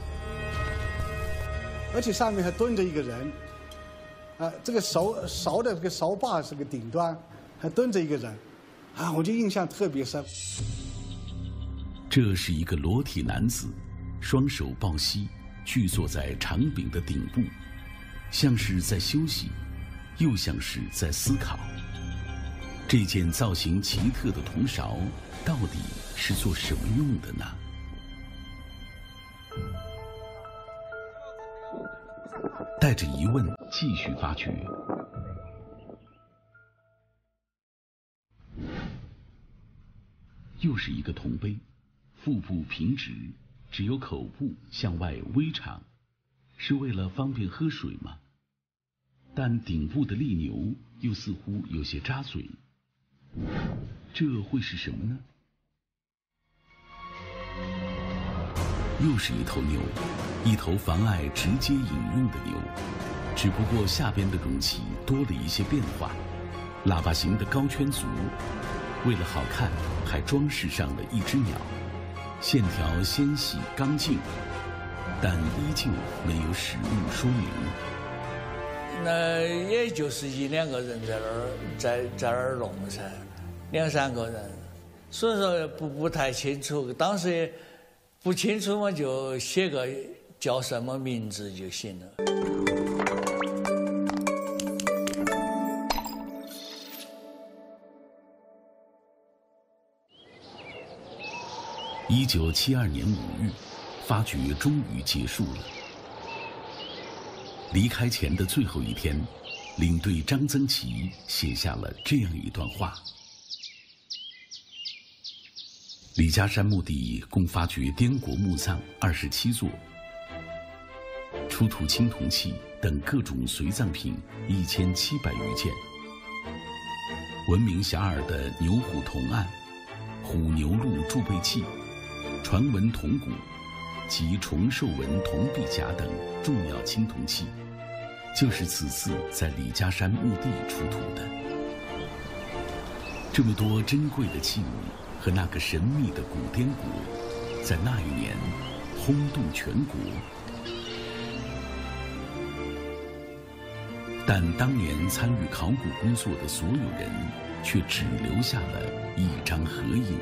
而且上面还蹲着一个人，这个勺的这个勺把是个顶端，还蹲着一个人，我就印象特别深。 这是一个裸体男子，双手抱膝，踞坐在长柄的顶部，像是在休息，又像是在思考。这件造型奇特的铜勺到底是做什么用的呢？带着疑问继续发掘。又是一个铜杯，腹部平直，只有口部向外微敞，是为了方便喝水吗？但顶部的立牛又似乎有些扎嘴，这会是什么呢？又是一头牛，一头妨碍直接饮用的牛，只不过下边的容器多了一些变化，喇叭形的高圈足，为了好看还装饰上了一只鸟，线条纤细刚劲，但依旧没有使用说明。 那也就是1-2个人在那儿弄噻，2-3个人，所以说不太清楚，当时也不清楚嘛，就写个叫什么名字就行了。 1972年5月，发掘终于结束了。离开前的最后一天，领队张增祺写下了这样一段话：李家山墓地共发掘滇国墓葬27座，出土青铜器等各种随葬品1700余件。闻名遐迩的牛虎铜案、虎牛鹿贮贝器、传闻铜鼓及重寿纹铜臂甲等重要青铜器，就是此次在李家山墓地出土的。这么多珍贵的器物和那个神秘的古滇国，在那一年轰动全国。但当年参与考古工作的所有人，却只留下了一张合影。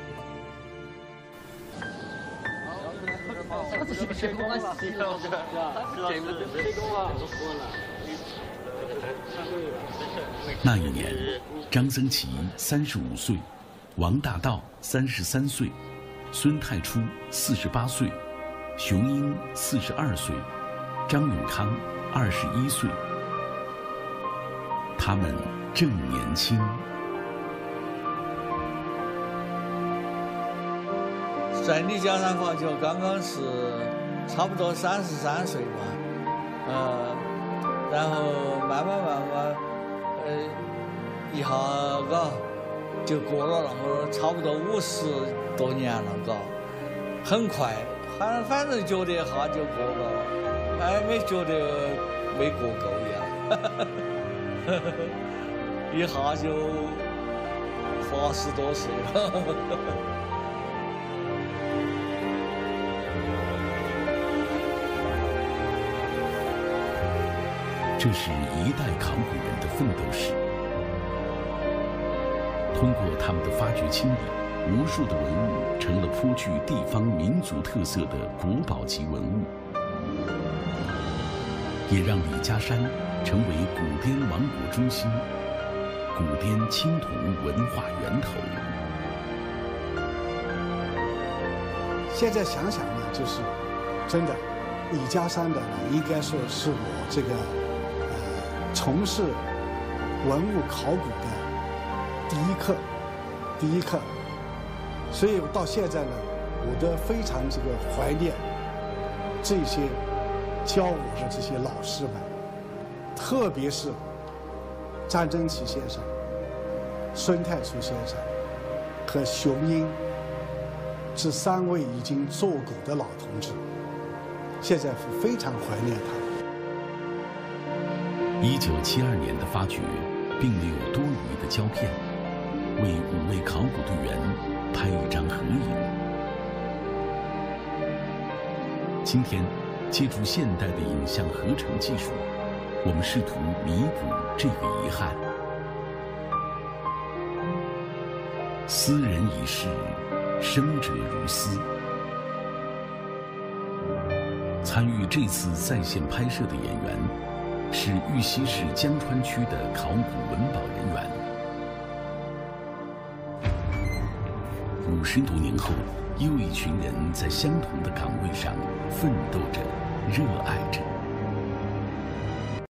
那一年，张僧祺35岁，王大道33岁，孙太初48岁，熊英42岁，张永康21岁。他们正年轻。 在李家山发掘刚刚是差不多33岁吧，然后慢慢，一下嘎就过了那么差不多50多年了，嘎，很快，反正觉得一下就过了，没觉得没过够一样。一下就80多岁了。 这是一代考古人的奋斗史。通过他们的发掘清理，无数的文物成了颇具地方民族特色的国宝级文物，也让李家山成为古滇王国中心、古滇青铜文化源头。 现在想想呢，就是真的，李家山的呢，应该说是我这个从事文物考古的第一课。所以到现在呢，我都非常这个怀念这些教我的这些老师们。特别是张曾祺先生、孙太初先生和熊英这3位已经作古的老同志，现在非常怀念他们。 1972年的发掘，并没有多余的胶片，为5位考古队员拍一张合影。今天，借助现代的影像合成技术，我们试图弥补这个遗憾。斯人已逝，生者如斯。参与这次在线拍摄的演员是玉溪市江川区的考古文保人员。50多年后，又一群人在相同的岗位上奋斗着，热爱着。